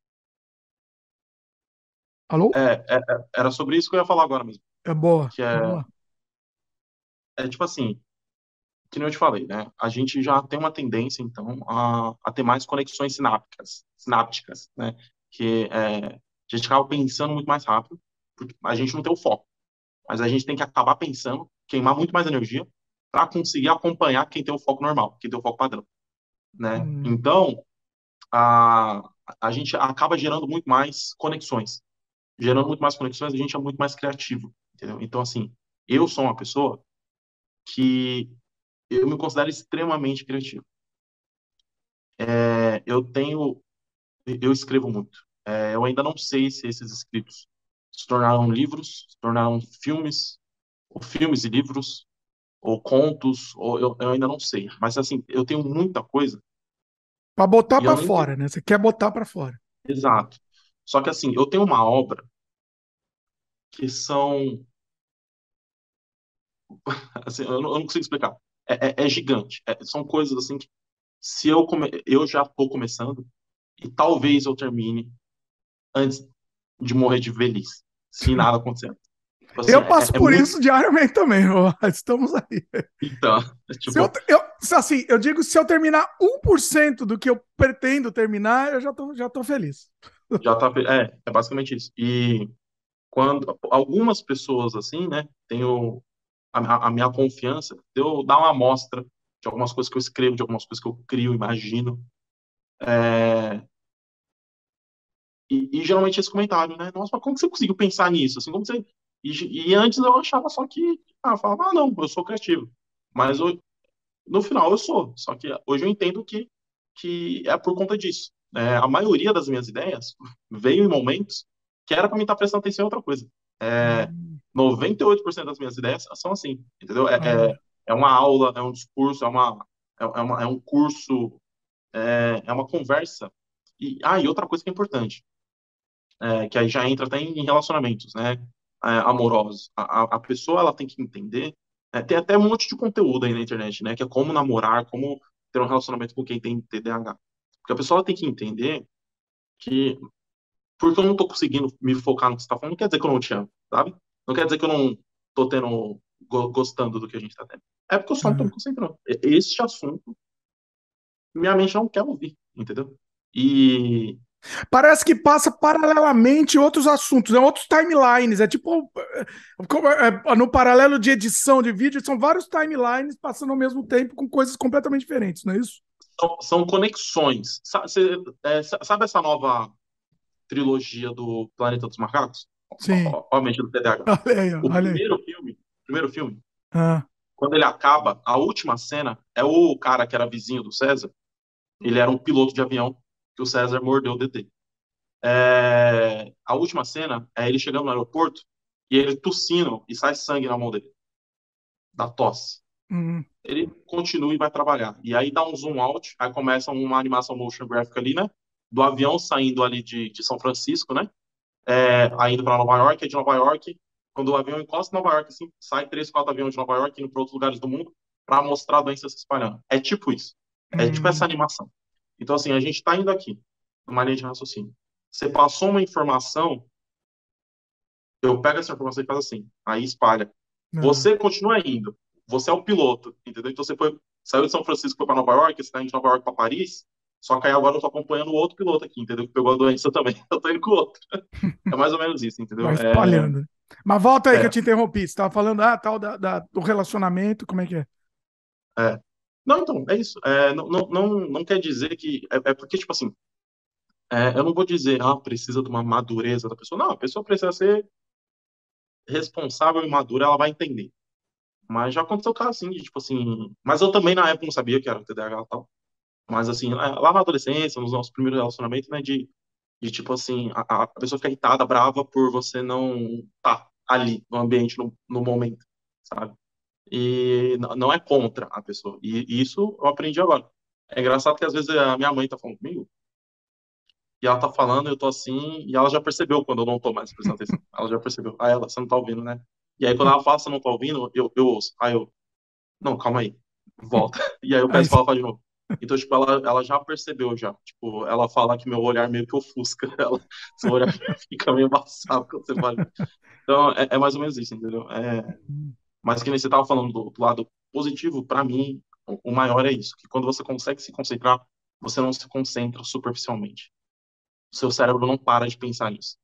Alô? É, é, é, era sobre isso que eu ia falar agora mesmo. É boa. Que é, Vamos lá. é tipo assim, que nem eu te falei, né? A gente já tem uma tendência, então, a, a ter mais conexões sinápticas, sinápticas, né? Que é, a gente acaba pensando muito mais rápido, porque a gente não tem o foco. Mas a gente tem que acabar pensando, queimar muito mais energia para conseguir acompanhar quem tem o foco normal, quem tem o foco padrão, né? Hum, Então, a, a gente acaba gerando muito mais conexões. Gerando muito mais conexões, a gente é muito mais criativo, entendeu? Então, assim, eu sou uma pessoa que eu me considero extremamente criativo. É, eu tenho, eu escrevo muito. É, eu ainda não sei se esses escritos se tornaram livros, se tornaram filmes, ou filmes e livros, ou contos, ou eu, eu ainda não sei. Mas assim, eu tenho muita coisa Para botar e eu para nem tenho. fora, né? Você quer botar para fora. Exato. Só que assim, eu tenho uma obra que são, assim, eu não, eu não consigo explicar. É, é- é gigante. É- são coisas assim que se eu come, eu já estou começando e talvez eu termine antes de morrer de velhice, se nada acontecer. Tipo assim, Eu é, é passo é por muito. isso diariamente também, ó. Estamos aí. Então, Se eu, tipo, eu, assim, eu digo, se eu terminar um por cento do que eu pretendo terminar, eu já tô, já tô feliz. já tá. É, é basicamente isso. E quando algumas pessoas assim, né, tenho a, a minha confiança de eu dar uma amostra de algumas coisas que eu escrevo, de algumas coisas que eu crio, imagino. É, e, e geralmente esse comentário, né? Nossa, mas como que você conseguiu pensar nisso? Assim, como você... E, e antes eu achava só que, ah, eu falava, ah, não, eu sou criativo. Mas eu, no final eu sou. Só que hoje eu entendo que, que é por conta disso. É, a maioria das minhas ideias veio em momentos que era para mim estar prestando atenção em outra coisa. É, Hum, noventa e oito por cento das minhas ideias são assim, entendeu? É, é, olha. é uma aula, é um discurso, é, uma, é, é uma, é um curso, é, é uma conversa. E, ah, e outra coisa que é importante, é, que aí já entra até em relacionamentos, né, é, amorosos. A, a, a pessoa ela tem que entender, é, tem até um monte de conteúdo aí na internet, né, que é como namorar, como ter um relacionamento com quem tem T D A H. Porque a pessoa ela tem que entender que porque eu não tô conseguindo me focar no que você tá falando, não quer dizer que eu não te amo, sabe? Não quer dizer que eu não tô tendo, go- gostando do que a gente tá tendo. É porque eu só não tô me Uhum. concentrando. E- Este assunto, minha mente não quer ouvir, entendeu? E Parece que passa paralelamente outros assuntos, né? Outros timelines. É tipo, é, como é, é, no paralelo de edição de vídeo, são vários timelines passando ao mesmo tempo com coisas completamente diferentes, não é isso? são, são conexões. Sa- cê- é, sa- sabe essa nova trilogia do Planeta dos Macacos? O- Sim. o- Obviamente do T D A H. Olha aí, ó, O olha aí. primeiro filme, o primeiro filme, Ah, quando ele acaba, a última cena é o cara que era vizinho do César, ele era um piloto de avião que o César mordeu o dedê. É, a última cena é ele chegando no aeroporto e ele tossindo e sai sangue na mão dele, da tosse. hum, Ele continua e vai trabalhar. E aí dá um zoom out, aí começa uma animação motion graphic ali, né? Do avião saindo ali de, de São Francisco, né? É, aí indo para Nova York, aí de Nova York, quando o avião encosta em Nova York, assim, sai três, quatro aviões de Nova York indo para outros lugares do mundo para mostrar a doença se espalhando. É tipo isso. É tipo essa hum. animação. Então, assim, a gente está indo aqui, numa linha de raciocínio. Você passou uma informação, eu pego essa informação e faço assim, aí espalha. Ah. Você continua indo, você é o piloto, entendeu? Então você foi, saiu de São Francisco foi para Nova York, você está indo de Nova York para Paris, só que aí agora eu tô acompanhando o outro piloto aqui, entendeu? Que pegou a doença também, eu tô indo com o outro. É mais ou menos isso, Vai entendeu? É, espalhando. Mas volta aí que eu é, te interrompi. Você estava falando, ah, tal, da, da- do relacionamento, como é que é? é. Não, então, é isso. É, não, não, não, não quer dizer que. É, é porque, tipo assim, é, eu não vou dizer, ah, precisa de uma madureza da pessoa. Não, a pessoa precisa ser responsável e madura, ela vai entender. Mas já aconteceu caso assim, de, tipo assim. Mas eu também na época não sabia que era T D A H e tal. Mas assim, lá lá na adolescência, nos nossos primeiros relacionamentos, né, de, de tipo assim, a, a pessoa fica irritada, brava por você não tá ali no ambiente, no, no momento, sabe? E n- não é contra a pessoa. E isso eu aprendi agora. É engraçado que às vezes a minha mãe tá falando comigo e ela tá falando, eu tô assim, e ela já percebeu quando eu não tô mais prestando atenção. Ela já percebeu. Ah, ela, você não tá ouvindo, né? E aí quando ela fala, você não tá ouvindo, eu, eu ouço. Aí eu, não, calma aí, volta. E aí eu Aí, peço pra ela falar de novo. Então, tipo, ela, ela já percebeu já. Tipo, ela fala que meu olhar meio que ofusca ela. Seu olhar fica meio embaçado quando você fala. Então, é, é mais ou menos isso, entendeu? É, mas que nem você estava falando do, do lado positivo, para mim, o, o maior é isso, que quando você consegue se concentrar, você não se concentra superficialmente. O seu cérebro não para de pensar nisso.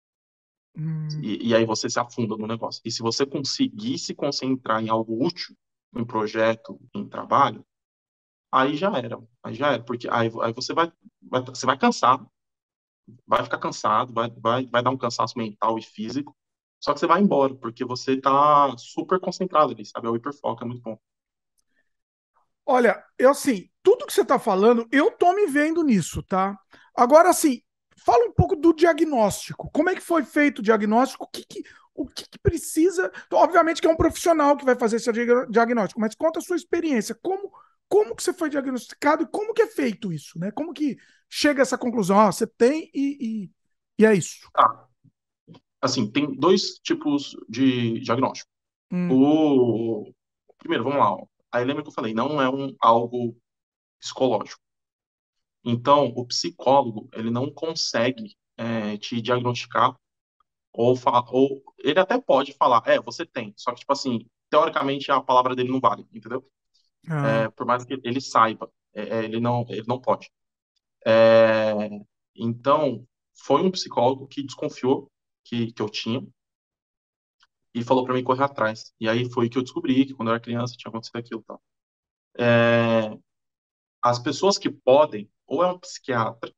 hum, E, e aí você se afunda no negócio. E se você conseguir se concentrar em algo útil, em projeto, em trabalho, aí já era. Aí já era, porque aí, aí você vai, vai, você vai cansar, vai ficar cansado, vai, vai, vai dar um cansaço mental e físico, só que você vai embora, porque você tá super concentrado ali, sabe? É o hiperfoco, é muito bom. olha, eu assim, tudo que você está falando, eu tô me vendo nisso, tá? Agora, assim, fala um pouco do diagnóstico. Como é que foi feito o diagnóstico? O que, que- o que, que precisa? Então, obviamente que é um profissional que vai fazer esse dia- diagnóstico, mas conta a sua experiência. Como, como que você foi diagnosticado e como que é feito isso, né? Como que chega a essa conclusão? Ah, você tem e, e, e é isso. Tá. Assim, tem dois tipos de diagnóstico. Hum, O primeiro, vamos lá. Ó. Aí lembra que eu falei, não é um algo psicológico. Então, o psicólogo, ele não consegue é, te diagnosticar ou, fa- ou ele até pode falar, é, você tem. Só que, tipo assim, teoricamente a palavra dele não vale, entendeu? ah, É, por mais que ele saiba, é, é, ele não, ele não pode. É, então, foi um psicólogo que desconfiou que, que eu tinha e falou pra mim correr atrás. E aí foi que eu descobri que quando eu era criança tinha acontecido aquilo e tal. É, as pessoas que podem, ou é um psiquiatra,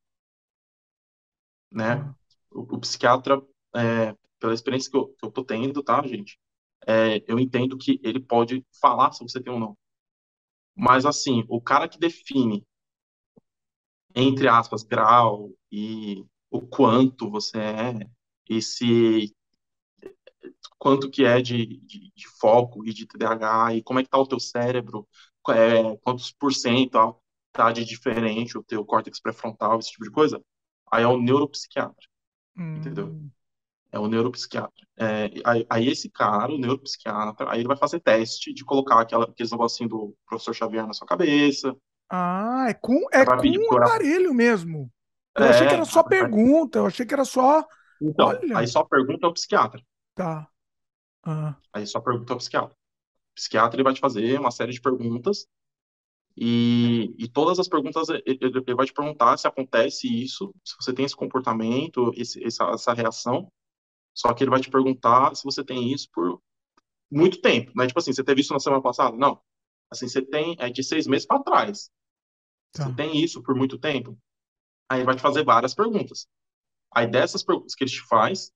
né? ah, O, o psiquiatra, é, pela experiência que eu, que eu tô tendo, tá, gente? É, eu entendo que ele pode falar se você tem ou não. Mas, assim, o cara que define, entre aspas, grau e o quanto você é, e se quanto que é de, de, de foco e de T D A H, e como é que tá o teu cérebro, é, quantos por cento ó, tá de diferente o teu córtex pré-frontal, esse tipo de coisa, aí é o neuropsiquiatra, entendeu? hum. É o neuropsiquiatra. É, aí, aí esse cara, o neuropsiquiatra, aí ele vai fazer teste de colocar aquela, aqueles negocinho do professor Xavier na sua cabeça, Ah, é com, é aí vai com pedir pro um coração. aparelho mesmo. Eu achei que É, era só pergunta, eu achei que era só. então, aí Olha, só pergunta ao psiquiatra. tá. Ah, Aí só pergunta ao psiquiatra. O psiquiatra ele vai te fazer uma série de perguntas e, e todas as perguntas ele, ele- ele vai te perguntar se acontece isso, se você tem esse comportamento, esse, essa, essa reação. Só que ele vai te perguntar se você tem isso por muito tempo, né? Tipo assim, você teve isso na semana passada? Não. Assim, você tem é de seis meses para trás. Você tá. tem isso por muito tempo? Aí ele vai te fazer várias perguntas. Aí dessas perguntas que ele te faz,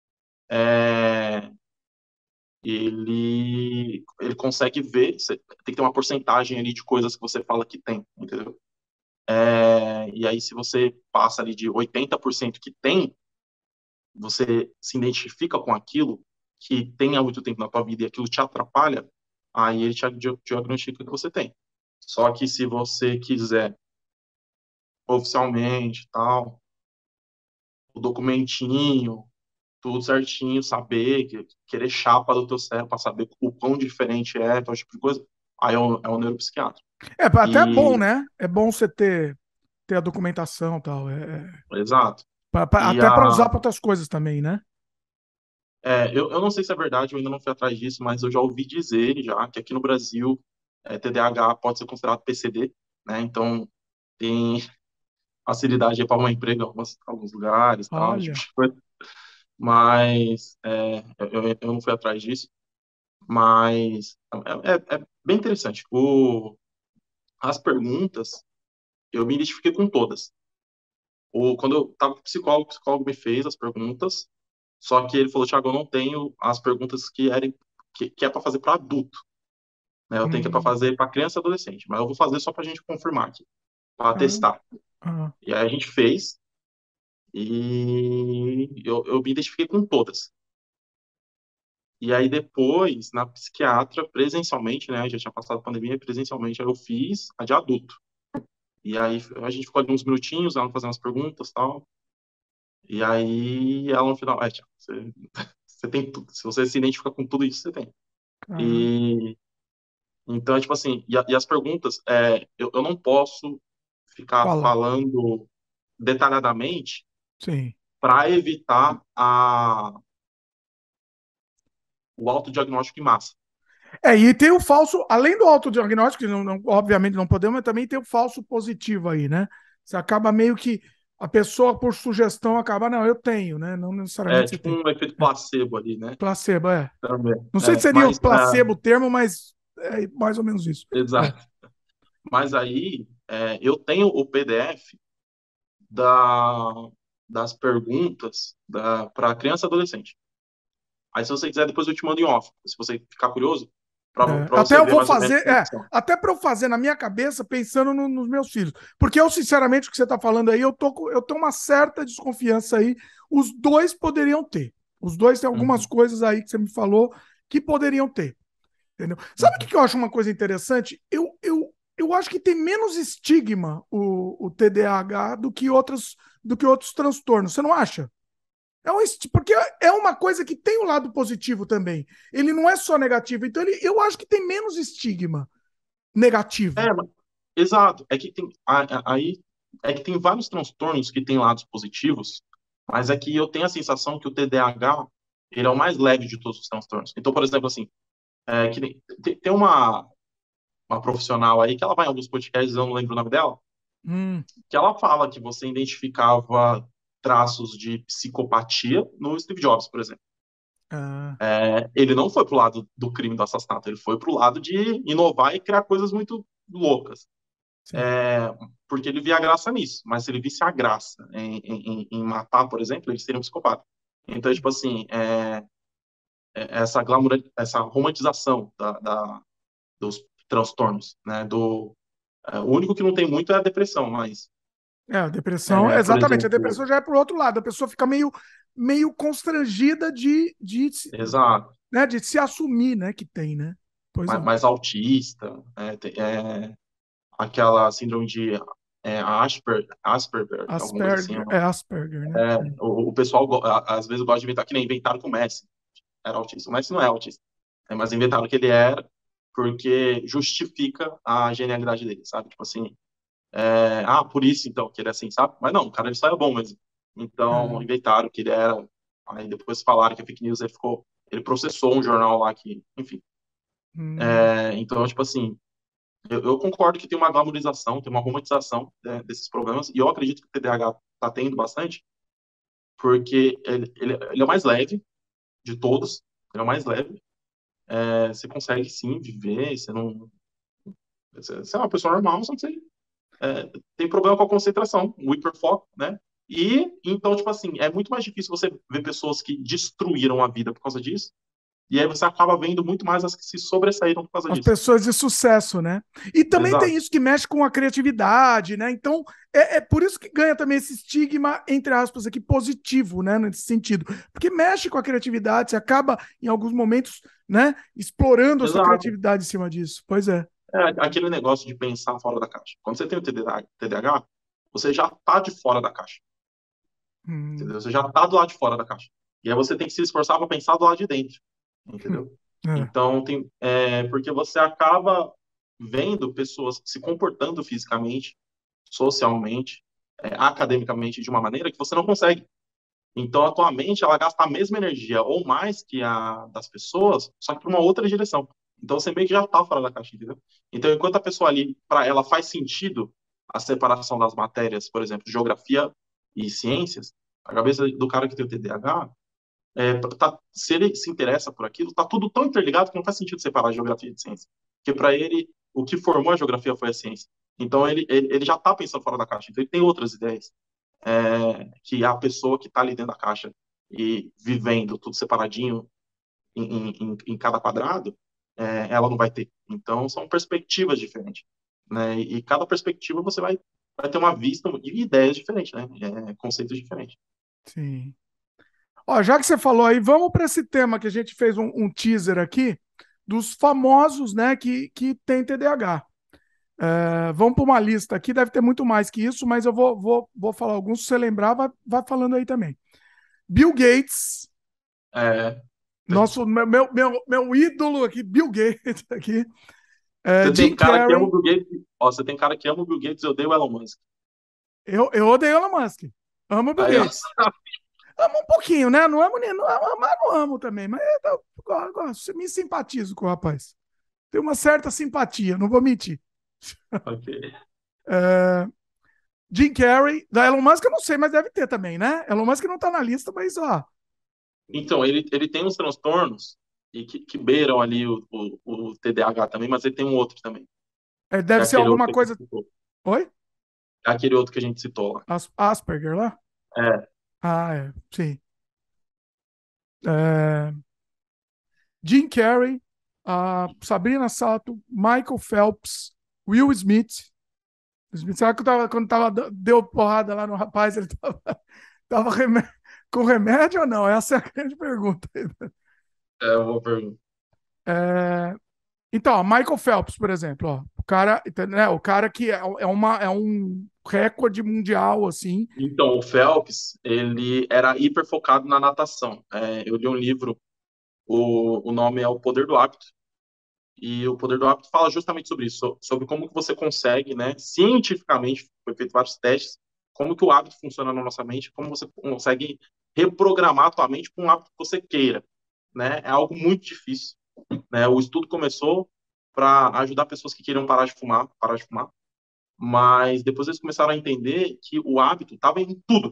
é, ele, ele consegue ver, você tem que ter uma porcentagem ali de coisas que você fala que tem, entendeu? É, e aí, se você passa ali de oitenta por cento que tem, você se identifica com aquilo que tem há muito tempo na tua vida e aquilo te atrapalha, aí ele te dia- diagnostica que você tem. Só que se você quiser oficialmente, tal, o documentinho, tudo certinho, saber, que- querer chapa do teu cérebro para saber o quão diferente é, tal tipo de coisa, aí é o, é o neuropsiquiatra. É, até é bom, E, né? É bom você ter, ter a documentação e tal. É, é, exato. pra- pra- E até para a, usar para outras coisas também, né? é, eu, eu não sei se é verdade, eu ainda não fui atrás disso, mas eu já ouvi dizer já que aqui no Brasil é, T D A H pode ser considerado P C D, né? Então tem facilidade para um emprego em algumas, alguns lugares, tal, esse tipo Olha. de coisa. Mas é, eu, eu eu não fui atrás disso. Mas é, é- é bem interessante. O, as perguntas, eu me identifiquei com todas. O, quando eu estava com o psicólogo, o psicólogo me fez as perguntas, só que ele falou, Thiago, eu não tenho as perguntas que, eram, que, que é para fazer para adulto, né? Eu tenho que é para Hum, fazer para criança e adolescente, mas eu vou fazer só para a gente confirmar aqui, para ah, testar. ah, E aí a gente fez e eu, eu me identifiquei com todas. E aí depois, na psiquiatra, presencialmente, né? Já tinha passado a pandemia, presencialmente, aí eu fiz a de adulto. E aí a gente ficou ali uns minutinhos, ela fazendo as perguntas e tal. E aí ela no final, é, Thiago, você, você tem tudo. Se você se identifica com tudo isso, você tem. ah, E então, é tipo assim, e, a- e as perguntas, é, eu, eu não posso ficar fala. falando detalhadamente Sim. para evitar a, o autodiagnóstico em massa. É, e tem o falso, além do autodiagnóstico, que não, não- obviamente não podemos, mas também tem o falso positivo aí, né? Você acaba meio que a pessoa, por sugestão, acaba, não, eu tenho, né? Não É necessariamente você tipo tem. um efeito É, placebo ali, né? placebo, é. Também. Não sei se É, seria o mas, ah, placebo o termo, mas é mais ou menos isso. É. exato. Mas aí, é, eu tenho o P D F da, das perguntas da, para criança e adolescente. Aí, se você quiser, depois eu te mando em off. Se você ficar curioso, para É, até você eu ver vou mais ou menos fazer, como é, funciona. até para eu fazer na minha cabeça, pensando no- nos meus filhos. Porque eu, sinceramente, o que você está falando aí, eu tô, com- eu tenho uma certa desconfiança aí. Os dois poderiam ter. Os dois têm algumas Uhum, coisas aí que você me falou que poderiam ter. Entendeu? Sabe o que uhum. que eu acho uma coisa interessante? Eu, eu, eu acho que tem menos estigma o, o T D A H do que outros, do que outros transtornos. Você não acha? É um, esti- porque é uma coisa que tem o um lado positivo também. Ele não é só negativo. Então, ele, eu acho que tem menos estigma negativo. É, mas- exato. É que tem a- a- aí é que tem vários transtornos que têm lados positivos, mas é que eu tenho a sensação que o T D A H ele é o mais leve de todos os transtornos. Então, por exemplo, assim, é, que nem- tem, tem uma, uma profissional aí que ela vai em alguns podcasts, eu não lembro o nome dela, Hum, que ela fala que você identificava traços de psicopatia no Steve Jobs, por exemplo. ah, É, ele não foi pro lado do crime do assassinato, ele foi pro lado de inovar e criar coisas muito loucas. sim. É, porque ele via a graça nisso, mas se ele visse a graça em, em, em matar, por exemplo, ele seria um psicopata. Então, tipo assim, é, é essa glamour, essa romantização da, da, dos transtornos, né? Do, é, o único que não tem muito é a depressão, mas, É, a depressão, é, por exatamente. A depressão exemplo, já é pro outro lado. A pessoa fica meio, meio constrangida de, de, se- exato, né, de se assumir, né, que tem, né? Pois mais, é. mais autista, é, tem- é, aquela síndrome de é, Asper, Asperger, alguma coisa assim. Asperger, é Asperger, né? É, o, o pessoal go- a- às vezes gosta de inventar, que nem inventaram com o Messi, era autista. O Messi não é autista, é, mas inventaram que ele era porque justifica a genialidade dele, sabe? Tipo assim, é, ah, por isso então que ele é assim, sabe? Mas não, o cara ele só é bom mesmo. Então Ah, inventaram que ele era, aí depois falaram que é fake news, ele ficou, ele processou um jornal lá que, enfim. hum, É, então, tipo assim, eu, eu concordo que tem uma glamorização, tem uma romantização, né, desses problemas, e eu acredito que o T D A H está tendo bastante, porque ele, ele, ele é o mais leve de todos, ele é o mais leve. É, você consegue sim viver, você não. Você, você é uma pessoa normal, só que você é, tem problema com a concentração, um hiperfoco, né? E então, tipo assim, é muito mais difícil você ver pessoas que destruíram a vida por causa disso, e aí você acaba vendo muito mais as que se sobressaíram por causa as disso. pessoas de sucesso, né? E também tem Exato, isso que mexe com a criatividade, né? Então, é, é por isso que ganha também esse estigma, entre aspas, aqui, positivo, né? Nesse sentido. Porque mexe com a criatividade, você acaba, em alguns momentos, né, explorando a sua exato. criatividade em cima disso. Pois é. É aquele negócio de pensar fora da caixa. Quando você tem o T D A H, T D A H, você já tá de fora da caixa, Hum, entendeu? Você já tá do lado de fora da caixa. E aí você tem que se esforçar para pensar do lado de dentro, entendeu? é. Então, tem, é, porque você acaba vendo pessoas se comportando fisicamente, socialmente, é, academicamente de uma maneira que você não consegue. Então, a tua mente, ela gasta a mesma energia ou mais que a das pessoas, só que para uma outra direção. Então, você meio que já tá fora da caixa, entendeu? Então, enquanto a pessoa ali, para ela faz sentido a separação das matérias, por exemplo, geografia e ciências, a cabeça do cara que tem o T D A H, é, tá, se ele se interessa por aquilo, tá tudo tão interligado que não faz sentido separar a geografia de ciência. Porque para ele, o que formou a geografia foi a ciência. Então ele, ele, ele já está pensando fora da caixa. Então ele tem outras ideias é, que a pessoa que está ali dentro da caixa e vivendo tudo separadinho em, em, em cada quadrado, é, ela não vai ter. Então são perspectivas diferentes, né? E, e cada perspectiva você vai, vai ter uma vista e ideias diferentes, né? É, conceitos diferentes. Sim. Ó, já que você falou aí, vamos para esse tema que a gente fez um, um teaser aqui dos famosos, né, que, que tem T D A H. É, vamos para uma lista aqui, deve ter muito mais que isso, mas eu vou, vou, vou falar alguns. Se você lembrar, vai, vai falando aí também. Bill Gates, É, nosso meu, meu, meu, meu ídolo aqui, Bill Gates aqui. É, você tem Jim cara que ama Carrey. o Bill Gates, ó, você tem cara que ama o Bill Gates e odeia o Elon Musk. Eu, eu odeio Elon Musk. Amo o Bill Aí, ó, Gates. Amo um pouquinho, né? Não amo, nem- não amo, mas não amo também. Mas eu, eu gosto, me simpatizo com o rapaz. Tem uma certa simpatia, não vou mentir. ok. É, Jim Carrey, da Elon Musk eu não sei, mas deve ter também, né? Elon Musk não tá na lista, mas ó, Então, ele, ele tem uns transtornos e que, que beiram ali o, o, o T D A H também, mas ele tem um outro também, é, que é deve ser aquele outro alguma que a gente coisa. citou. Oi? É aquele outro que a gente citou lá. As- Asperger lá? É, Ah, é, sim. É, Jim Carrey. a Sabrina Sato, Michael Phelps, Will Smith. Smith, será que eu tava, quando tava, deu porrada lá no rapaz, ele tava, tava remé com remédio ou não? Essa é a grande pergunta. É uma pergunta. É, então, ó, Michael Phelps, por exemplo, ó, o cara, né, o cara que é, é, uma, é um recorde mundial, assim. Então, o Phelps, ele era hiper focado na natação. É, eu li um livro, o, o nome é O Poder do Hábito, e o Poder do Hábito fala justamente sobre isso, so- sobre como que você consegue, né, cientificamente, foi feito vários testes, como que o hábito funciona na nossa mente, como você consegue reprogramar a tua mente para um hábito que você queira, né? É algo muito difícil, né? O estudo começou para ajudar pessoas que queriam parar de fumar, parar de fumar, mas depois eles começaram a entender que o hábito estava em tudo.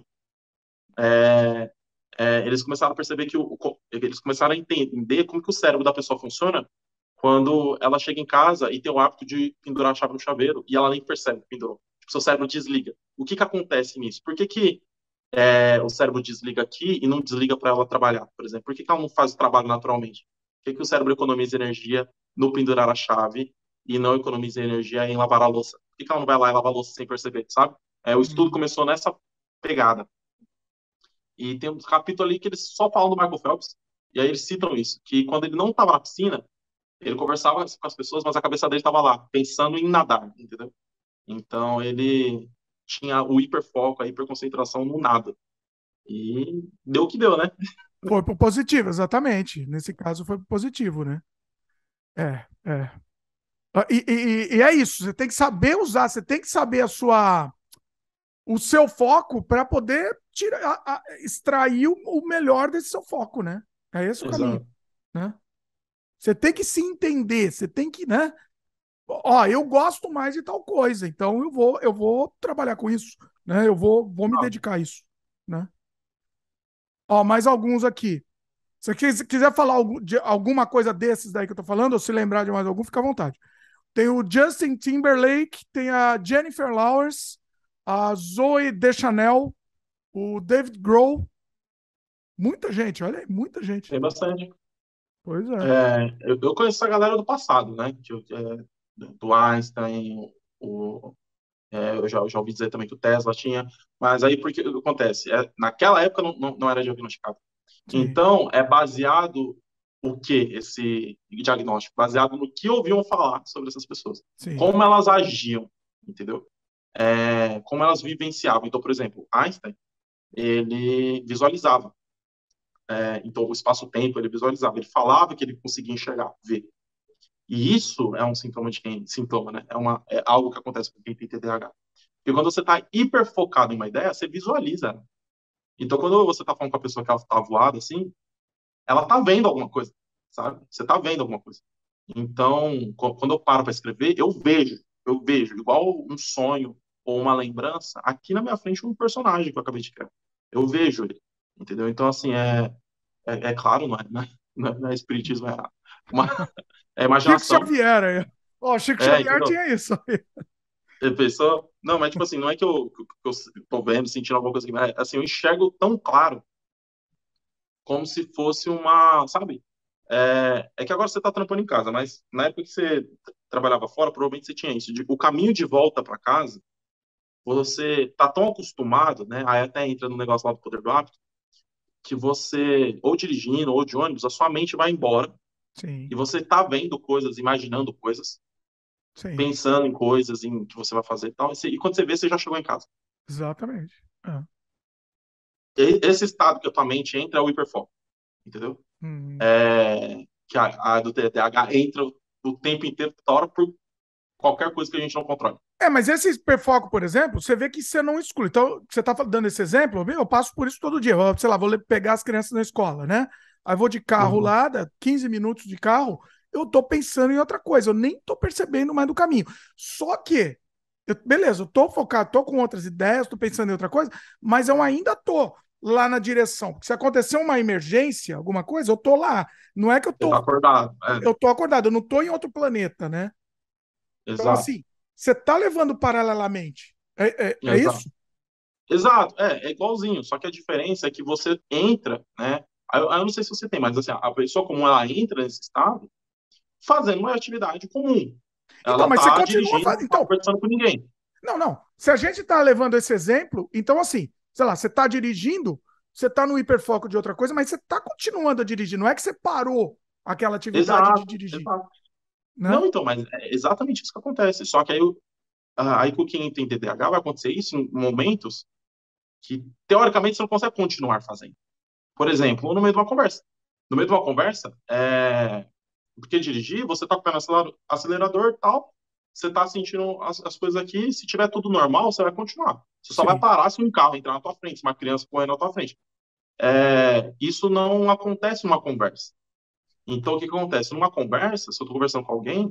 É, é, eles começaram a perceber que o, o- eles começaram a entender como que o cérebro da pessoa funciona quando ela chega em casa e tem o hábito de pendurar a chave no chaveiro e ela nem percebe que pendurou. Tipo, seu cérebro desliga. O que que acontece nisso? Por que que é, o cérebro desliga aqui e não desliga para ela trabalhar, por exemplo? Por que que ela não faz o trabalho naturalmente? Por que que o cérebro economiza energia no pendurar a chave e não economiza energia em lavar a louça? Por que que ela não vai lá e lavar a louça sem perceber, sabe? É, o estudo Hum. começou nessa pegada. E tem um capítulo ali que eles só falam do Michael Phelps, e aí eles citam isso, que quando ele não estava na piscina, ele conversava com as pessoas, mas a cabeça dele estava lá, pensando em nadar, entendeu? Então ele tinha o hiperfoco, a hiperconcentração no nada. E deu o que deu, né? Foi pro positivo, exatamente. Nesse caso foi pro positivo, né? É, é. Ah, E, e- e é isso, você tem que saber usar, você tem que saber a sua, o seu foco para poder tirar, a- a- extrair o, o melhor desse seu foco, né? É esse o caminho, Exato. né? Você tem que se entender, você tem que, né? Ó, eu gosto mais de tal coisa, então eu vou, eu vou trabalhar com isso, né? Eu vou, vou me Ah, dedicar a isso, né? Ó, mais alguns aqui. Se você quiser falar algum- de alguma coisa desses daí que eu tô falando, ou se lembrar de mais algum, fica à vontade. Tem o Justin Timberlake, tem a Jennifer Lawrence, a Zoe Deschanel, o David Grohl. Muita gente, olha aí, muita gente. tem bastante. Pois é. É, eu, eu conheço a galera do passado, né? Que, eu- é, do Einstein, o, é, eu já, já ouvi dizer também que o Tesla tinha. Mas aí, porque o que acontece? É, naquela época não, não, não era diagnosticado. Sim, Então, é baseado o que esse diagnóstico? Baseado no que ouviam falar sobre essas pessoas. sim, Como elas agiam, entendeu? É, como elas vivenciavam. Então, por exemplo, Einstein, ele visualizava. É, então, o espaço-tempo, ele visualizava. Ele falava que ele conseguia enxergar, ver. E isso é um sintoma de quem... Sintoma, né? É, uma, é algo que acontece com quem tem T D A H. Porque quando você está hiper focado em uma ideia, você visualiza. Né? Então, quando você está falando com a pessoa que ela está voada, assim, ela tá vendo alguma coisa, sabe? Você tá vendo alguma coisa. Então, quando eu paro para escrever, eu vejo, eu vejo, igual um sonho ou uma lembrança, aqui na minha frente um personagem que eu acabei de criar. Eu vejo ele, entendeu? Então, assim, é, é, é claro, não é, não é, não é não é espiritismo, é uma é Chico imaginação. Xavier aí. Ó, Chico É, Xavier entendeu? tinha isso aí. A pessoa, não, mas tipo assim, não é que eu, que eu, que eu tô vendo, sentindo alguma coisa aqui, mas assim, eu enxergo tão claro como se fosse uma, sabe? É, é que agora você está trampando em casa, mas na época que você trabalhava fora, provavelmente você tinha isso. De, o caminho de volta para casa, você tá tão acostumado, né? Aí até entra no negócio lá do poder do hábito, que você, ou dirigindo, ou de ônibus, a sua mente vai embora Sim, e você tá vendo coisas, imaginando coisas, sim, pensando em coisas, em que você vai fazer e tal. E, você- e quando você vê, você já chegou em casa. exatamente. É. E, esse estado que a tua mente entra é o hiperfoco, entendeu? Hum. É, que a, a do T D A H entra o tempo inteiro, toda hora, por qualquer coisa que a gente não controle. É, mas esse hiperfoco, por exemplo, você vê que você não exclui. Então, você está dando esse exemplo, eu passo por isso todo dia. Eu, sei lá, vou pegar as crianças na escola, né? Aí vou de carro Uhum. lá, dá quinze minutos de carro, eu tô pensando em outra coisa, eu nem tô percebendo mais do caminho. Só que, eu- beleza, eu tô focado, tô com outras ideias, tô pensando em outra coisa, mas eu ainda tô lá na direção. Porque se acontecer uma emergência, alguma coisa, eu tô lá. Não é que eu Você tá tô, acordado. É, eu tô acordado, eu não tô em outro planeta, né? Então, exato. assim, você tá levando paralelamente. É, é, é Exato. isso? Exato. É, é igualzinho. Só que a diferença é que você entra, né? Aí Eu, aí eu não sei se você tem, mas assim, a pessoa, como ela entra nesse estado, fazendo uma atividade comum. Então, Ela mas você tá continua dirigindo, fazendo. não tá Então, conversando com ninguém. não, não. Se a gente está levando esse exemplo, então assim, sei lá, você está dirigindo, você está no hiperfoco de outra coisa, mas você está continuando a dirigir. Não é que você parou aquela atividade de Exato, dirigir, exato. né? Não, então, mas é exatamente isso que acontece. Só que aí, o- ah, aí com quem tem T D A H vai acontecer isso em momentos que, teoricamente, você não consegue continuar fazendo. Por exemplo, no meio de uma conversa. No meio de uma conversa, é... porque dirigir, você tá com o pé no acelerador, acelerador e tal, você tá sentindo as, as coisas aqui, se tiver tudo normal, você vai continuar. Você só vai Sim, parar se um carro entrar na tua frente, se uma criança correr na tua frente. É... Isso não acontece numa conversa. Então, o que acontece? Numa conversa, se eu tô conversando com alguém,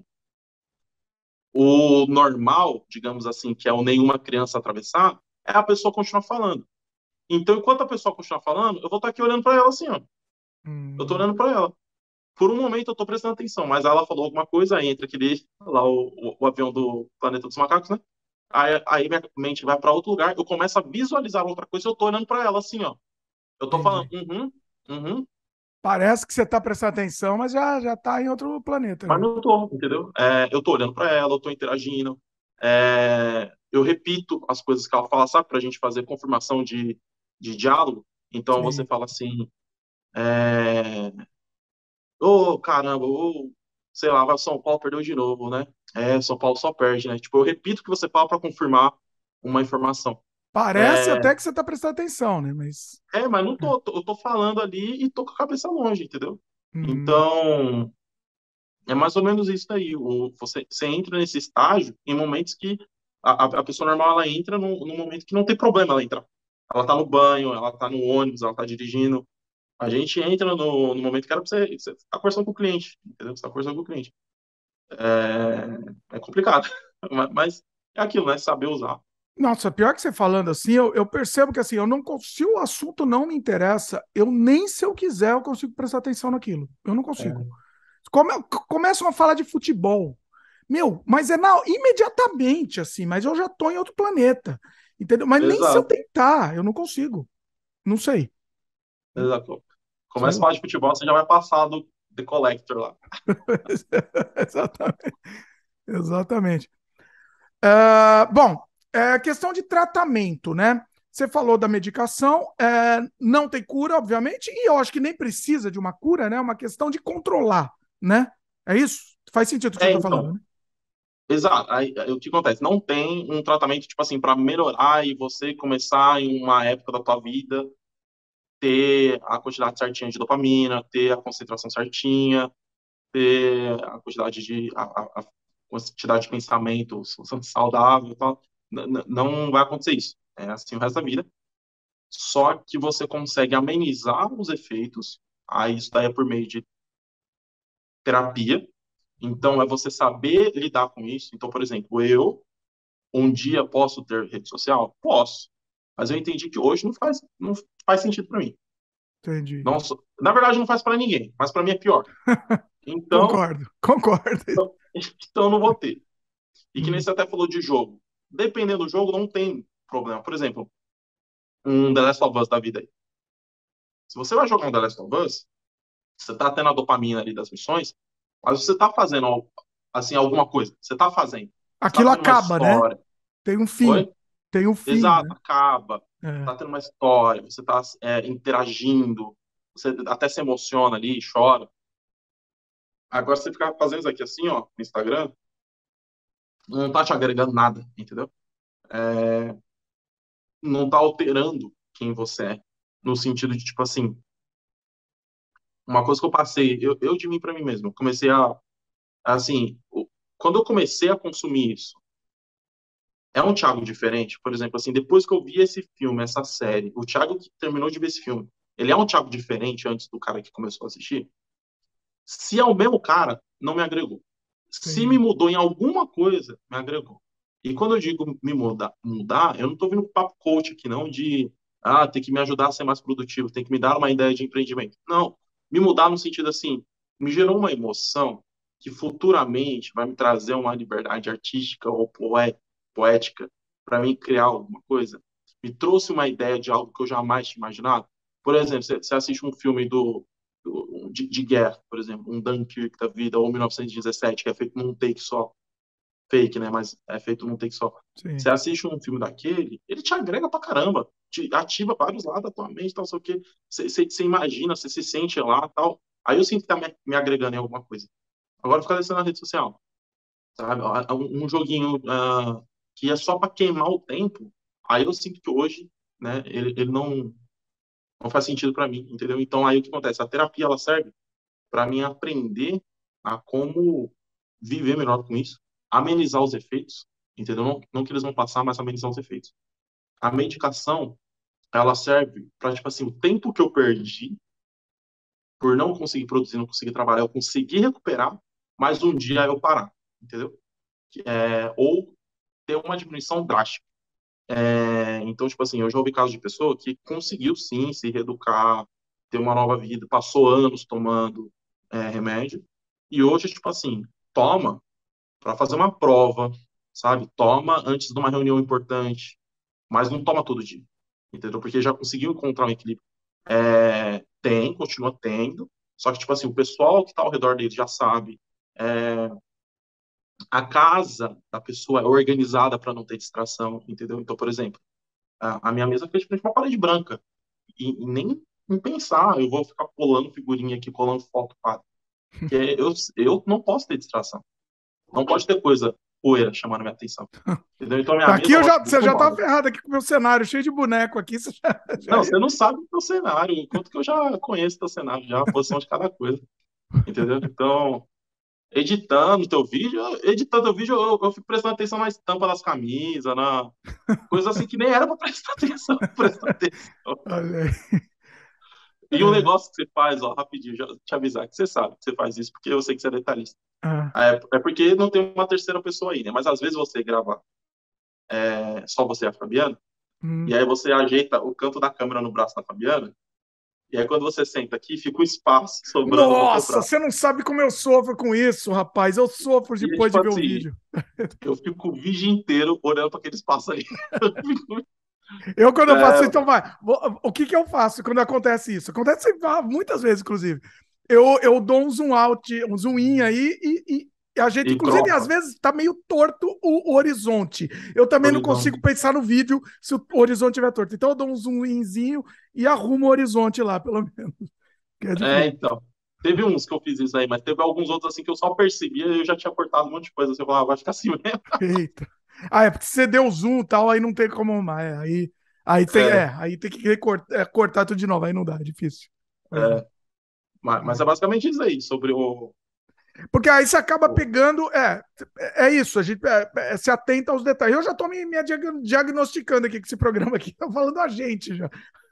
o normal, digamos assim, que é o nenhuma criança atravessar, é a pessoa continuar falando. Então, enquanto a pessoa continuar falando, eu vou estar aqui olhando para ela assim, ó. Eu tô hum, olhando para ela. Por um momento eu tô prestando atenção, mas ela falou alguma coisa, aí entra aquele, lá o, o, o avião do Planeta dos Macacos, né? Aí, aí minha mente vai para outro lugar, eu começo a visualizar outra coisa, eu tô olhando para ela assim, ó. Eu tô falando, entendi. uhum, uhum, Parece que você está prestando atenção, mas já já está em outro planeta mas já. não tô, entendeu? É, eu tô olhando para ela, eu tô interagindo, é, eu repito as coisas que ela fala, sabe, pra gente fazer confirmação de, de diálogo. Então você Sim. fala assim, é, ô, caramba, ô, sei lá, o São Paulo perdeu de novo, né? É, São Paulo só perde, né? Tipo, eu repito o que você fala para confirmar uma informação. Parece É, até que você está prestando atenção, né? Mas. é, mas não É. tô, tô- eu tô falando ali e tô com a cabeça longe, entendeu? Hum, Então, é mais ou menos isso aí. O, você, você entra nesse estágio em momentos que a, a a pessoa normal ela entra num, num momento que não tem problema ela entrar. Ela tá no banho, ela tá no ônibus, ela tá dirigindo. A gente entra no, no momento que era pra você, você tá conversando com o cliente, entendeu? Você tá conversando com o cliente. É, é complicado, mas mas é aquilo, né? Saber usar. Nossa, pior que você falando assim, eu, eu percebo que assim, eu não consigo, se o assunto não me interessa, eu nem se eu quiser eu consigo prestar atenção naquilo. Eu não consigo. É, Come, começam a falar de futebol. Meu, mas é na, imediatamente assim, mas eu já tô em outro planeta. Entendeu? Mas nem se eu exato, tentar, eu não consigo. Não sei. exato. Sei Começa a lá. falar de futebol, você já vai passar do The Collector lá. Exatamente. Exatamente. Ah, bom, é questão de tratamento, né? Você falou da medicação, é, não tem cura, obviamente, e eu acho que nem precisa de uma cura, né? É uma questão de controlar, né? É isso? Faz sentido o que você É, está falando, então, né? exato. Aí, aí, o que acontece? Não tem um tratamento, tipo assim, para melhorar e você começar em uma época da tua vida ter a quantidade certinha de dopamina, ter a concentração certinha, ter a quantidade de, a, a- a quantidade de pensamento saudável e tal. N- n- Não vai acontecer isso. É assim o resto da vida. Só que você consegue amenizar os efeitos. Aí isso daí é por meio de terapia. Então é você saber lidar com isso. Então, por exemplo, eu um dia posso ter rede social? Posso. Mas eu entendi que hoje não faz, não faz sentido para mim. Entendi. Não, só- na verdade, não faz para ninguém, mas para mim é pior. Então, Concordo, concordo. então eu não vou ter. E que nem Hum. você até falou de jogo. Dependendo do jogo, não tem problema. Por exemplo, um The Last of Us da vida aí. Se você vai jogar um The Last of Us, você tá tendo a dopamina ali das missões, mas você tá fazendo al- assim alguma coisa. Você tá fazendo. Você tá Aquilo tendo uma acaba, né? história. Tem um fim. Oi? Tem um fim, Exato, né? acaba. É. Tá tendo uma história, você tá é, interagindo, você até se emociona ali, chora. Agora você ficar fazendo isso aqui assim, ó, no Instagram, não tá te agregando nada, entendeu? Não tá alterando quem você é. No sentido de, tipo assim, uma coisa que eu passei, eu, eu de mim pra mim mesmo, eu comecei a, assim, o- quando eu comecei a consumir isso, é um Thiago diferente? Por exemplo, assim, depois que eu vi esse filme, essa série, o Thiago que terminou de ver esse filme, ele é um Thiago diferente antes do cara que começou a assistir? Se é o mesmo cara, não me agregou. Se me Entendi. mudou em alguma coisa, me agregou. E quando eu digo me mudar, mudar, eu não estou vindo com papo coach aqui, não, de ah, tem que me ajudar a ser mais produtivo, tem que me dar uma ideia de empreendimento. Não. Me mudar no sentido assim, me gerou uma emoção que futuramente vai me trazer uma liberdade artística ou poé- poética para mim criar alguma coisa. Me trouxe uma ideia de algo que eu jamais tinha imaginado. Por exemplo, você você assiste um filme do de, de guerra, por exemplo, um Dunkirk da vida, ou mil novecentos e dezessete, que é feito num take só. Fake, né? Mas é feito num take só. Sim. Você assiste um filme daquele, ele te agrega pra caramba. Te ativa vários lados da tua mente, tal, sei o quê. Você, você, você imagina, você se sente lá, tal. Aí eu sinto que tá me, me agregando em alguma coisa. Agora fica descendo na rede social, sabe? Um, um joguinho ah, que é só pra queimar o tempo. Aí eu sinto que hoje, né, ele, ele não, não faz sentido pra mim, entendeu? Então aí o que acontece? A terapia, ela serve pra mim aprender a como viver melhor com isso, amenizar os efeitos, entendeu? Não, não que eles vão passar, mas amenizar os efeitos. A medicação, ela serve para, tipo assim, o tempo que eu perdi por não conseguir produzir, não conseguir trabalhar, eu conseguir recuperar, mas um dia eu parar, entendeu? É, ou ter uma diminuição drástica. É, então, tipo assim, eu já ouvi casos de pessoa que conseguiu sim se reeducar, ter uma nova vida, passou anos tomando é, remédio, e hoje, tipo assim, toma para fazer uma prova, sabe? Toma antes de uma reunião importante, mas não toma todo dia, entendeu? Porque já conseguiu encontrar um equilíbrio. É, tem, continua tendo, só que, tipo assim, o pessoal que está ao redor dele já sabe. É, a casa da pessoa é organizada para não ter distração, entendeu? Então, por exemplo, a, a minha mesa fica de frente pra uma parede branca, e, e nem em pensar, eu vou ficar colando figurinha aqui, colando foto, para. Porque eu, eu não posso ter distração. Não pode ter coisa poeira chamando minha atenção. Entendeu? Então, minha Aqui mesa, eu ela já, fica você já tá arrumada. ferrado aqui com o meu cenário, cheio de boneco aqui. Você já, já Não, ia. você não sabe o teu cenário, o quanto que eu já conheço o teu cenário, já a posição de cada coisa. Entendeu? Então, editando teu vídeo, editando teu vídeo, eu, eu fico prestando atenção na estampa das camisas, na coisa assim que nem era pra prestar atenção, prestar atenção. Olha aí. E um É, negócio que você faz, ó, rapidinho, já te avisar que você sabe que você faz isso, porque eu sei que você é detalhista. ah, É, é porque não tem uma terceira pessoa aí, né? Mas às vezes você grava é, só você e a Fabiana, hum. e aí você ajeita o canto da câmera no braço da Fabiana, e aí quando você senta aqui, fica um espaço sobrando no teu Nossa, braço. você não sabe como eu sofro com isso, rapaz. Eu sofro E é depois tipo de ver o assim, vídeo. eu fico o vídeo inteiro olhando para aquele espaço ali. Eu, quando eu faço É, isso, então vai. O que que eu faço quando acontece isso? Acontece muitas vezes, inclusive. Eu, eu dou um zoom out, um zoom in aí e, e a gente, e inclusive, às cropa vezes tá meio torto o, o horizonte. Eu o também não consigo horizonte. pensar no vídeo se o horizonte estiver torto. Então eu dou um zoom inzinho e arrumo o horizonte lá, pelo menos. Que é É, difícil. então. Teve uns que eu fiz isso aí, mas teve alguns outros assim que eu só percebia e eu já tinha cortado um monte de coisa. Assim, eu falava, "Ah, vai ficar assim mesmo." Eita. Ah, é porque você deu zoom e tal, aí não tem como arrumar. É, aí, aí, tem, é, É, aí tem que recortar, é, cortar tudo de novo, aí não dá, é difícil. Pois é. é, mas, mas é basicamente isso aí, sobre o. Porque aí você acaba o- pegando. É, é isso, a gente é, é, se atenta aos detalhes. Eu já estou me, me diagnosticando aqui com esse programa aqui, tá falando a gente já.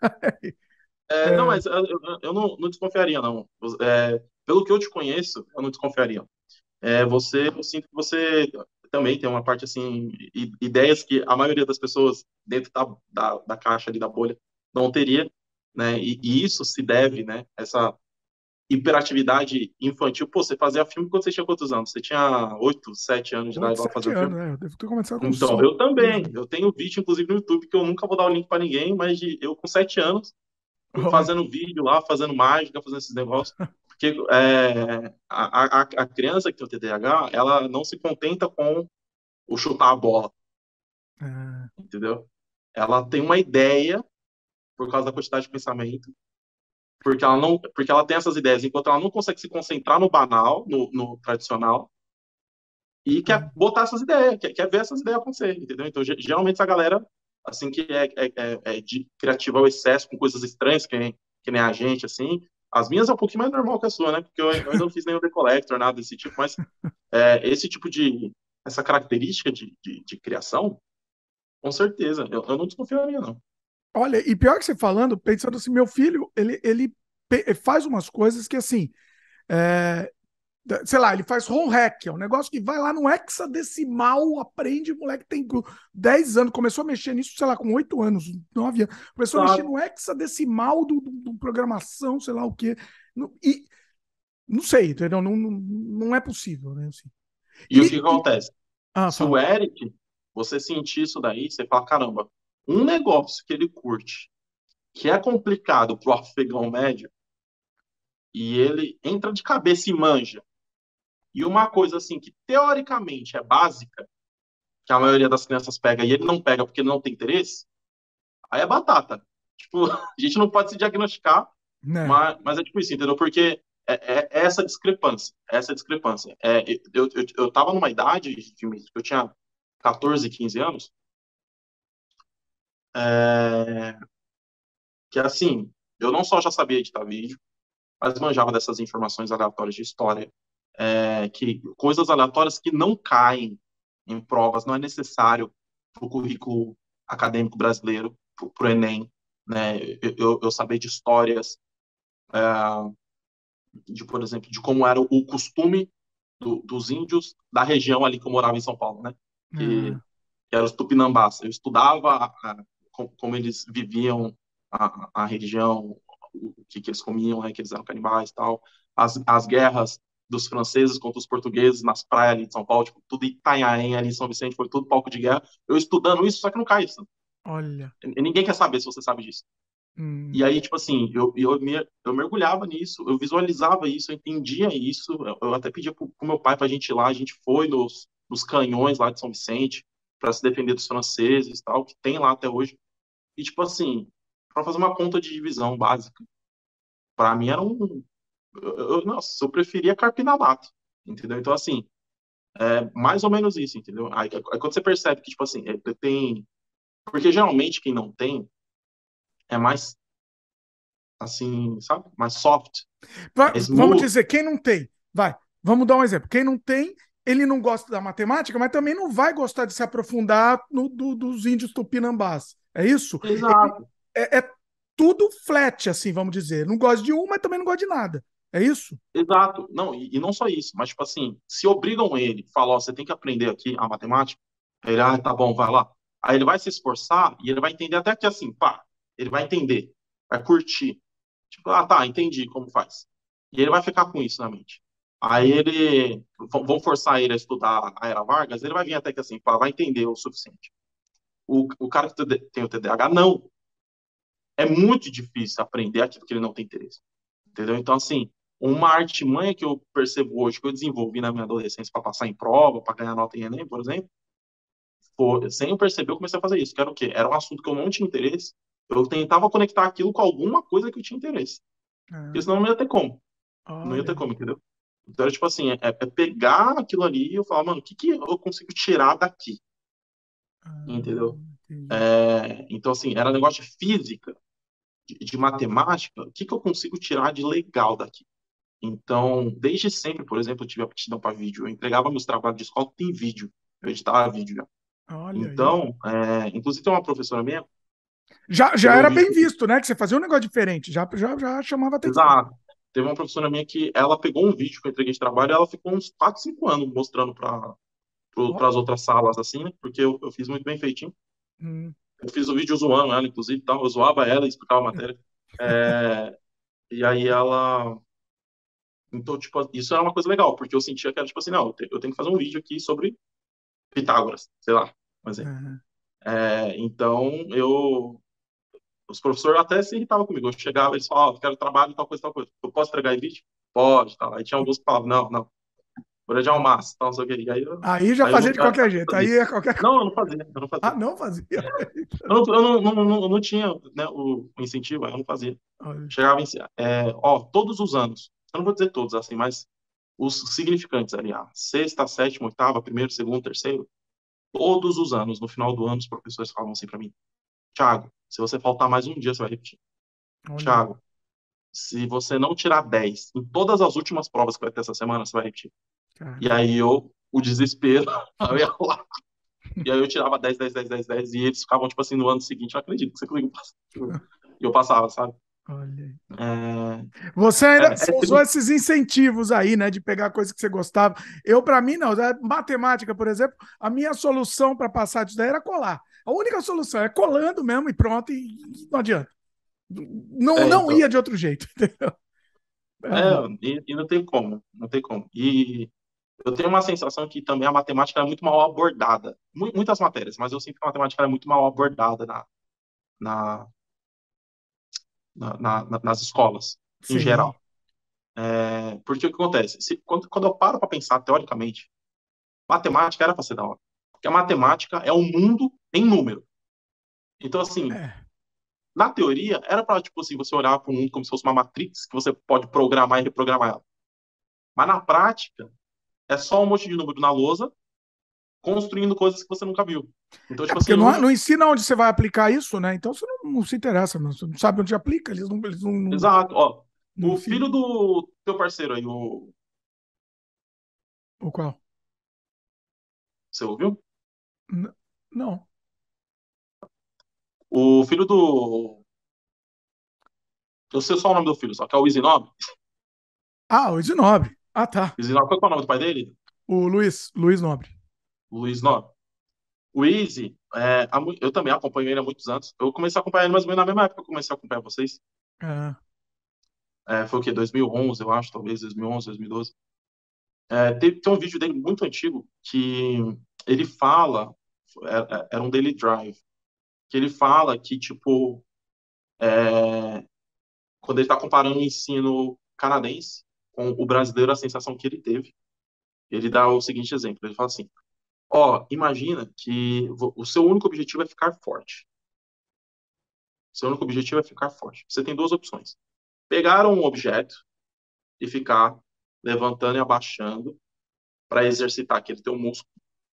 É, não, É, mas eu, eu- eu não, não desconfiaria, não. É, pelo que eu te conheço, eu não desconfiaria. É, você, eu sinto que você também tem uma parte assim, i- ideias que a maioria das pessoas dentro da, da, da caixa ali da bolha não teria, né? E, e isso se deve, né? Essa hiperatividade infantil. Pô, você fazia filme quando você tinha quantos anos? Você tinha oito, sete anos de oito, idade lá sete fazendo filme? anos, né? Eu devo ter começado com Então, cinco, eu seis também. anos. Eu tenho vídeo, inclusive, no YouTube, que eu nunca vou dar o link para ninguém, mas de, eu com sete anos Olha, fazendo vídeo lá, fazendo mágica, fazendo esses negócios. Porque é, a, a, a criança que tem o T D A H, ela não se contenta com o chutar a bola, é, entendeu? Ela tem uma ideia por causa da quantidade de pensamento, porque ela não, porque ela tem essas ideias, enquanto ela não consegue se concentrar no banal, no, no tradicional, e quer é. botar essas ideias, quer, quer ver essas ideias acontecer, entendeu? Então, ge- geralmente essa galera, assim, que é, é, é, é de criativa ao excesso, com coisas estranhas, que nem, que nem a gente, assim, as minhas é um pouquinho mais normal que a sua, né? Porque eu, eu ainda não fiz nenhum decollector, nada desse tipo, mas é, esse tipo de, essa característica de, de, de criação, com certeza, eu, eu não desconfiaria, não. Olha, e pior que você falando, pensando assim, meu filho, ele, ele pe- faz umas coisas que assim. É, sei lá, ele faz home hack, é um negócio que vai lá no hexadecimal, aprende, o moleque tem dez anos, começou a mexer nisso, sei lá, com oito anos, nove anos, começou a mexer Sabe? no hexadecimal do, do, do programação, sei lá o quê. E não sei, entendeu? Não, não, não é possível, né? Assim. E o que E, e- acontece? ah, Se o fala. Eric, você sentir isso daí, você fala, caramba, um negócio que ele curte, que é complicado pro afegão médio, e ele entra de cabeça e manja. E uma coisa assim que teoricamente é básica, que a maioria das crianças pega e ele não pega porque não tem interesse, aí é batata. Tipo, a gente não pode se diagnosticar, Né? mas, mas é tipo isso, entendeu? Porque é, é- é essa discrepância, é essa discrepância. É, eu, eu, eu tava numa idade, que eu tinha catorze, quinze anos, é, que assim, eu não só já sabia editar vídeo, mas manjava dessas informações aleatórias de história, é, que coisas aleatórias que não caem em provas, não é necessário para o currículo acadêmico brasileiro, para o Enem, né? Eu, eu, eu saber de histórias, é, de, por exemplo, de como era o costume do, dos índios da região ali que eu morava em São Paulo, né? Que, Ah, que eram os tupinambás. Eu estudava a, a, como, como eles viviam a, a região, o que, que eles comiam, né? Que eles eram canibais e tal. As, as guerras dos franceses contra os portugueses nas praias ali de São Paulo, tipo, tudo Itanhaém ali em São Vicente, foi tudo palco de guerra. Eu estudando isso, só que não cai isso. olha. Ninguém quer saber se você sabe disso. E Hum, aí, tipo assim, eu, eu, me, eu mergulhava nisso, eu visualizava isso, eu entendia isso. Eu, eu até pedia pro, pro meu pai pra gente ir lá, a gente foi nos, nos canhões lá de São Vicente para se defender dos franceses e tal, que tem lá até hoje. E, tipo assim, para fazer uma conta de divisão básica, para mim era um. Eu, eu- nossa, eu preferia carpinamato, entendeu? Então, assim, é mais ou menos isso, entendeu? Aí, aí quando você percebe que, tipo assim, é, tem. Porque geralmente quem não tem é mais, assim, sabe? Mais soft, Va- é vamos smooth. dizer, quem não tem, vai, vamos dar um exemplo. Quem não tem, ele não gosta da matemática, mas também não vai gostar de se aprofundar no do- dos índios tupinambás. É isso? Ele Exato. é, é tudo flat, assim, vamos dizer. Não gosta de um, mas também não gosta de nada. É isso? Exato. Não, e, e não só isso, mas, tipo assim, se obrigam ele, falam, ó, você tem que aprender aqui a matemática, ele, ah, tá bom, vai lá. Aí ele vai se esforçar e ele vai entender até que, assim, pá, ele vai entender, vai curtir. Tipo, ah, tá, entendi como faz. E ele vai ficar com isso na mente. Aí Hum. ele, vão vão forçar ele a estudar a Era Vargas, ele vai vir até que, assim, pá, vai entender o suficiente. O, o cara que tem o T D A H, não. É muito difícil aprender aquilo que ele não tem interesse. Entendeu? Então, assim, uma artimanha que eu percebo hoje, que eu desenvolvi na minha adolescência para passar em prova, para ganhar nota em Enem, por exemplo, foi, sem eu perceber, eu comecei a fazer isso, que era o quê? Era um assunto que eu não tinha interesse, eu tentava conectar aquilo com alguma coisa que eu tinha interesse, porque Ah, senão não ia ter como, não ia olha ter aí. como, entendeu? Então, era tipo assim, é, é pegar aquilo ali e eu falar, mano, o que, que eu consigo tirar daqui, Ah, entendeu? entendi. É, então, assim, era negócio de física, de, de matemática, o que, que eu consigo tirar de legal daqui? Então, desde sempre, por exemplo, eu tive aptidão para vídeo. Eu entregava meus trabalhos de escola, tem vídeo. Eu editava vídeo já. Olha aí. Então, é, inclusive tem uma professora minha, Já, já teve um era bem vídeo, visto, né? Que você fazia um negócio diferente. Já, já, já chamava atenção. exato, teve uma professora minha que ela pegou um vídeo que eu entreguei de trabalho e ela ficou uns quatro cinco anos mostrando para Ó, as outras salas, assim, né? Porque eu, eu fiz muito bem feitinho. hum, Eu fiz o vídeo zoando ela, inclusive, tal. Eu zoava ela e explicava a matéria. É, e aí ela. Então, tipo, isso era uma coisa legal, porque eu sentia que era tipo assim, não, eu te- eu tenho que fazer um vídeo aqui sobre Pitágoras, sei lá, por exemplo. ah, É, então, eu, os professores até se irritavam comigo. Eu chegava, eles falavam, oh, quero trabalho, tal coisa, tal coisa. Eu posso entregar em vídeo? Pode, tal. Aí tinha alguns que falavam, não, não, por de ah. almaço, tal, não sei o quê. E aí eu, Aí já aí eu fazia não de aí eu qualquer não jeito. fazia. Aí é qualquer coisa. Não, eu não fazia, eu não Ah, fazia. não fazia. Eu não, eu não, não, não, não tinha, né, o, o incentivo, aí eu não fazia. Olha, Chegava em, é, ó, todos os anos, eu não vou dizer todos assim, mas os significantes ali, a sexta, sétima, oitava, primeiro, segundo, terceiro, todos os anos, no final do ano, os professores falavam assim para mim, Thiago, se você faltar mais um dia, você vai repetir. olha aí. Thiago, se você não tirar dez em todas as últimas provas que vai ter essa semana, você vai repetir. E Caramba. aí eu, o desespero, eu ia lá. E aí eu tirava dez dez dez dez dez e eles ficavam, tipo assim, no ano seguinte, eu acredito que você conseguiu passar. E eu passava, sabe? Olha aí. É, Você é, ainda é você usou tri- esses incentivos aí, né, de pegar coisa que você gostava. Eu, para mim, não. né, Matemática, por exemplo, a minha solução para passar disso daí era colar. A única solução é colando mesmo e pronto, e, e não adianta. Não, é, não então. ia de outro jeito. É É, a vida. e, e não tem como, não tem como. E eu tenho uma sensação que também a matemática é muito mal abordada. Mu- Muitas matérias, mas eu sinto que a matemática é muito mal abordada na, na, na, na- nas escolas, em Sim, geral. É, porque o que acontece? Se, quando, quando eu paro para pensar teoricamente, matemática era para ser da hora. Porque a matemática é o mundo em número. Então, assim, É. na teoria, era para, tipo assim, você olhar para o mundo como se fosse uma matrix que você pode programar e reprogramar ela. Mas na prática, é só um monte de número na lousa construindo coisas que você nunca viu. Então, É tipo porque assim, não, onde. não ensina onde você vai aplicar isso, né? Então você não, não se interessa, não. Você não sabe onde aplica, eles não, eles não, não, Exato, ó. não O filho ensinam. do teu parceiro aí, o. O qual? Você ouviu? N- não. O filho do. Eu sei só o nome do filho, só que é o Izinobre. Ah, o de Nobre. Ah, tá. Izinobre, qual que é o nome do pai dele? O Luiz, Luiz Nobre. Luiz Nobre. O Easy, é, há mu- eu também acompanho ele há muitos anos. Eu comecei a acompanhar ele mais ou menos na mesma época que eu comecei a acompanhar vocês. É. É, foi o quê? dois mil e onze, eu acho, talvez, dois mil e onze, dois mil e doze. É, tem, tem um vídeo dele muito antigo que ele fala, era, era um Daily Drive, que ele fala que, tipo, é, quando ele está comparando o ensino canadense com o brasileiro, a sensação que ele teve, ele dá o seguinte exemplo, ele fala assim, ó, imagina que vo- o seu único objetivo é ficar forte. Seu único objetivo é ficar forte. Você tem duas opções. Pegar um objeto e ficar levantando e abaixando para exercitar aquele teu músculo,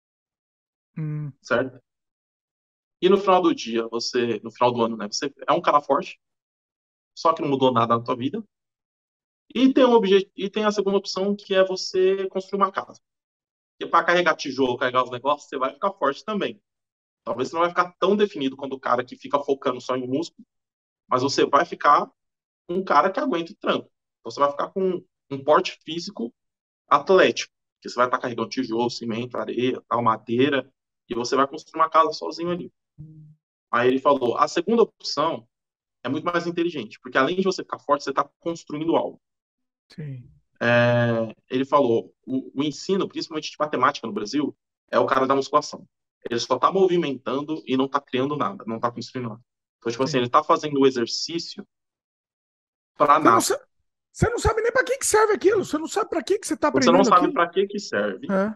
Hum, certo? E no final do dia, você, no final do ano, né, você é um cara forte, só que não mudou nada na tua vida. E tem um obje... e tem a segunda opção, que é você construir uma casa. Porque para carregar tijolo, carregar os negócios, você vai ficar forte também. Talvez você não vai ficar tão definido quanto o cara que fica focando só em músculo, mas você vai ficar um cara que aguenta o tranco. Então você vai ficar com um porte físico atlético, que você vai estar carregando tijolo, cimento, areia, tal, madeira, e você vai construir uma casa sozinho ali. Aí ele falou, a segunda opção é muito mais inteligente, porque além de você ficar forte, você está construindo algo. sim. É, ele falou, o, o ensino, principalmente de matemática no Brasil, é o cara da musculação. Ele só está movimentando e não está criando nada, não está construindo nada. Então, tipo assim, ele Sim. está fazendo o exercício para Você não, nada. sa- você não sabe nem para que que serve aquilo. Você não sabe para que que você está Você não aprendendo sabe aquilo. para que que serve É,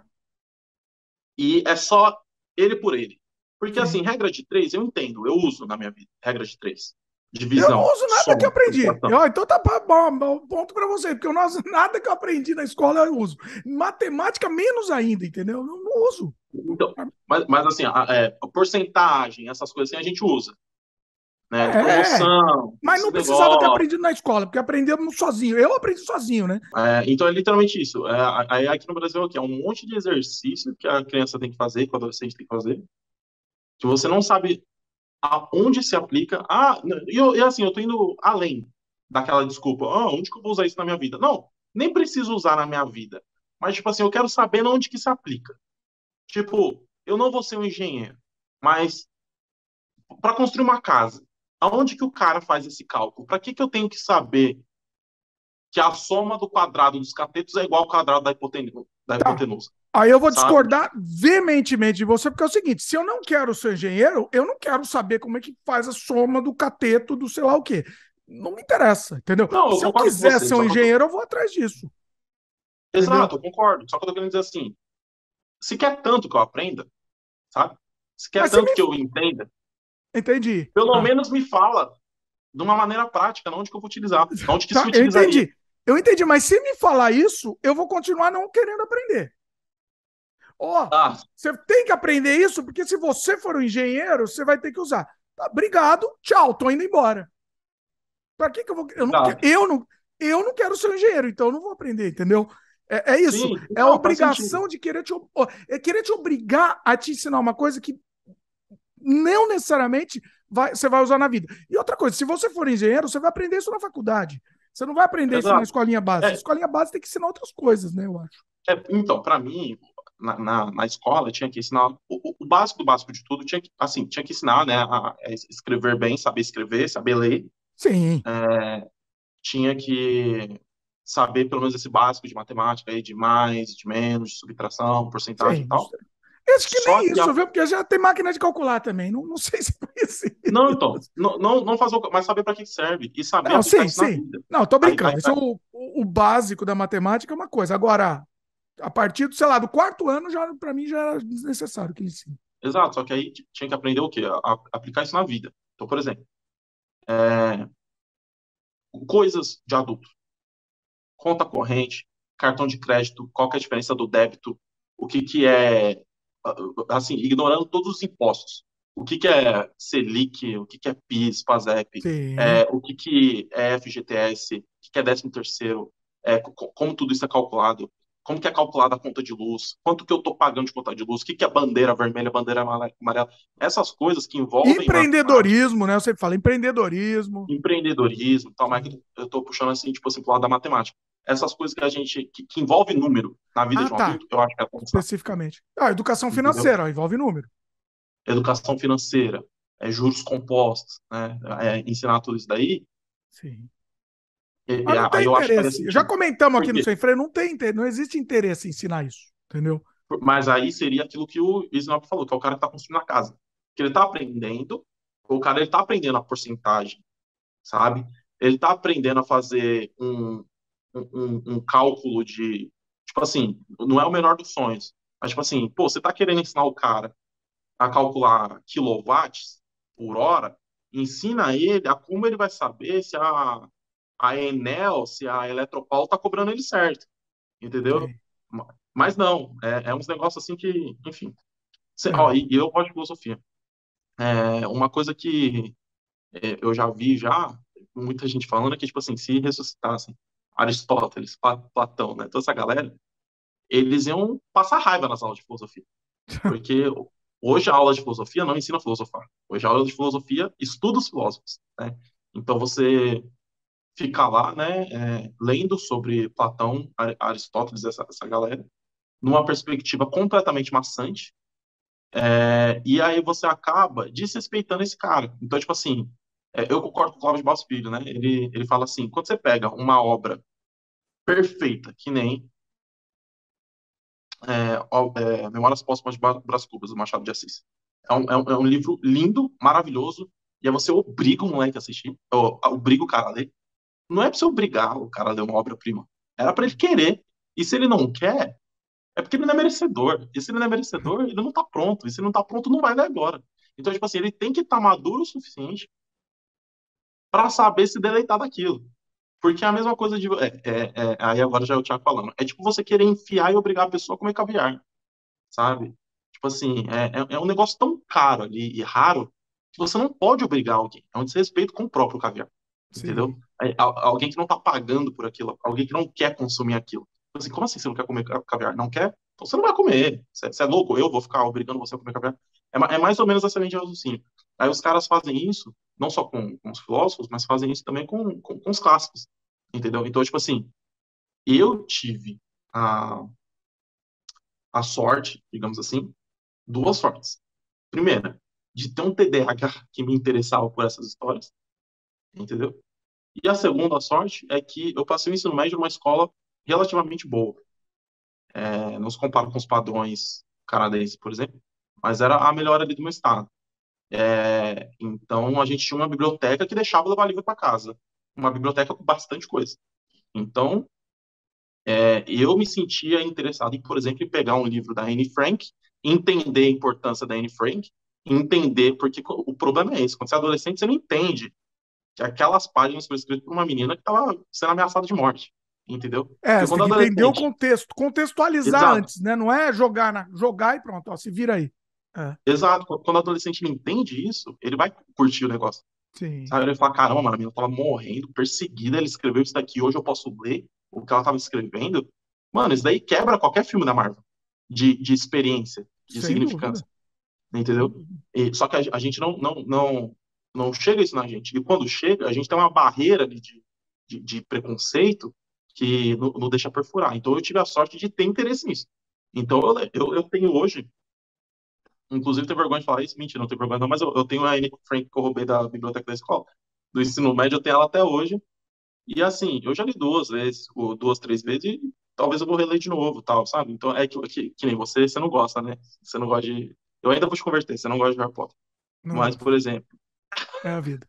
e é só ele por ele. Porque, assim, sim. regra de três eu entendo, eu uso na minha vida, regra de três. Eu não Divisão, uso nada que eu soma, aprendi. subtração. Eu, então tá pa- bom, bom ponto para você, porque eu não uso nada que eu aprendi na escola eu uso. Matemática menos ainda, entendeu? Eu não, não uso. Então, mas, mas assim, a, é, a porcentagem, essas coisas assim, a gente usa, né? De É, é. promoção, Mas não esses precisava ter negócios. aprendido na escola, porque aprendemos sozinho. Eu aprendi sozinho, né? É, então é literalmente isso. É, aí aqui no Brasil aqui, é um monte de exercício que a criança tem que fazer, que o adolescente tem que fazer, que você não sabe aonde se aplica. Ah, e eu, e assim, eu tô indo além daquela desculpa. Ah, onde que eu vou usar isso na minha vida? Não, nem preciso usar na minha vida. Mas, tipo assim, eu quero saber onde que se aplica. Tipo, eu não vou ser um engenheiro, mas para construir uma casa, aonde que o cara faz esse cálculo? Para que que eu tenho que saber que a soma do quadrado dos catetos é igual ao quadrado da hipotenusa, da Tá. hipotenusa, Aí eu vou sabe? discordar veementemente de você, porque é o seguinte: se eu não quero ser engenheiro, eu não quero saber como é que faz a soma do cateto do sei lá o quê. Não me interessa, entendeu? Não, eu Se eu concordo com quiser você, ser um só que eu tô... engenheiro, eu vou atrás disso, entendeu? Exato, eu concordo. Só que eu tô querendo dizer assim, se quer tanto que eu aprenda, sabe? Se quer Mas você tanto me. que eu entenda, Entendi. pelo Ah, menos me fala de uma maneira prática, não onde que eu vou utilizar, onde que se tá, eu utilizaria. entendi. Eu entendi, mas se me falar isso, eu vou continuar não querendo aprender. Ó, oh, Ah, você tem que aprender isso, porque se você for um engenheiro, você vai ter que usar. Tá, obrigado, tchau, tô indo embora. Para que que eu vou. Eu não, exato. eu, não, eu não quero ser um engenheiro, então eu não vou aprender, entendeu? É, é isso. Sim, É a não, faz sentido. obrigação de querer te, é querer te obrigar a te ensinar uma coisa que não necessariamente vai, você vai usar na vida. E outra coisa, se você for engenheiro, você vai aprender isso na faculdade. Você não vai aprender isso na Exato. escolinha base. A É, escolinha base tem que ensinar outras coisas, né? Eu acho. é, então, para mim, na, na, na escola, tinha que ensinar o, o- o básico do básico de tudo, tinha que, assim, tinha que ensinar, né, a, a escrever bem, saber escrever, saber ler, Sim. tinha que saber pelo menos esse básico de matemática aí, de mais, de menos, de subtração, porcentagem e Sim. tal. Acho que Só nem que a, isso, viu? Porque já tem máquina de calcular também. Não, não sei se conhece. não, então, não, não, não fazer o, mas saber para que serve e saber Não, aplicar sim, isso na sim. vida. Não, tô Aí, aí, brincando. Isso, aí- o, o, o básico da matemática é uma coisa. Agora, a partir do, sei lá, do quarto ano, já para mim já era desnecessário que ele ensine. Exato, só que aí t- tinha que aprender o quê? A, a- aplicar isso na vida. Então, por exemplo, é, coisas de adulto. Conta corrente, cartão de crédito, qual que é a diferença do débito, o que que é, assim, ignorando todos os impostos. O que que é Selic, o que que é PIS, PASEP, Sim. é, o que que é F G T S, o que que é décimo terceiro, é, co- como tudo isso é calculado, como que é calculada a conta de luz, quanto que eu estou pagando de conta de luz, o que que é bandeira vermelha, bandeira amare- amarela, essas coisas que envolvem matemática, Empreendedorismo, né? Eu sempre falo, empreendedorismo. empreendedorismo, tal, mas Sim. eu estou puxando assim, tipo assim, pro lado da matemática. Essas coisas que a gente, que, que envolve número na vida Ah, de um tá. adulto, eu acho que é pensar, Especificamente. Ah, educação entendeu? financeira, ó, envolve número. Educação financeira, é, juros compostos, né? É, ensinar tudo isso daí, Sim. e- Mas e não tem aí eu acho que faria interesse. Já sentido. comentamos Por aqui no quê? Sem Freio, não tem interesse, não existe interesse em ensinar isso, entendeu? Mas aí seria aquilo que o Isnop falou, que é o cara que está construindo a casa. Que ele está aprendendo, o cara ele está aprendendo a porcentagem, sabe? Ele está aprendendo a fazer um, um, um um cálculo de, tipo assim, não é o menor dos sonhos, mas tipo assim, pô, você está querendo ensinar o cara a calcular quilowatts por hora, ensina ele a como ele vai saber se a, a Enel, se a Eletropaulo está cobrando ele certo, entendeu? Sim. Mas não, é, é uns negócios assim que, enfim. Cê- ó, É. e, e eu gosto de filosofia. É, uma coisa que é, eu já vi já, muita gente falando é que, tipo assim, se ressuscitassem Aristóteles, Pla- Platão, né, toda essa galera, eles iam passar raiva nas aulas de filosofia. Porque hoje a aula de filosofia não ensina a filosofar. Hoje a aula de filosofia estuda os filósofos, né? Então você fica lá, né, é, lendo sobre Platão, Ar- Aristóteles, essa, essa galera, numa perspectiva completamente maçante, é, e aí você acaba desrespeitando esse cara. Então, tipo assim, é, eu concordo com o Cláudio de Barros Filho, né? Ele, ele fala assim, quando você pega uma obra perfeita, que nem é, ó, é, Memórias Póstumas de Brás Cubas, do Machado de Assis. É um, é, um, é um livro lindo, maravilhoso, e aí você obriga o moleque a assistir, ou, obriga o cara a ler. Não é pra você obrigar o cara a ler uma obra-prima. Era pra ele querer. E se ele não quer, é porque ele não é merecedor. E se ele não é merecedor, ele não tá pronto. E se ele não tá pronto, não vai ler agora. Então, tipo assim, ele tem que estar maduro o suficiente para saber se deleitar daquilo. Porque é a mesma coisa de. É, é, é, aí agora já é o Thiago falando. É tipo você querer enfiar e obrigar a pessoa a comer caviar, sabe? Tipo assim, é, é, é um negócio tão caro ali e raro que você não pode obrigar alguém. É um desrespeito com o próprio caviar, Sim. entendeu? É, a- alguém que não tá pagando por aquilo, alguém que não quer consumir aquilo. Tipo assim, como assim você não quer comer ca- caviar? Não quer? Então você não vai comer. Você, você é louco? Eu vou ficar obrigando você a comer caviar? É, ma- é mais ou menos essa linha de raciocínio. Aí os caras fazem isso, não só com, com os filósofos, mas fazem isso também com, com, com os clássicos, entendeu? Então, tipo assim, eu tive a, a sorte, digamos assim, duas sortes. Primeira, de ter um T D A H que me interessava por essas histórias, entendeu? E a segunda sorte é que eu passei o ensino médio numa escola relativamente boa. É, não se compara com os padrões canadenses, por exemplo, mas era a melhor ali do meu estado. É, então a gente tinha uma biblioteca que deixava levar livro para casa, uma biblioteca com bastante coisa. Então é, eu me sentia interessado em, por exemplo, em pegar um livro da Anne Frank, entender a importância da Anne Frank, entender porque o problema é esse. Quando você é adolescente, você não entende que aquelas páginas foram escritas por uma menina que estava sendo ameaçada de morte, entendeu? É, Porque você tem quando que entender o adolescente, contexto, contextualizar exato, antes, né? Não é jogar, na, jogar e pronto, ó, se vira aí. É, exato, quando o adolescente não entende isso, ele vai curtir o negócio. sim, Sabe? Ele fala, caramba, mano, a menina tava morrendo, perseguida, ela escreveu isso daqui, hoje eu posso ler o que ela tava escrevendo. Mano, isso daí quebra qualquer filme da Marvel, de, de experiência, de sem dúvida. significância, Sem entendeu? dúvida. E, só que a, a gente não, não, não, não chega isso na gente. E quando chega, a gente tem uma barreira ali de, de, de preconceito que não, não deixa perfurar. Então eu tive a sorte de ter interesse nisso. Então eu, eu, eu tenho hoje, inclusive tenho vergonha de falar isso, mentira, não tenho vergonha não, mas eu, eu tenho a Anne Frank que eu roubei da biblioteca da escola, do ensino médio, eu tenho ela até hoje. E assim, eu já li duas vezes, ou duas, três vezes, e talvez eu vou reler de novo, tal, sabe? Então é que, que, que nem você, você não gosta, né? Você não gosta de. Eu ainda vou te converter, você não gosta de Harry Potter. Não Mas, gosto. por exemplo, É a vida.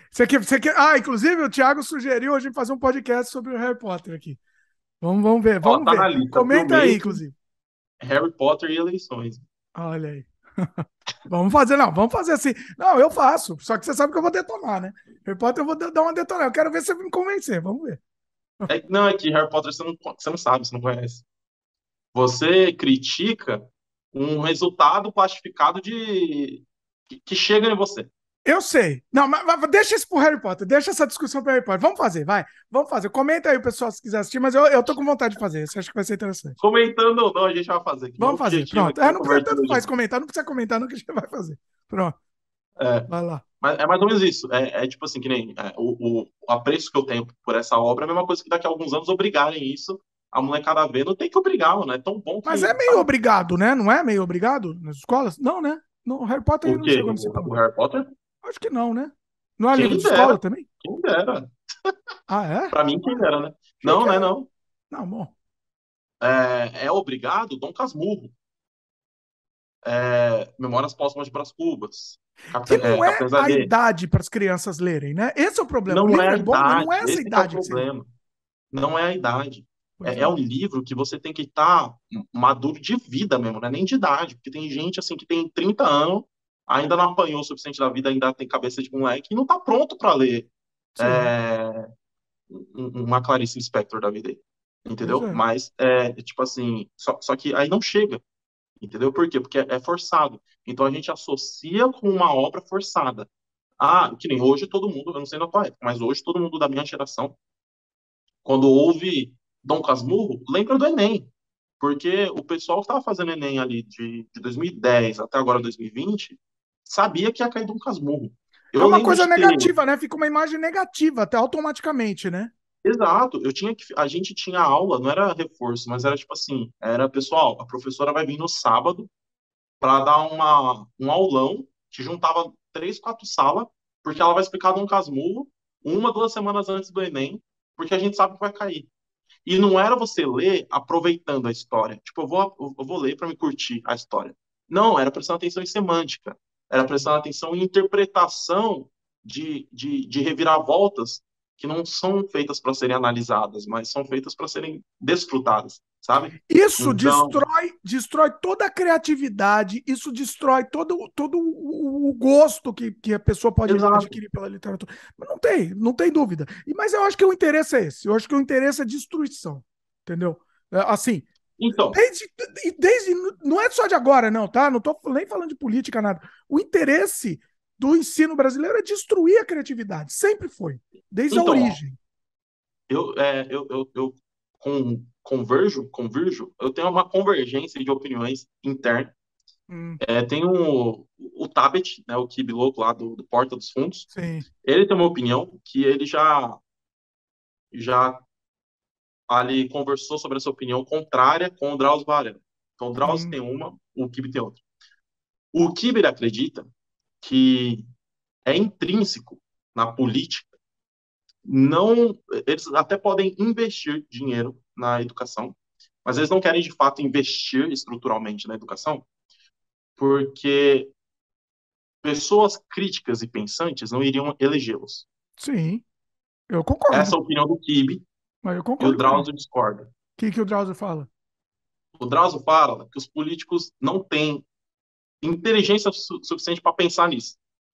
Você quer, você quer... Ah, inclusive o Thiago sugeriu a gente fazer um podcast sobre o Harry Potter aqui. Vamos, vamos ver, Ó, vamos tá na ver. lista. Comenta aí, Filmmaking, inclusive. Harry Potter e eleições. Olha aí. Vamos fazer, não, vamos fazer assim. Não, eu faço, só que você sabe que eu vou detonar, né? Harry Potter eu vou dar uma detonada. Eu quero ver se você me convencer, vamos ver. É, não, é que Harry Potter você não, você não sabe, você não conhece. Você critica um resultado plastificado de que, que chega em você. Eu sei. Não, mas, mas deixa isso pro Harry Potter, deixa essa discussão pro Harry Potter. Vamos fazer, vai. Vamos fazer. Comenta aí o pessoal se quiser assistir, mas eu, eu tô com vontade de fazer. Você acha que vai ser interessante? Comentando ou não, a gente vai fazer. Que meu Vamos fazer, objetivo pronto. aqui É, é não precisa converter tanto a faz gente. comentar, não precisa comentar, não que a gente vai fazer. Pronto, É, vai lá. mas é mais ou menos isso. É, é tipo assim, que nem é, o, o, o apreço que eu tenho por essa obra é a mesma coisa que daqui a alguns anos obrigarem isso a molecada a ver. Não tem que obrigar, mano. É tão bom Mas é que, meio sabe? obrigado, né? Não é meio obrigado nas escolas? Não, né? No Harry Potter O ele não quê? chegou nesse O, ponto. o Harry Potter? Acho que não, né? Não é livro Quem de escola dera. também? Quem dera. Ah, é? Pra mim, quem dera, né? Achei Não, que né? era. Não. Não, bom. É, é obrigado Dom Casmurro. É, Memórias Póstumas de Brás Cubas. Que Capitã, é, não é Capitães da a Areia. idade para as crianças lerem, né? Esse é o problema. O Não é livro a é bom, mas não idade. é essa Esse que é o idade que você lê. problema. Não é a idade. Pois É, é é. um livro que você tem que estar maduro de vida mesmo, não é nem de idade. Porque tem gente assim que tem trinta anos, ainda não apanhou o suficiente da vida, ainda tem cabeça de moleque e não tá pronto para ler Sim, é, um- uma Clarice Lispector da vida dele. pois Entendeu? é. Mas, é, tipo assim, só, só que aí não chega. Entendeu? Por quê? Porque é é forçado. Então a gente associa com uma obra forçada. Ah, que nem hoje todo mundo, eu não sei na tua época, mas hoje todo mundo da minha geração, quando ouve Dom Casmurro, lembra do Enem. Porque o pessoal que estava fazendo Enem ali de, de dois mil e dez até agora dois mil e vinte sabia que ia cair Dom Casmurro. É Eu uma lembro coisa de ter. negativa, né? Fica uma imagem negativa até automaticamente, né? Exato, eu tinha que. A gente tinha aula, não era reforço, mas era tipo assim: era pessoal, a professora vai vir no sábado para dar uma, um aulão que juntava três, quatro salas, porque ela vai explicar Dom Casmurro uma, duas semanas antes do Enem, porque a gente sabe que vai cair. E não era você ler aproveitando a história. Tipo, eu vou, eu vou ler para me curtir a história. Não, era prestando atenção em semântica. Era prestando atenção em interpretação de, de, de reviravoltas que não são feitas para serem analisadas, mas são feitas para serem desfrutadas, sabe? Isso Então, destrói, destrói toda a criatividade, isso destrói todo, todo o, o gosto que, que a pessoa pode exato. adquirir pela literatura. Mas não tem, não tem dúvida. E, mas eu acho que o interesse é esse. Eu acho que o interesse é destruição. Entendeu? É, assim, Então, desde, desde. Não é só de agora, não, tá? Não tô nem falando de política, nada. O interesse do ensino brasileiro é destruir a criatividade. Sempre foi. Desde a então, origem. eu, é, eu, eu, eu com, converjo, converjo, eu tenho uma convergência de opiniões interna. Hum, É, tem o, o Tabet, né, o Kibi louco lá do, do Porta dos Fundos. sim. Ele tem uma opinião que ele já, já ali conversou sobre essa opinião contrária com o Drauzio Varela. Então, o Drauzio Hum, tem uma, o Kibi tem outra. O Kibi ele acredita que é intrínseco na política. Não, eles até podem investir dinheiro na educação, mas eles não querem de fato investir estruturalmente na educação, porque pessoas críticas e pensantes não iriam elegê-los. sim, eu Essa concordo. é a opinião do Kibe Mas eu e o concordo com ele. O Drauzio discorda. que, que o Drauzio fala? O Drauzio fala que os políticos não têm inteligência su suficiente para pensar nisso.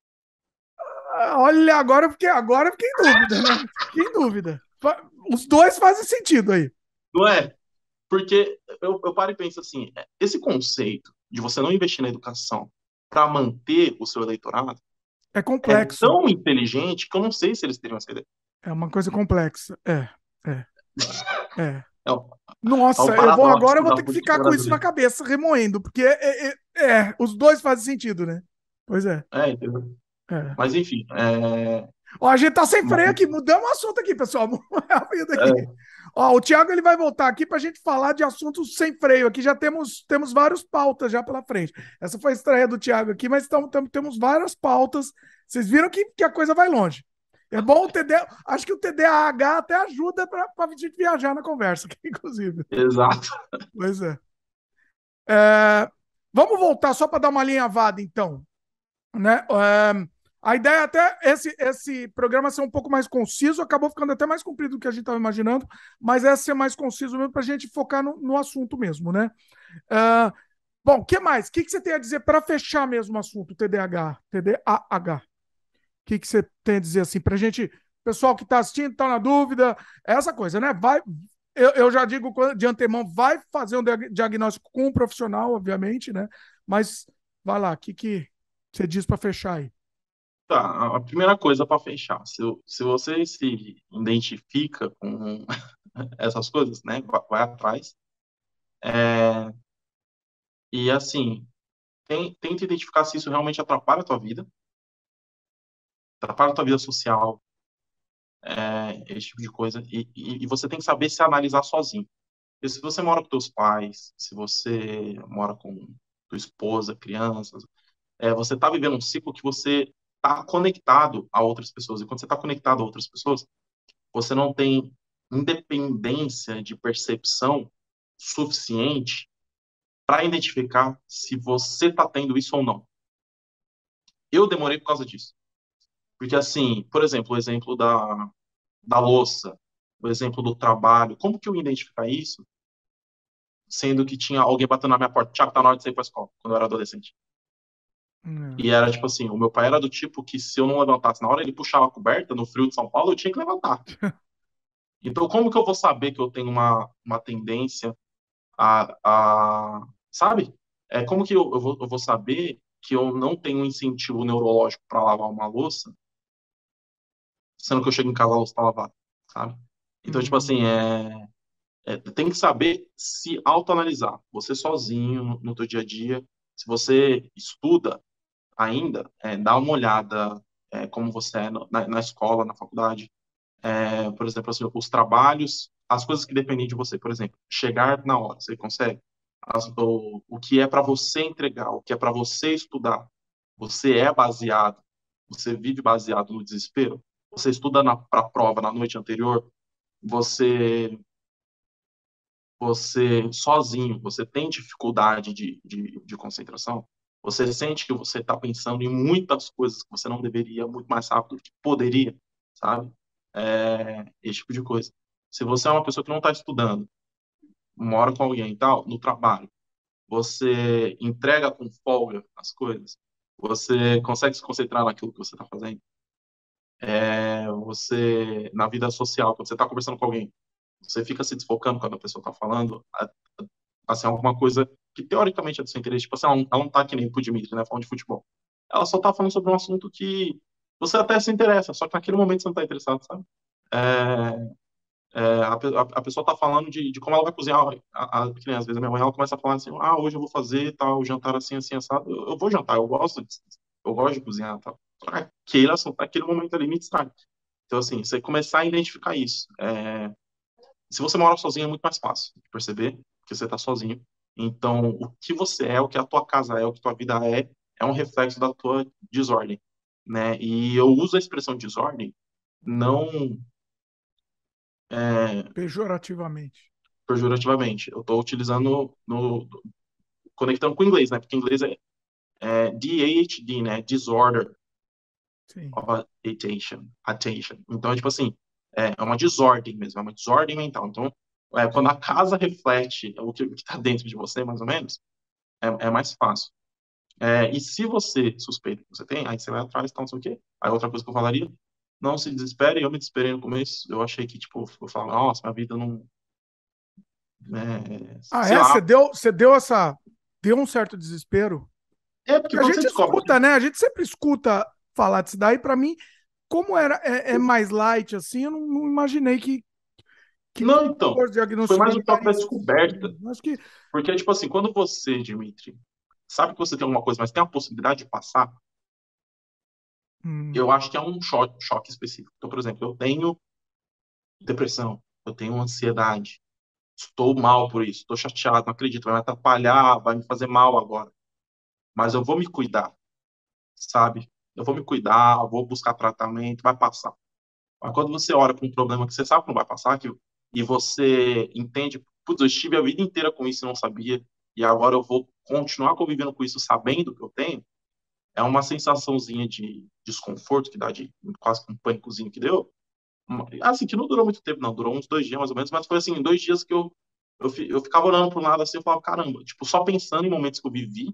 Ah, olha, agora eu fiquei, agora eu fiquei em dúvida, né? Fiquei em dúvida. Os dois fazem sentido aí. Não é? Porque eu, eu paro e penso assim, esse conceito de você não investir na educação para manter o seu eleitorado É é complexo. tão inteligente que eu não sei se eles teriam essa ideia. É uma coisa complexa. É, é, é. É o, é o Nossa, eu vou agora, eu paradoxo vou da ter que política ficar com isso na brasileira. cabeça, remoendo, porque é, é, é, é, os dois fazem sentido, né? Pois é. É, entendeu? É. Mas enfim, é, Ó, a gente tá sem freio aqui, mudamos o assunto aqui, pessoal. Vamos rápido aqui. Ó, o Thiago ele vai voltar aqui para a gente falar de assuntos sem freio. Aqui já temos, temos várias pautas já pela frente. Essa foi a estreia do Thiago aqui, mas tamo, tamo, temos várias pautas. Vocês viram que, que a coisa vai longe. É bom o T D A H, acho que o T D A H até ajuda para a gente viajar na conversa, aqui, inclusive. exato. Pois é. É, vamos voltar só para dar uma alinhavada, então, né? É, A ideia é até esse, esse programa ser um pouco mais conciso, acabou ficando até mais comprido do que a gente estava imaginando, mas é ser mais conciso mesmo para a gente focar no, no assunto mesmo, né? Uh, bom, o que mais? O que, que você tem a dizer para fechar mesmo o assunto, T D A H? T D A H. O que, que você tem a dizer assim para a gente, pessoal que está assistindo, está na dúvida, é essa coisa, né? Vai, eu, eu já digo de antemão, vai fazer um diagnóstico com um profissional, obviamente, né? Mas vai lá, o que, que você diz para fechar aí? Tá, a primeira coisa para fechar, se, se você se identifica com essas coisas, né, vai, vai atrás. É, e assim, tem, tenta identificar se isso realmente atrapalha a tua vida, atrapalha a tua vida social, é, esse tipo de coisa. E, e, e você tem que saber se analisar sozinho. Porque se você mora com teus pais, se você mora com tua esposa, crianças, é, você está vivendo um ciclo que você está conectado a outras pessoas. E quando você está conectado a outras pessoas, você não tem independência de percepção suficiente para identificar se você está tendo isso ou não. Eu demorei por causa disso. Porque, assim, por exemplo, o exemplo da, da louça, o exemplo do trabalho, como que eu ia identificar isso, sendo que tinha alguém batendo na minha porta, Tiago, tá na hora de sair pra escola, quando eu era adolescente. Hum, E era tipo assim, o meu pai era do tipo que se eu não levantasse na hora, ele puxava a coberta no frio de São Paulo, eu tinha que levantar. Então, como que eu vou saber que eu tenho uma, uma tendência a, a sabe? É, como que eu, eu, vou, eu vou saber que eu não tenho um incentivo neurológico para lavar uma louça, sendo que eu chego em casa a louça tá lavada, sabe? Então, tipo assim, hum, é, é, tem que saber se autoanalisar. Você sozinho, no, no teu dia a dia, se você estuda ainda, é, dá uma olhada é, como você é no- na, na escola, na faculdade. É, por exemplo, assim, os trabalhos, as coisas que dependem de você. Por exemplo, chegar na hora, você consegue? As- o, o que é para você entregar, o que é para você estudar. Você é baseado, você vive baseado no desespero. Você estuda para a prova na noite anterior, você você sozinho, você tem dificuldade de, de, de concentração, você sente que você está pensando em muitas coisas que você não deveria, muito mais rápido do que poderia, sabe? É, esse tipo de coisa. Se você é uma pessoa que não está estudando, mora com alguém e tal, no trabalho, você entrega com folga as coisas, você consegue se concentrar naquilo que você está fazendo, é, você, na vida social, quando você está conversando com alguém, você fica se desfocando quando a pessoa está falando, assim, alguma coisa que teoricamente é do seu interesse. Tipo assim, ela não, ela não tá que nem pro Dimitri, né, falando de futebol. Ela só tá falando sobre um assunto que você até se interessa, só que naquele momento você não tá interessado, sabe? É, é, a, pe- a, a pessoa tá falando de, de como ela vai cozinhar. A, a, que nem às vezes a minha mãe ela começa a falar assim: ah, hoje eu vou fazer tal, jantar assim, assim, assado. Eu, eu vou jantar, eu gosto de, eu gosto de cozinhar tal. Só que aquele assunto, aquele momento ali me distrai. Então, assim, você começar a identificar isso. É, se você mora sozinho é muito mais fácil de perceber, porque você está sozinho. Então, o que você é, o que a tua casa é, o que a tua vida é, é um reflexo da tua desordem, né? E eu uso a expressão desordem não é, pejorativamente. pejorativamente. Eu estou utilizando no, conectando com o inglês, né? Porque em inglês é, é D A H D, né? Disorder Sim. of attention, attention. Então, é tipo assim, é é uma desordem mesmo, é uma desordem mental. Então, é, quando a casa reflete o que está dentro de você, mais ou menos, é, é mais fácil. É, e se você suspeita que você tem, aí você vai atrás, então, não sei o quê. Aí outra coisa que eu falaria, não se desespere, eu me desesperei no começo, eu achei que, tipo, eu falava, nossa, minha vida não, é, Ah, sei é? lá. Você deu, você deu essa. Deu um certo desespero? É, porque Porque a quando você gente descobre que... escuta, né? A gente sempre escuta falar disso daí. Para mim, como era, é, é mais light assim, eu não, não imaginei que, que Não, com então, força foi mais o diagnosticando toque da daria esse descoberta. desespero. Acho que. Porque, tipo assim, quando você, Dimitri, sabe que você tem alguma coisa, mas tem a possibilidade de passar, Hum, eu acho que é um choque, choque específico. Então, por exemplo, eu tenho depressão, eu tenho ansiedade, estou mal por isso, estou chateado, não acredito, vai me atrapalhar, vai me fazer mal agora. Mas eu vou me cuidar, sabe? Eu vou me cuidar, eu vou buscar tratamento, vai passar. Mas quando você olha para um problema que você sabe que não vai passar, que, e você entende, putz, eu estive a vida inteira com isso e não sabia, e agora eu vou continuar convivendo com isso sabendo que eu tenho, é uma sensaçãozinha de desconforto que dá, de quase que um pânicozinho que deu. Assim, que não durou muito tempo, não, durou uns dois dias mais ou menos, mas foi assim, dois dias que eu, eu, fi- eu ficava olhando para um lado assim, eu falava, caramba, tipo, só pensando em momentos que eu vivi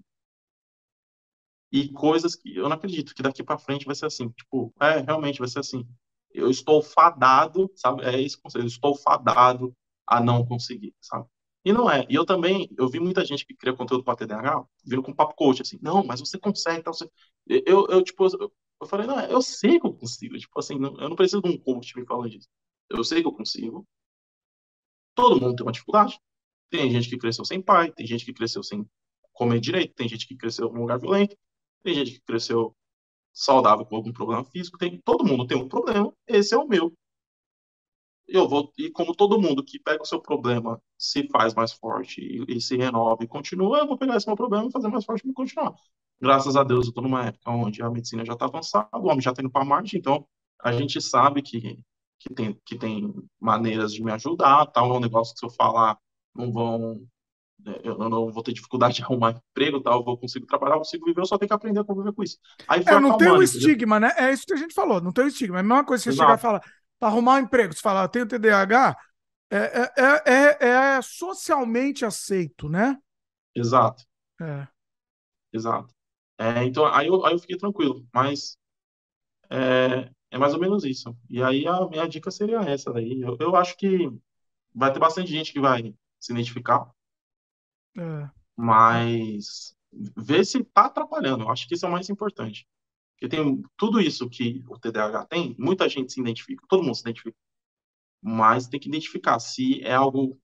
e coisas que eu não acredito que daqui para frente vai ser assim. Tipo, é, realmente vai ser assim. Eu estou fadado, sabe? É esse conceito, eu estou fadado a não conseguir, sabe? E não é. E eu também, eu vi muita gente que cria conteúdo para T D A H, vindo com papo coach, assim, não, mas você consegue, tal, você... Eu, eu, tipo, eu, eu falei, não, eu sei que eu consigo, tipo assim, não- eu não preciso de um coach me falando disso. Eu sei que eu consigo. Todo mundo tem uma dificuldade. Tem gente que cresceu sem pai, tem gente que cresceu sem comer direito, tem gente que cresceu num lugar violento, tem gente que cresceu saudável com algum problema físico, tem, todo mundo tem um problema, esse é o meu. Eu vou, e como todo mundo que pega o seu problema se faz mais forte e, e se renova e continua, eu vou pegar esse meu problema e fazer mais forte e continuar. Graças a Deus, eu estou numa época onde a medicina já está avançada, o homem já está indo para Marte, então a gente sabe que, que, tem, que tem maneiras de me ajudar, tal, é um negócio que se eu falar, não vão, eu não vou ter dificuldade de arrumar emprego, tal, eu vou conseguir trabalhar, eu consigo viver, eu só tenho que aprender a conviver com isso. Aí foi É, não tem o acalmando, entendeu? estigma, né? É isso que a gente falou, não tem o estigma. É a mesma coisa que você chegar e Exato, falar, para arrumar um emprego, você falar, eu tenho T D A H, é, é, é, é é socialmente aceito, né? exato, É, exato. É, então, aí eu, aí eu fiquei tranquilo, mas é, é mais ou menos isso. E aí a minha dica seria essa daí. Eu, eu acho que vai ter bastante gente que vai se identificar, é, mas ver se tá atrapalhando. Eu acho que isso é o mais importante. Porque tem tudo isso que o T D A H tem, muita gente se identifica, todo mundo se identifica, mas tem que identificar se é algo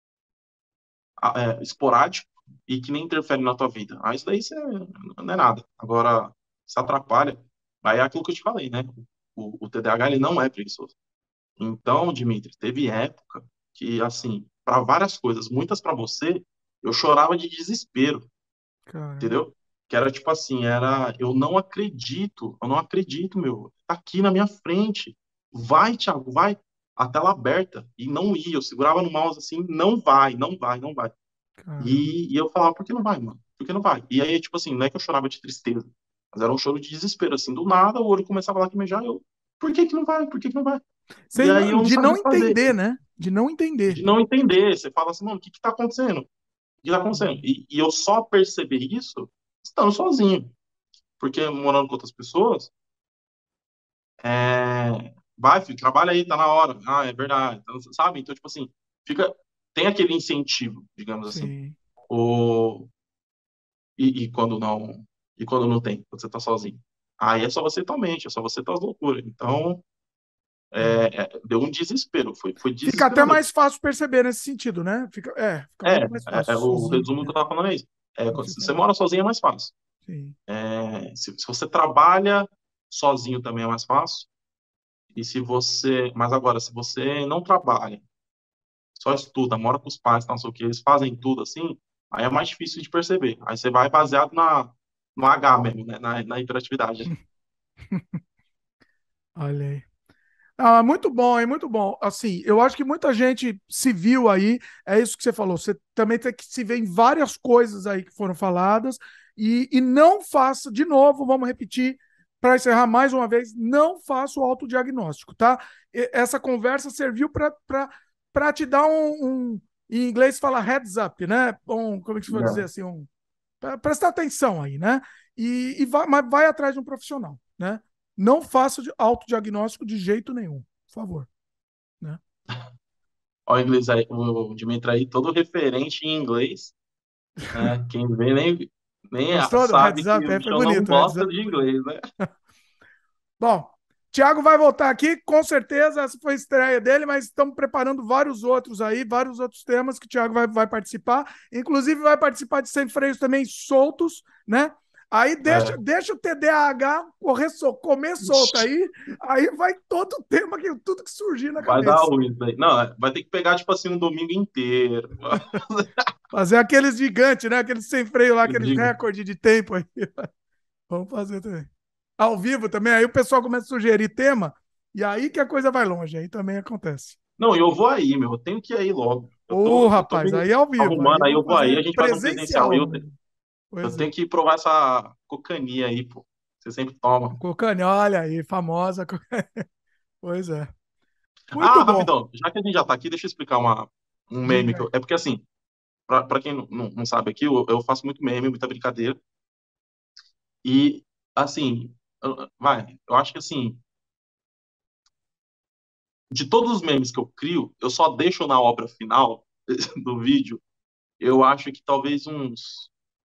é, esporádico e que nem interfere na tua vida. Aí isso daí você, não é nada. Agora, se atrapalha, aí é aquilo que eu te falei, né? O, o T D A H ele não é preguiçoso. Então, Dimitri, teve época que, assim, para várias coisas, muitas para você, eu chorava de desespero, caramba, entendeu? Que era tipo assim, era, eu não acredito, eu não acredito, meu, tá aqui na minha frente. Vai, Thiago, vai. A tela aberta. E não ia, eu segurava no mouse assim, não vai, não vai, não vai. caramba. E, e eu falava, por que não vai, mano? Por que não vai? E aí, tipo assim, não é que eu chorava de tristeza, mas era um choro de desespero, assim, do nada o olho começava a lacrimejar, eu, por que que não vai? Por que que não vai? E Sem, aí eu não de sabia não o que fazer, entender, né? De não entender. de não entender. Você fala assim, mano, o que que tá acontecendo? O que tá acontecendo? E, e eu só percebi isso estando sozinho, porque morando com outras pessoas, é... vai, filho, trabalha aí, tá na hora. Ah, é verdade, então, sabe? Então, tipo assim, fica, tem aquele incentivo, digamos assim. Sim. O... E, e quando não, e quando não tem, quando você tá sozinho. Aí é só você tua mente, é só você tuas loucuras. Então, É. é, é, deu um desespero, foi, foi Fica até desesperador. mais fácil perceber nesse sentido, né? Fica, é, fica É, muito mais é, fácil é, o sozinho. resumo que eu tava falando é isso. É, É o que quando você você falou. mora sozinho é mais fácil. Sim. É, se, se você trabalha sozinho também é mais fácil. E se você, mas agora, se você não trabalha, só estuda, mora com os pais, tá, não sei o que, eles fazem tudo assim, aí é mais difícil de perceber. Aí você vai baseado na, no H mesmo, né, na, na hiperatividade. Olha aí. Ah, muito bom, hein? Muito bom. Assim, eu acho que muita gente se viu aí, é isso que você falou. Você também tem que se ver em várias coisas aí que foram faladas e, e não faça, de novo, vamos repetir, para encerrar mais uma vez, não faça o autodiagnóstico, tá? E- Essa conversa serviu para te dar um, um, em inglês fala heads up, né? Um, como é que se for dizer É. assim? Um, pra- prestar atenção aí, né? E, e vai, mas vai atrás de um profissional, né? Não faça de- autodiagnóstico de jeito nenhum, por favor, né? Olha o inglês aí, o Dimitri aí, todo referente em inglês, né? Quem vê nem, nem Gostou do sabe heads que up? o É, foi bichão não bonito, o heads gosta up de foi bonito. inglês, né? Bom, Thiago vai voltar aqui, com certeza. Essa foi a estreia dele, mas estamos preparando vários outros aí, vários outros temas que o Thiago vai, vai participar. Inclusive, vai participar de Sem Freios também soltos, né? Aí deixa, É. deixa o T D A H correr, sol, comer solto aí, aí vai todo o tema, que, tudo que surgir na Vai dar cabeça. ruim isso daí. Não, é, vai ter que pegar, tipo assim, um domingo inteiro. Fazer aqueles gigantes, né? Aqueles sem freio lá, Eu aqueles digo, recordes de tempo aí. Vamos fazer também. Ao vivo também, aí o pessoal começa a sugerir tema, e aí que a coisa vai longe, aí também acontece. não, eu vou aí, meu. Eu tenho que ir aí logo. Eu Ô, tô, eu tô rapaz, me aí é ao vivo, aí arrumando aí, vamos eu vou aí, fazer a gente faz um presencial. presencial. Eu, Né? eu Pois é. tenho que provar essa cocania aí, pô. Você sempre toma. Cocane, olha aí, famosa. co- Pois é. Muito Ah, bom. rapidão, já que a gente já tá aqui, deixa eu explicar uma, um meme Diga que eu... aí. É porque assim, pra, pra quem não, não não sabe aqui, eu, eu faço muito meme, muita brincadeira. E, assim, eu- vai, eu acho que assim, de todos os memes que eu crio, eu só deixo na obra final do vídeo, eu acho que talvez uns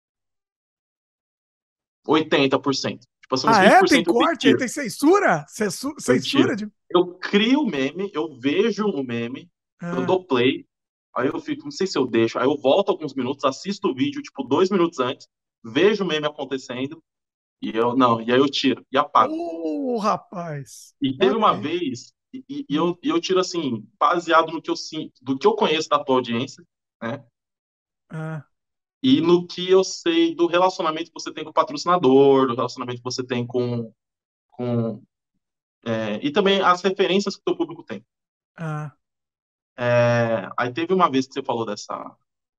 oitenta por cento. Tipo assim, uns Ah, vinte é? por Tem cento eu corte? Aí tiro. tem censura? Censu- Eu Censura tiro. de. Eu crio o meme, eu vejo o meme, eu Ah, dou play, aí eu fico, não sei se eu deixo, aí eu volto alguns minutos, assisto o vídeo, tipo, dois minutos antes, vejo o meme acontecendo, e eu, não, e aí eu tiro, e apago. ô, rapaz. E teve Olha uma aí. vez, e, e Hum, eu, e eu tiro assim, baseado no que eu sinto, do que eu conheço da tua audiência, né? ah, E no que eu sei do relacionamento que você tem com o patrocinador, do relacionamento que você tem com, com é, e também as referências que o teu público tem. ah. É, aí teve uma vez que você falou dessa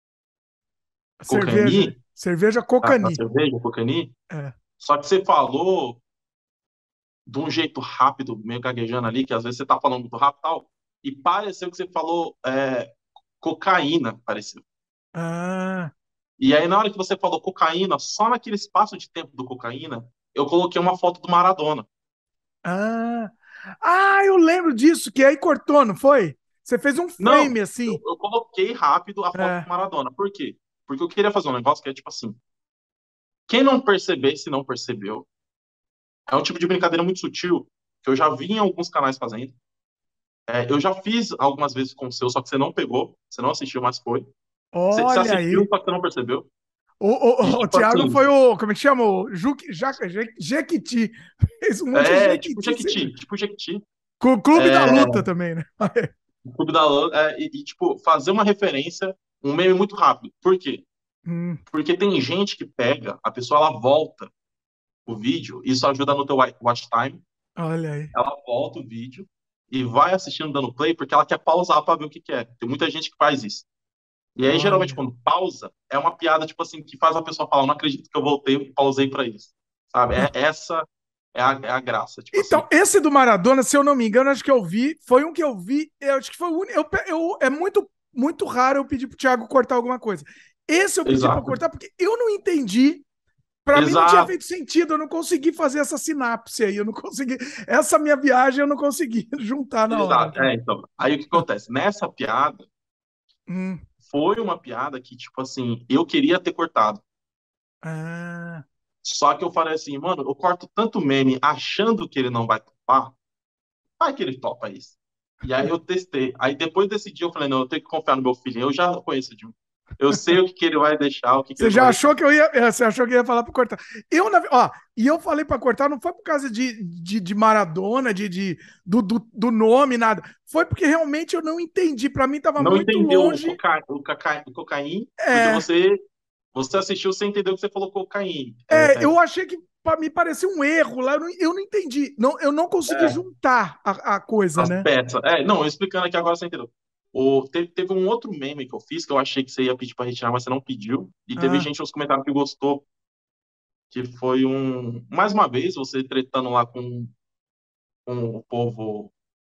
Cerveja. Cocani, Cerveja da, da Cocani. cerveja, Cocani, É. só que você falou de um jeito rápido, meio gaguejando ali, que às vezes você tá falando muito rápido e tal, e pareceu que você falou é, cocaína, pareceu. Ah, E aí, na hora que você falou cocaína, só naquele espaço de tempo do cocaína, eu coloquei uma foto do Maradona. ah. Ah, eu lembro disso, que aí cortou, não foi? Você fez um Não, frame eu, assim. eu coloquei rápido a foto É. do Maradona. Por quê? Porque eu queria fazer um negócio que é tipo assim: quem não perceber, se não percebeu, é um tipo de brincadeira muito sutil que eu já vi em alguns canais fazendo. É, eu já fiz algumas vezes com o seu, só que você não pegou, você não assistiu, mas foi. Você, você Olha assistiu, aí. só que você não percebeu. O, E o, o tipo Thiago assim, foi o. Como é que chama? O Juque, Jaca, Je- Jequiti. Fez um monte de é tipo Jequiti. Jequiti, tipo Jequiti. Com o Clube da É, Luta também, né? o Clube da Lã, é, e, e, tipo, fazer uma referência, um meme muito rápido. Por quê? Hum, Porque tem gente que pega, a pessoa ela volta o vídeo, isso ajuda no teu wa- watch time, olha aí. ela volta o vídeo e vai assistindo dando play porque ela quer pausar para ver o que quer. Tem muita gente que faz isso. E aí, geralmente, Olha. quando pausa, é uma piada, tipo assim, que faz a pessoa falar, não acredito que eu voltei e pausei para isso. Sabe? É, essa é a, é a graça, tipo Então, assim. esse do Maradona, se eu não me engano, acho que eu vi. Foi um que eu vi. Eu acho que foi o único. Eu, eu- é muito, muito raro eu pedir pro Thiago cortar alguma coisa. Esse eu pedi pra Exato. cortar porque eu não entendi. Pra mim não tinha Exato. feito sentido. Eu não consegui fazer essa sinapse aí. Eu não consegui. Essa minha viagem eu não consegui juntar na hora. Exato. É, então. Aí o que acontece? Nessa piada, Hum. foi uma piada que, tipo assim, eu queria ter cortado. Ah, Só que eu falei assim, mano, eu corto tanto meme achando que ele não vai topar, vai que ele topa isso. E aí eu testei. Aí depois desse dia eu falei, não, eu tenho que confiar no meu filho. Eu já conheço o Jimmy. Eu sei o que, que ele vai deixar, o que, que você ele não já vai achou deixar. que eu ia. é, Você achou que eu ia falar para cortar? Eu, na- ó, e eu falei para cortar, não foi por causa de, de, de Maradona, de, de do, do, do nome, nada. Foi porque realmente eu não entendi. Para mim estava Não muito entendeu o, longe. coca, o, caca, o cocaína, porque É, você, você assistiu sem entender o que você falou cocaína. é, É, eu achei que para me parecia um erro lá. Eu não, eu não entendi. Não, eu não consegui é, juntar a, a coisa, as né? peças. É, não, eu explicando aqui agora você entendeu. O, teve, teve um outro meme que eu fiz que eu achei que você ia pedir para retirar, mas você não pediu. E teve Ah, gente nos comentários que gostou, que foi um. Mais uma vez, você tretando lá com, com o povo.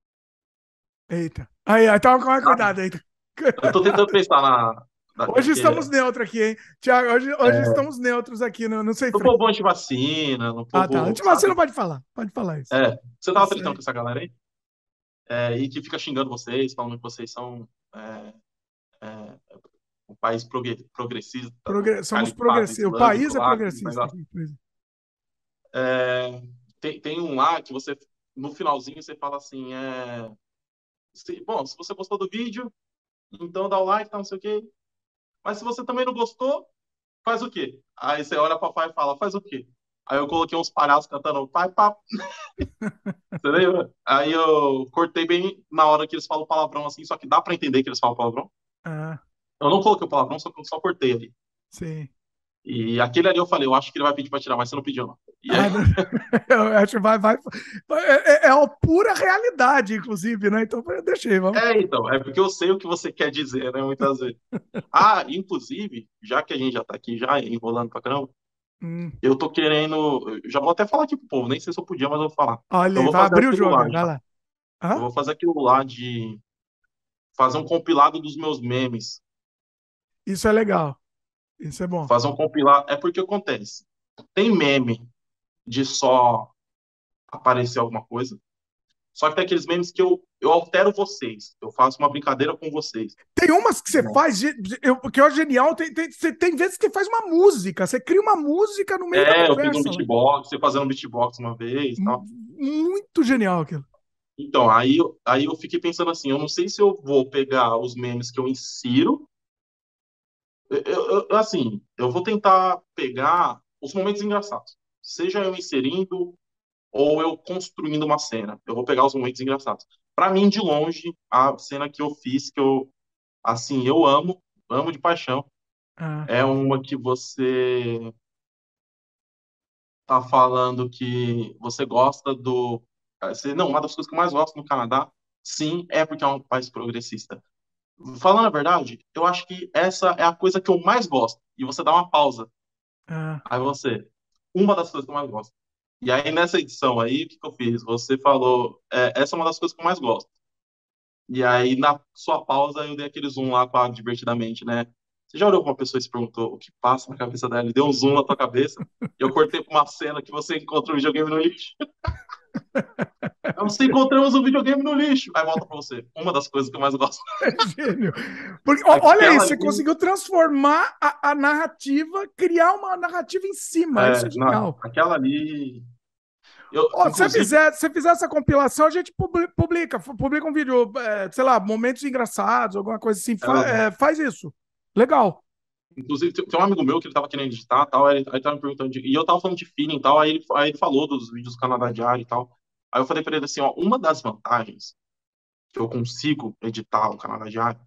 eita. Aí, aí, toma com Sabe? cuidado aí. Eu tô tentando pensar na. na- Hoje que é, estamos neutros aqui, hein? Tiago, hoje, hoje é, estamos neutros aqui no, no Sem no Freio. povo anti-vacina, no Ah, tá. povo. Antes, mas você não Sabe? pode falar. Pode falar isso. É. Você tava Isso tretando aí. com essa galera aí? É, e que fica xingando vocês, falando que vocês são é, é, um país progre- progressista, Progre- Somos califato progressivos. O país islâmico é lá, aquele progressista negócio. aqui. Por exemplo. É, tem, tem um lá que você, no finalzinho, você fala assim: é, se- bom, se você gostou do vídeo, então dá o like, tá, não sei o quê. Mas se você também não gostou, faz o quê? Aí você olha pra pai e fala: faz o quê? Aí eu coloquei uns palhaços cantando pai, papo. Você lembra? Aí eu cortei bem na hora que eles falam palavrão assim, só que dá pra entender que eles falam palavrão. Ah, Eu não coloquei o palavrão, só, só cortei ali. sim. E aquele ali eu falei, eu acho que ele vai pedir pra tirar, mas você não pediu, não. E aí, Ah, não. Eu acho que vai, vai. É, é, é a pura realidade, inclusive, né? Então eu deixei, vamos. é, então, é porque eu sei o que você quer dizer, né, muitas vezes. Ah, inclusive, já que a gente já tá aqui, já enrolando pra caramba, Hum. Eu tô querendo. Eu já vou até falar aqui pro povo, nem sei se eu podia, mas eu vou falar. Olha Eu aí, vou vai fazer abrir o aquilo jogo lá aí, vai já. lá. Eu Hã? vou fazer aquilo lá de fazer um compilado dos meus memes. Isso é legal. Isso é bom. Fazer um compilado. É porque acontece. Tem meme de só aparecer alguma coisa. Só que tem aqueles memes que eu, eu altero vocês. Eu faço uma brincadeira com vocês. Tem umas que você Né? faz, ge- eu, que é genial, tem, tem, você tem vezes que faz uma música, você cria uma música no meio da É, eu fiz um conversa lá. beatbox, eu fazendo um beatbox uma vez e Mu- tal. Muito genial aquilo. Então, aí, eu- aí eu fiquei pensando assim, eu não sei se eu vou pegar os memes que eu insiro. Eu, eu- eu- assim, eu vou tentar pegar os momentos engraçados. Seja eu inserindo ou eu construindo uma cena. Eu vou pegar os momentos engraçados. Para mim, de longe, a cena que eu fiz, que eu, assim, eu amo, amo de paixão, Ah, é uma que você tá falando que você gosta do. Você, não, uma das coisas que eu mais gosto no Canadá, sim, é porque é um país progressista. Falando a verdade, eu acho que essa é a coisa que eu mais gosto. E você dá uma pausa. ah, Aí você, uma das coisas que eu mais gosto. E aí nessa edição aí, o que que eu fiz? Você falou, é, essa é uma das coisas que eu mais gosto. E aí na sua pausa eu dei aquele zoom lá com a divertidamente, né? Você já olhou pra uma pessoa e se perguntou o que passa na cabeça dela? E deu um zoom na tua cabeça. E eu cortei pra uma cena que você encontra um videogame no lixo. Aí você encontramos um videogame no lixo. Aí volta pra você. Uma das coisas que eu mais gosto. gênio. Porque, ó, olha Aquela isso, você ali. conseguiu transformar a, a narrativa, criar uma narrativa em cima. Isso É, é não, genial. aquela ali. Eu, Ó, se você inclusive, fizer, se você fizer essa compilação, a gente publi- publica, publica um vídeo, é, sei lá, momentos engraçados, alguma coisa assim. Fa- é, é, faz isso. Legal. inclusive, tem tem um amigo meu que ele tava querendo editar tal, aí ele, aí ele tava me perguntando, de, e eu tava falando de feeling e tal, aí ele, aí ele falou dos vídeos do Canadá Diário e tal. Aí eu falei pra ele assim, ó, uma das vantagens que eu consigo editar o Canadá Diário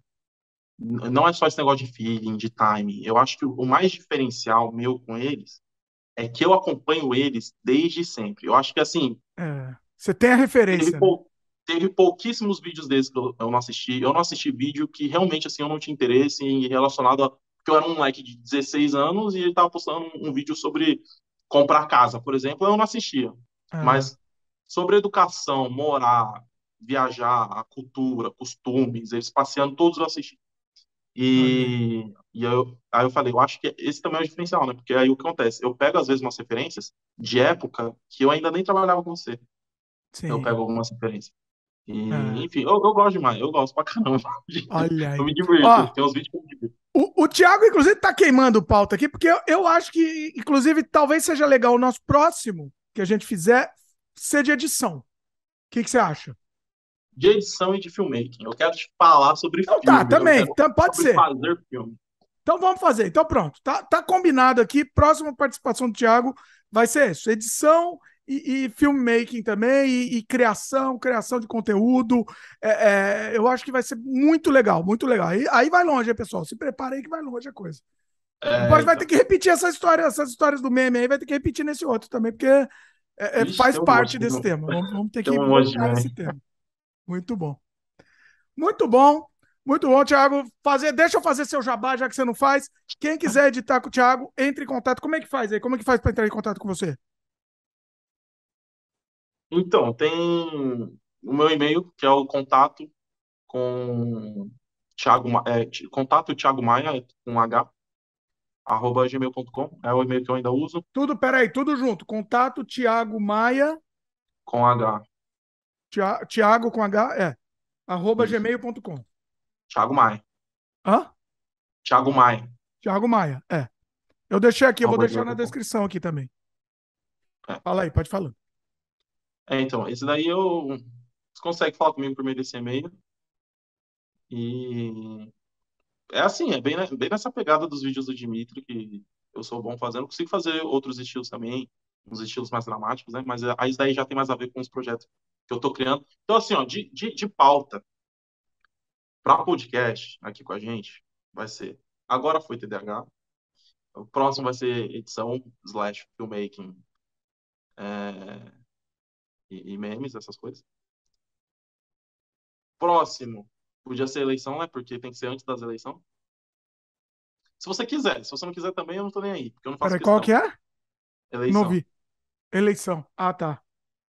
n- não é só esse negócio de feeling, de timing. Eu acho que o, o mais diferencial meu com eles é que eu acompanho eles desde sempre. Eu acho que, assim, É, você tem a teve, referência, né? pou, teve pouquíssimos vídeos desses que eu, eu não assisti. Eu não assisti vídeo que realmente, assim, eu não tinha interesse em relacionado a... Porque eu era um moleque de dezesseis anos e ele tava postando um, um vídeo sobre comprar casa, por exemplo, eu não assistia. Ah, Mas sobre educação, morar, viajar, a cultura, costumes, eles passeando, todos eu assisti. olha aí. E, e eu, aí eu falei, eu acho que esse também é o diferencial, né? Porque aí o que acontece? Eu pego, às vezes, umas referências de época que eu ainda nem trabalhava com você. Eu Sim. pego algumas referências. E, Ah, enfim, eu, eu gosto demais, eu gosto pra caramba. olha Eu aí. me divirto, Ó, tem uns vídeos que eu me divirto. o, o Thiago, inclusive, tá queimando pauta aqui, porque eu, eu acho que, inclusive, talvez seja legal o nosso próximo que a gente fizer ser de edição. O que, que você acha? De edição e de filmmaking. Eu quero te falar sobre Então tá, filmes, eu também. quero Então, pode sobre ser. fazer filme. Então vamos fazer. Então pronto. Tá, tá combinado aqui. Próxima participação do Thiago vai ser isso: edição e, e filmmaking também, e, e criação, criação de conteúdo. É, é, eu acho que vai ser muito legal, muito legal. Aí, aí vai longe, hein, pessoal. Se prepare aí que vai longe a coisa. É, Depois vai ter então. que repetir essa história, essas histórias do meme aí, vai ter que repetir nesse outro também, porque é, é, Ixi, faz tem um monte, parte tem desse um, tema. Vamos, vamos ter tem que um monte de voltar a esse meme. tema. Muito bom. Muito bom. Muito bom, Thiago. Fazer, deixa eu fazer seu jabá, já que você não faz. Quem quiser editar com o Thiago, entre em contato. Como é que faz aí? Como é que faz para entrar em contato com você? Então, tem o meu e-mail, que é o contato com Thiago, Ma- é, ti- contato Thiago Maia, com H, arroba gmail ponto com. É o e-mail que eu ainda uso, Tudo, peraí, tudo junto. Contato Thiago Maia, com H. Thia- Thiago com H, é, arroba Isso. gmail ponto com. Thiago Maia. Hã? Thiago Maia, Thiago Maia, é. Eu deixei aqui, eu vou arroba deixar gmail na ponto com. descrição aqui também. É. Fala aí, pode falar. É, então, esse daí eu. Você consegue falar comigo por meio desse e-mail. E é assim, é bem, ne- bem nessa pegada dos vídeos do Dimitri que eu sou bom fazendo. Consigo fazer outros estilos também, uns estilos mais dramáticos, né? Mas aí isso daí já tem mais a ver com os projetos que eu tô criando. Então, assim, ó, de, de, de pauta para podcast aqui com a gente, vai ser. Agora foi T D A H. O próximo vai ser edição slash filmmaking é, e, e memes, essas coisas. Próximo, podia ser eleição, né? Porque tem que ser antes das eleições. Se você quiser, se você não quiser também, eu não tô nem aí, porque eu não faço Peraí, qual que questão. é? Não Eleição. vi. Eleição. Ah, tá.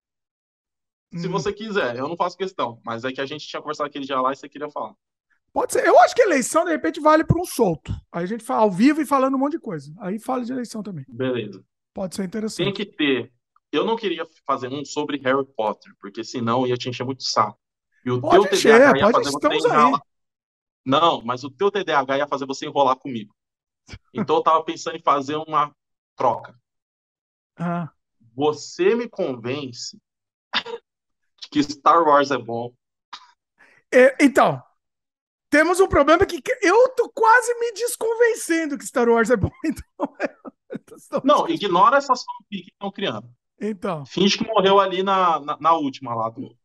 Se Hum, você quiser, eu não faço questão, mas é que a gente tinha conversado aquele dia lá e você queria falar. pode ser. Eu acho que eleição, de repente, vale para um solto. Aí a gente fala ao vivo e falando um monte de coisa. Aí fala de eleição também. Beleza. Pode ser Tem interessante. que ter. Eu não queria fazer um sobre Harry Potter, porque senão ia te encher muito saco. E o Pode teu encher, T D A H ia pode, fazer você estamos aí. enrolar. Não, mas o teu T D A H ia fazer você enrolar comigo. Então eu tava pensando em fazer uma troca. Ah. Você me convence de que Star Wars é bom. É, então, temos um problema que eu tô quase me desconvencendo que Star Wars é bom. Então, estamos- Não, ignora essas fanfics que estão criando. então Finge que morreu ali na, na, na última lá do,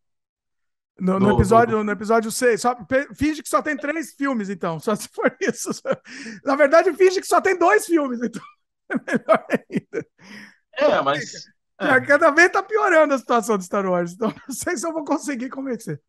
no, no do, do, do... episódio, no episódio seis, só, finge que só tem três filmes, então, só se for isso. Na verdade, finge que só tem dois filmes, então é melhor ainda. É, mas. É. Cada vez tá piorando a situação de Star Wars, então não sei se eu vou conseguir convencer.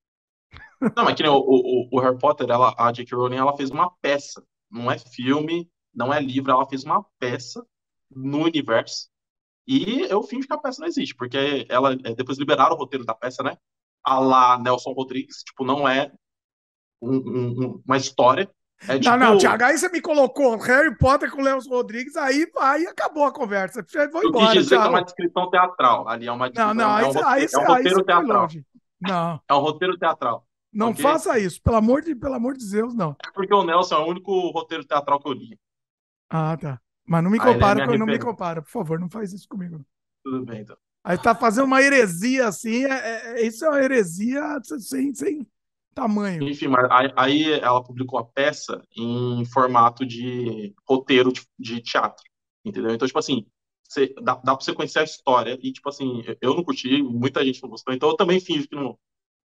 Não, mas que nem o, o, o Harry Potter, ela, a J K. Rowling, ela fez uma peça. Não é filme, não é livro, ela fez uma peça no universo. E eu finjo que a peça não existe, porque ela é, depois liberaram o roteiro da peça, né? A lá Nelson Rodrigues, tipo, não é um- um- um- uma história. É Não, não, tipo, Thiago, aí você me colocou Harry Potter com Léo Rodrigues, aí, aí acabou a conversa. Vou eu quis embora, dizer que é uma tchau. descrição teatral. Ali é uma Não, descrição, não, é aí, um aí, roteiro, é um aí você roteiro foi teatral. longe. Não, É um roteiro teatral, não ok? faça isso, pelo amor de, pelo amor de Deus, não. É porque o Nelson é o único roteiro teatral que eu li. Ah, tá. Mas não me Aí ele é compara, minha com- não me referência. compara, por favor, não faz isso comigo. Tudo bem, então. Aí tá fazendo uma heresia assim, é, é- isso é uma heresia sem, sem tamanho. Enfim, mas aí, aí ela publicou a peça em formato de roteiro de, de teatro, entendeu? Então, tipo assim, você, dá, dá pra você conhecer a história e, tipo assim, eu não curti, muita gente não gostou, então eu também finjo que não.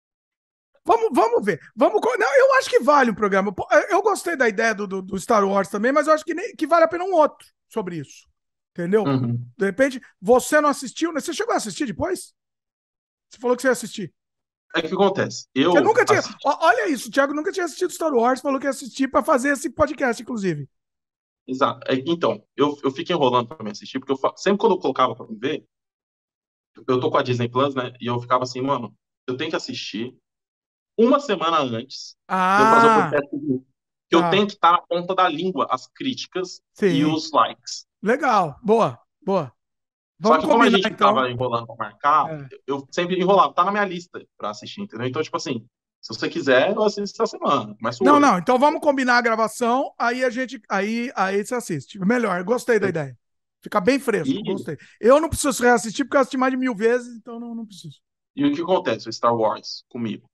Vamos, vamos ver. Vamos, co- não, eu acho que vale o programa. Pô, eu gostei da ideia do, do, do Star Wars também, mas eu acho que, nem, que vale a pena um outro sobre isso. Entendeu? Uhum. De repente, você não assistiu, né? Você chegou a assistir depois? Você falou que você ia assistir. Aí o que acontece? Você Eu nunca tinha. assisti, Ó, olha isso, o Thiago nunca tinha assistido Star Wars, falou que ia assistir para fazer esse podcast, inclusive. exato. É, então, eu, eu fico enrolando pra me assistir, porque eu, fa- sempre quando eu colocava pra me ver, eu tô com a Disney Plus, né? E eu ficava assim, mano, eu tenho que assistir uma semana antes de eu fazer o Ah, podcast comigo. Que eu tá. tenho que estar na ponta da língua as críticas e Sim. os likes. Legal. Boa, boa. Só Vamos que como a combinar, gente então. tava enrolando pra marcar, É. eu sempre enrolava, tá na minha lista pra assistir, entendeu? Então, tipo assim, se você quiser, eu assisto essa semana, começo Não, hoje. não. Então vamos combinar a gravação, aí a gente. Aí, aí você assiste. Melhor, gostei da ideia. Fica bem fresco, E, gostei. Eu não preciso reassistir porque eu assisti mais de mil vezes, então não, não preciso. e o que acontece, o Star Wars, comigo?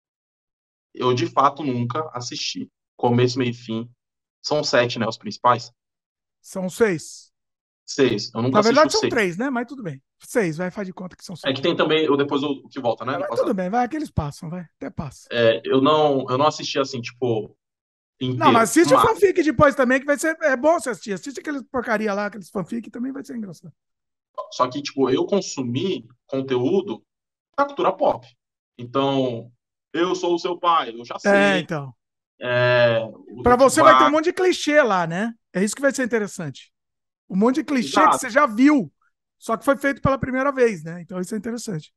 Eu, de fato, nunca assisti. Começo, meio e fim. São sete, né, os principais? São seis. Seis. Eu nunca Na assisti verdade, os são seis. três, né? Mas tudo bem. Seis, vai, faz de conta que são É seis. que tem também o depois o, o que volta, né, É, do mas tudo passado. bem, vai, que eles passam, vai. Até passa. É, eu não, eu não assisti assim, tipo, Não, mas inteiro. assiste o Mas, fanfic depois também, que vai ser. É bom você assistir. Assiste aqueles porcaria lá, aqueles fanfic, também vai ser engraçado. só que, tipo, eu consumi conteúdo da cultura pop. Então, eu sou o seu pai, eu já É, sei. então. É, o, Pra o que você vai ter um vai. monte de clichê lá, né? É isso que vai ser interessante. Um monte de clichê que Exato. você já viu, só que foi feito pela primeira vez, né? Então isso é interessante.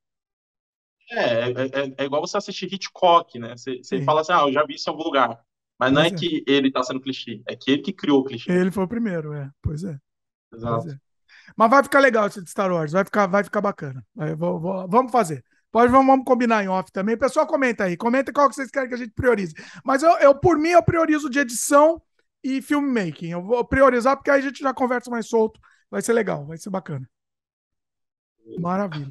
É, é, é, é igual você assistir Hitchcock, né? Você, você Sim, fala assim, ah, eu já vi isso em algum lugar. Mas não é pois é. que ele tá sendo clichê, é que ele que criou o clichê. Ele foi o primeiro, é. Pois é, pois Exato. é. Mas vai ficar legal esse de Star Wars, vai ficar, vai ficar bacana. Vai, vou- vou- vamos fazer. Pode, vamos, vamos combinar em off também. Pessoal, comenta aí. Comenta qual que vocês querem que a gente priorize. Mas eu, eu, por mim, eu priorizo de edição e filmmaking. Eu vou priorizar porque aí a gente já conversa mais solto. Vai ser legal, vai ser bacana. Maravilha.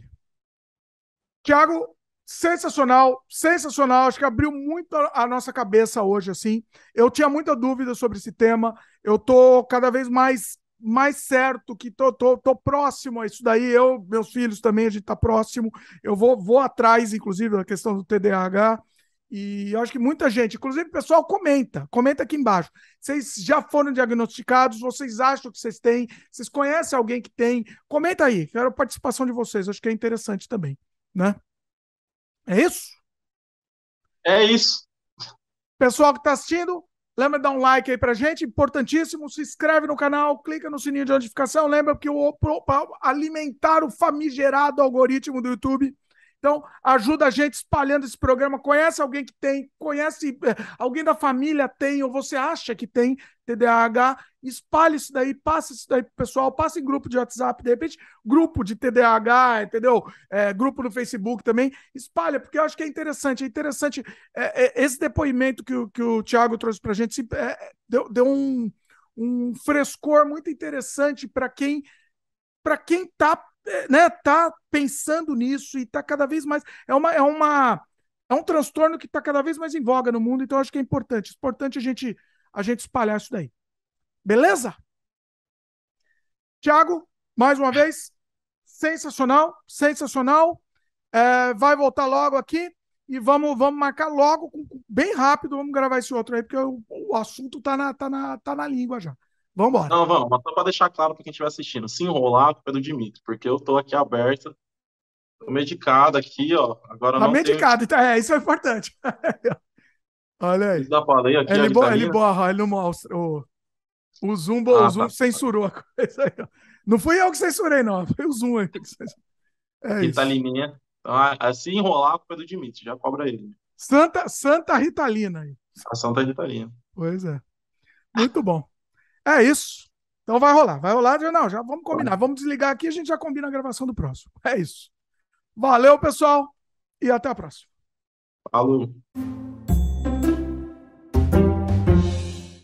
Tiago, sensacional, sensacional. Acho que abriu muito a a nossa cabeça hoje, assim. Eu tinha muita dúvida sobre esse tema. Eu tô cada vez mais mais certo que tô, tô, tô próximo a isso daí. Eu, meus filhos também, a gente tá próximo. Eu vou, vou atrás, inclusive, da questão do T D A H. E eu acho que muita gente, inclusive o pessoal, comenta, comenta aqui embaixo. Vocês já foram diagnosticados? Vocês acham que vocês têm? Vocês conhecem alguém que tem? Comenta aí, quero a participação de vocês, acho que é interessante também, né? É isso? É isso. Pessoal que está assistindo, Lembra de dar um like aí pra gente, importantíssimo. Se inscreve no canal, clica no sininho de notificação. Lembra que o para alimentar o famigerado algoritmo do YouTube. Então, ajuda a gente espalhando esse programa. Conhece alguém que tem, conhece alguém da família tem, ou você acha que tem T D A H, espalhe isso daí, passe isso daí pro pessoal, passe em grupo de WhatsApp, de repente, grupo de T D A H, entendeu? É, grupo no Facebook também, espalha, porque eu acho que é interessante, é interessante. É, é, esse depoimento que o, que o Thiago trouxe pra gente se, é, deu, deu um, um frescor muito interessante para quem para quem está, né, tá pensando nisso e está cada vez mais. É, uma, é, uma, é um transtorno que está cada vez mais em voga no mundo, então acho que é importante. É importante a gente, a gente espalhar isso daí. Beleza? Tiago, mais uma vez, sensacional, sensacional. É, vai voltar logo aqui e vamos, vamos marcar logo, bem rápido, vamos gravar esse outro aí, porque o, o assunto está na, tá na, tá na língua já. Vamos embora. Não, vamos, mas só para deixar claro para quem estiver assistindo, se enrolar, a culpa é do Dimitri, porque eu tô aqui aberto, tô medicado aqui, ó. Agora Tá não tenho. medicado, então, é, isso é importante. Olha aí. Fiz da baleia aqui, a Ele, bo- ele Ritalina. borra, ele não mostra. O, o Zoom, bo- o Ah, Zoom tá. censurou a coisa aí, ó. Não fui eu que censurei, não. Foi o Zoom aí. É isso. Ritalininha. Então, ah, se enrolar, a culpa é do Dimitri, já cobra ele. Santa, Santa Ritalina aí. A Santa Ritalina. Pois é. Muito bom. É isso. Então vai rolar. Vai rolar. Já, não, já vamos combinar. Vamos desligar aqui e a gente já combina a gravação do próximo. É isso. Valeu, pessoal. E até a próxima. Falou.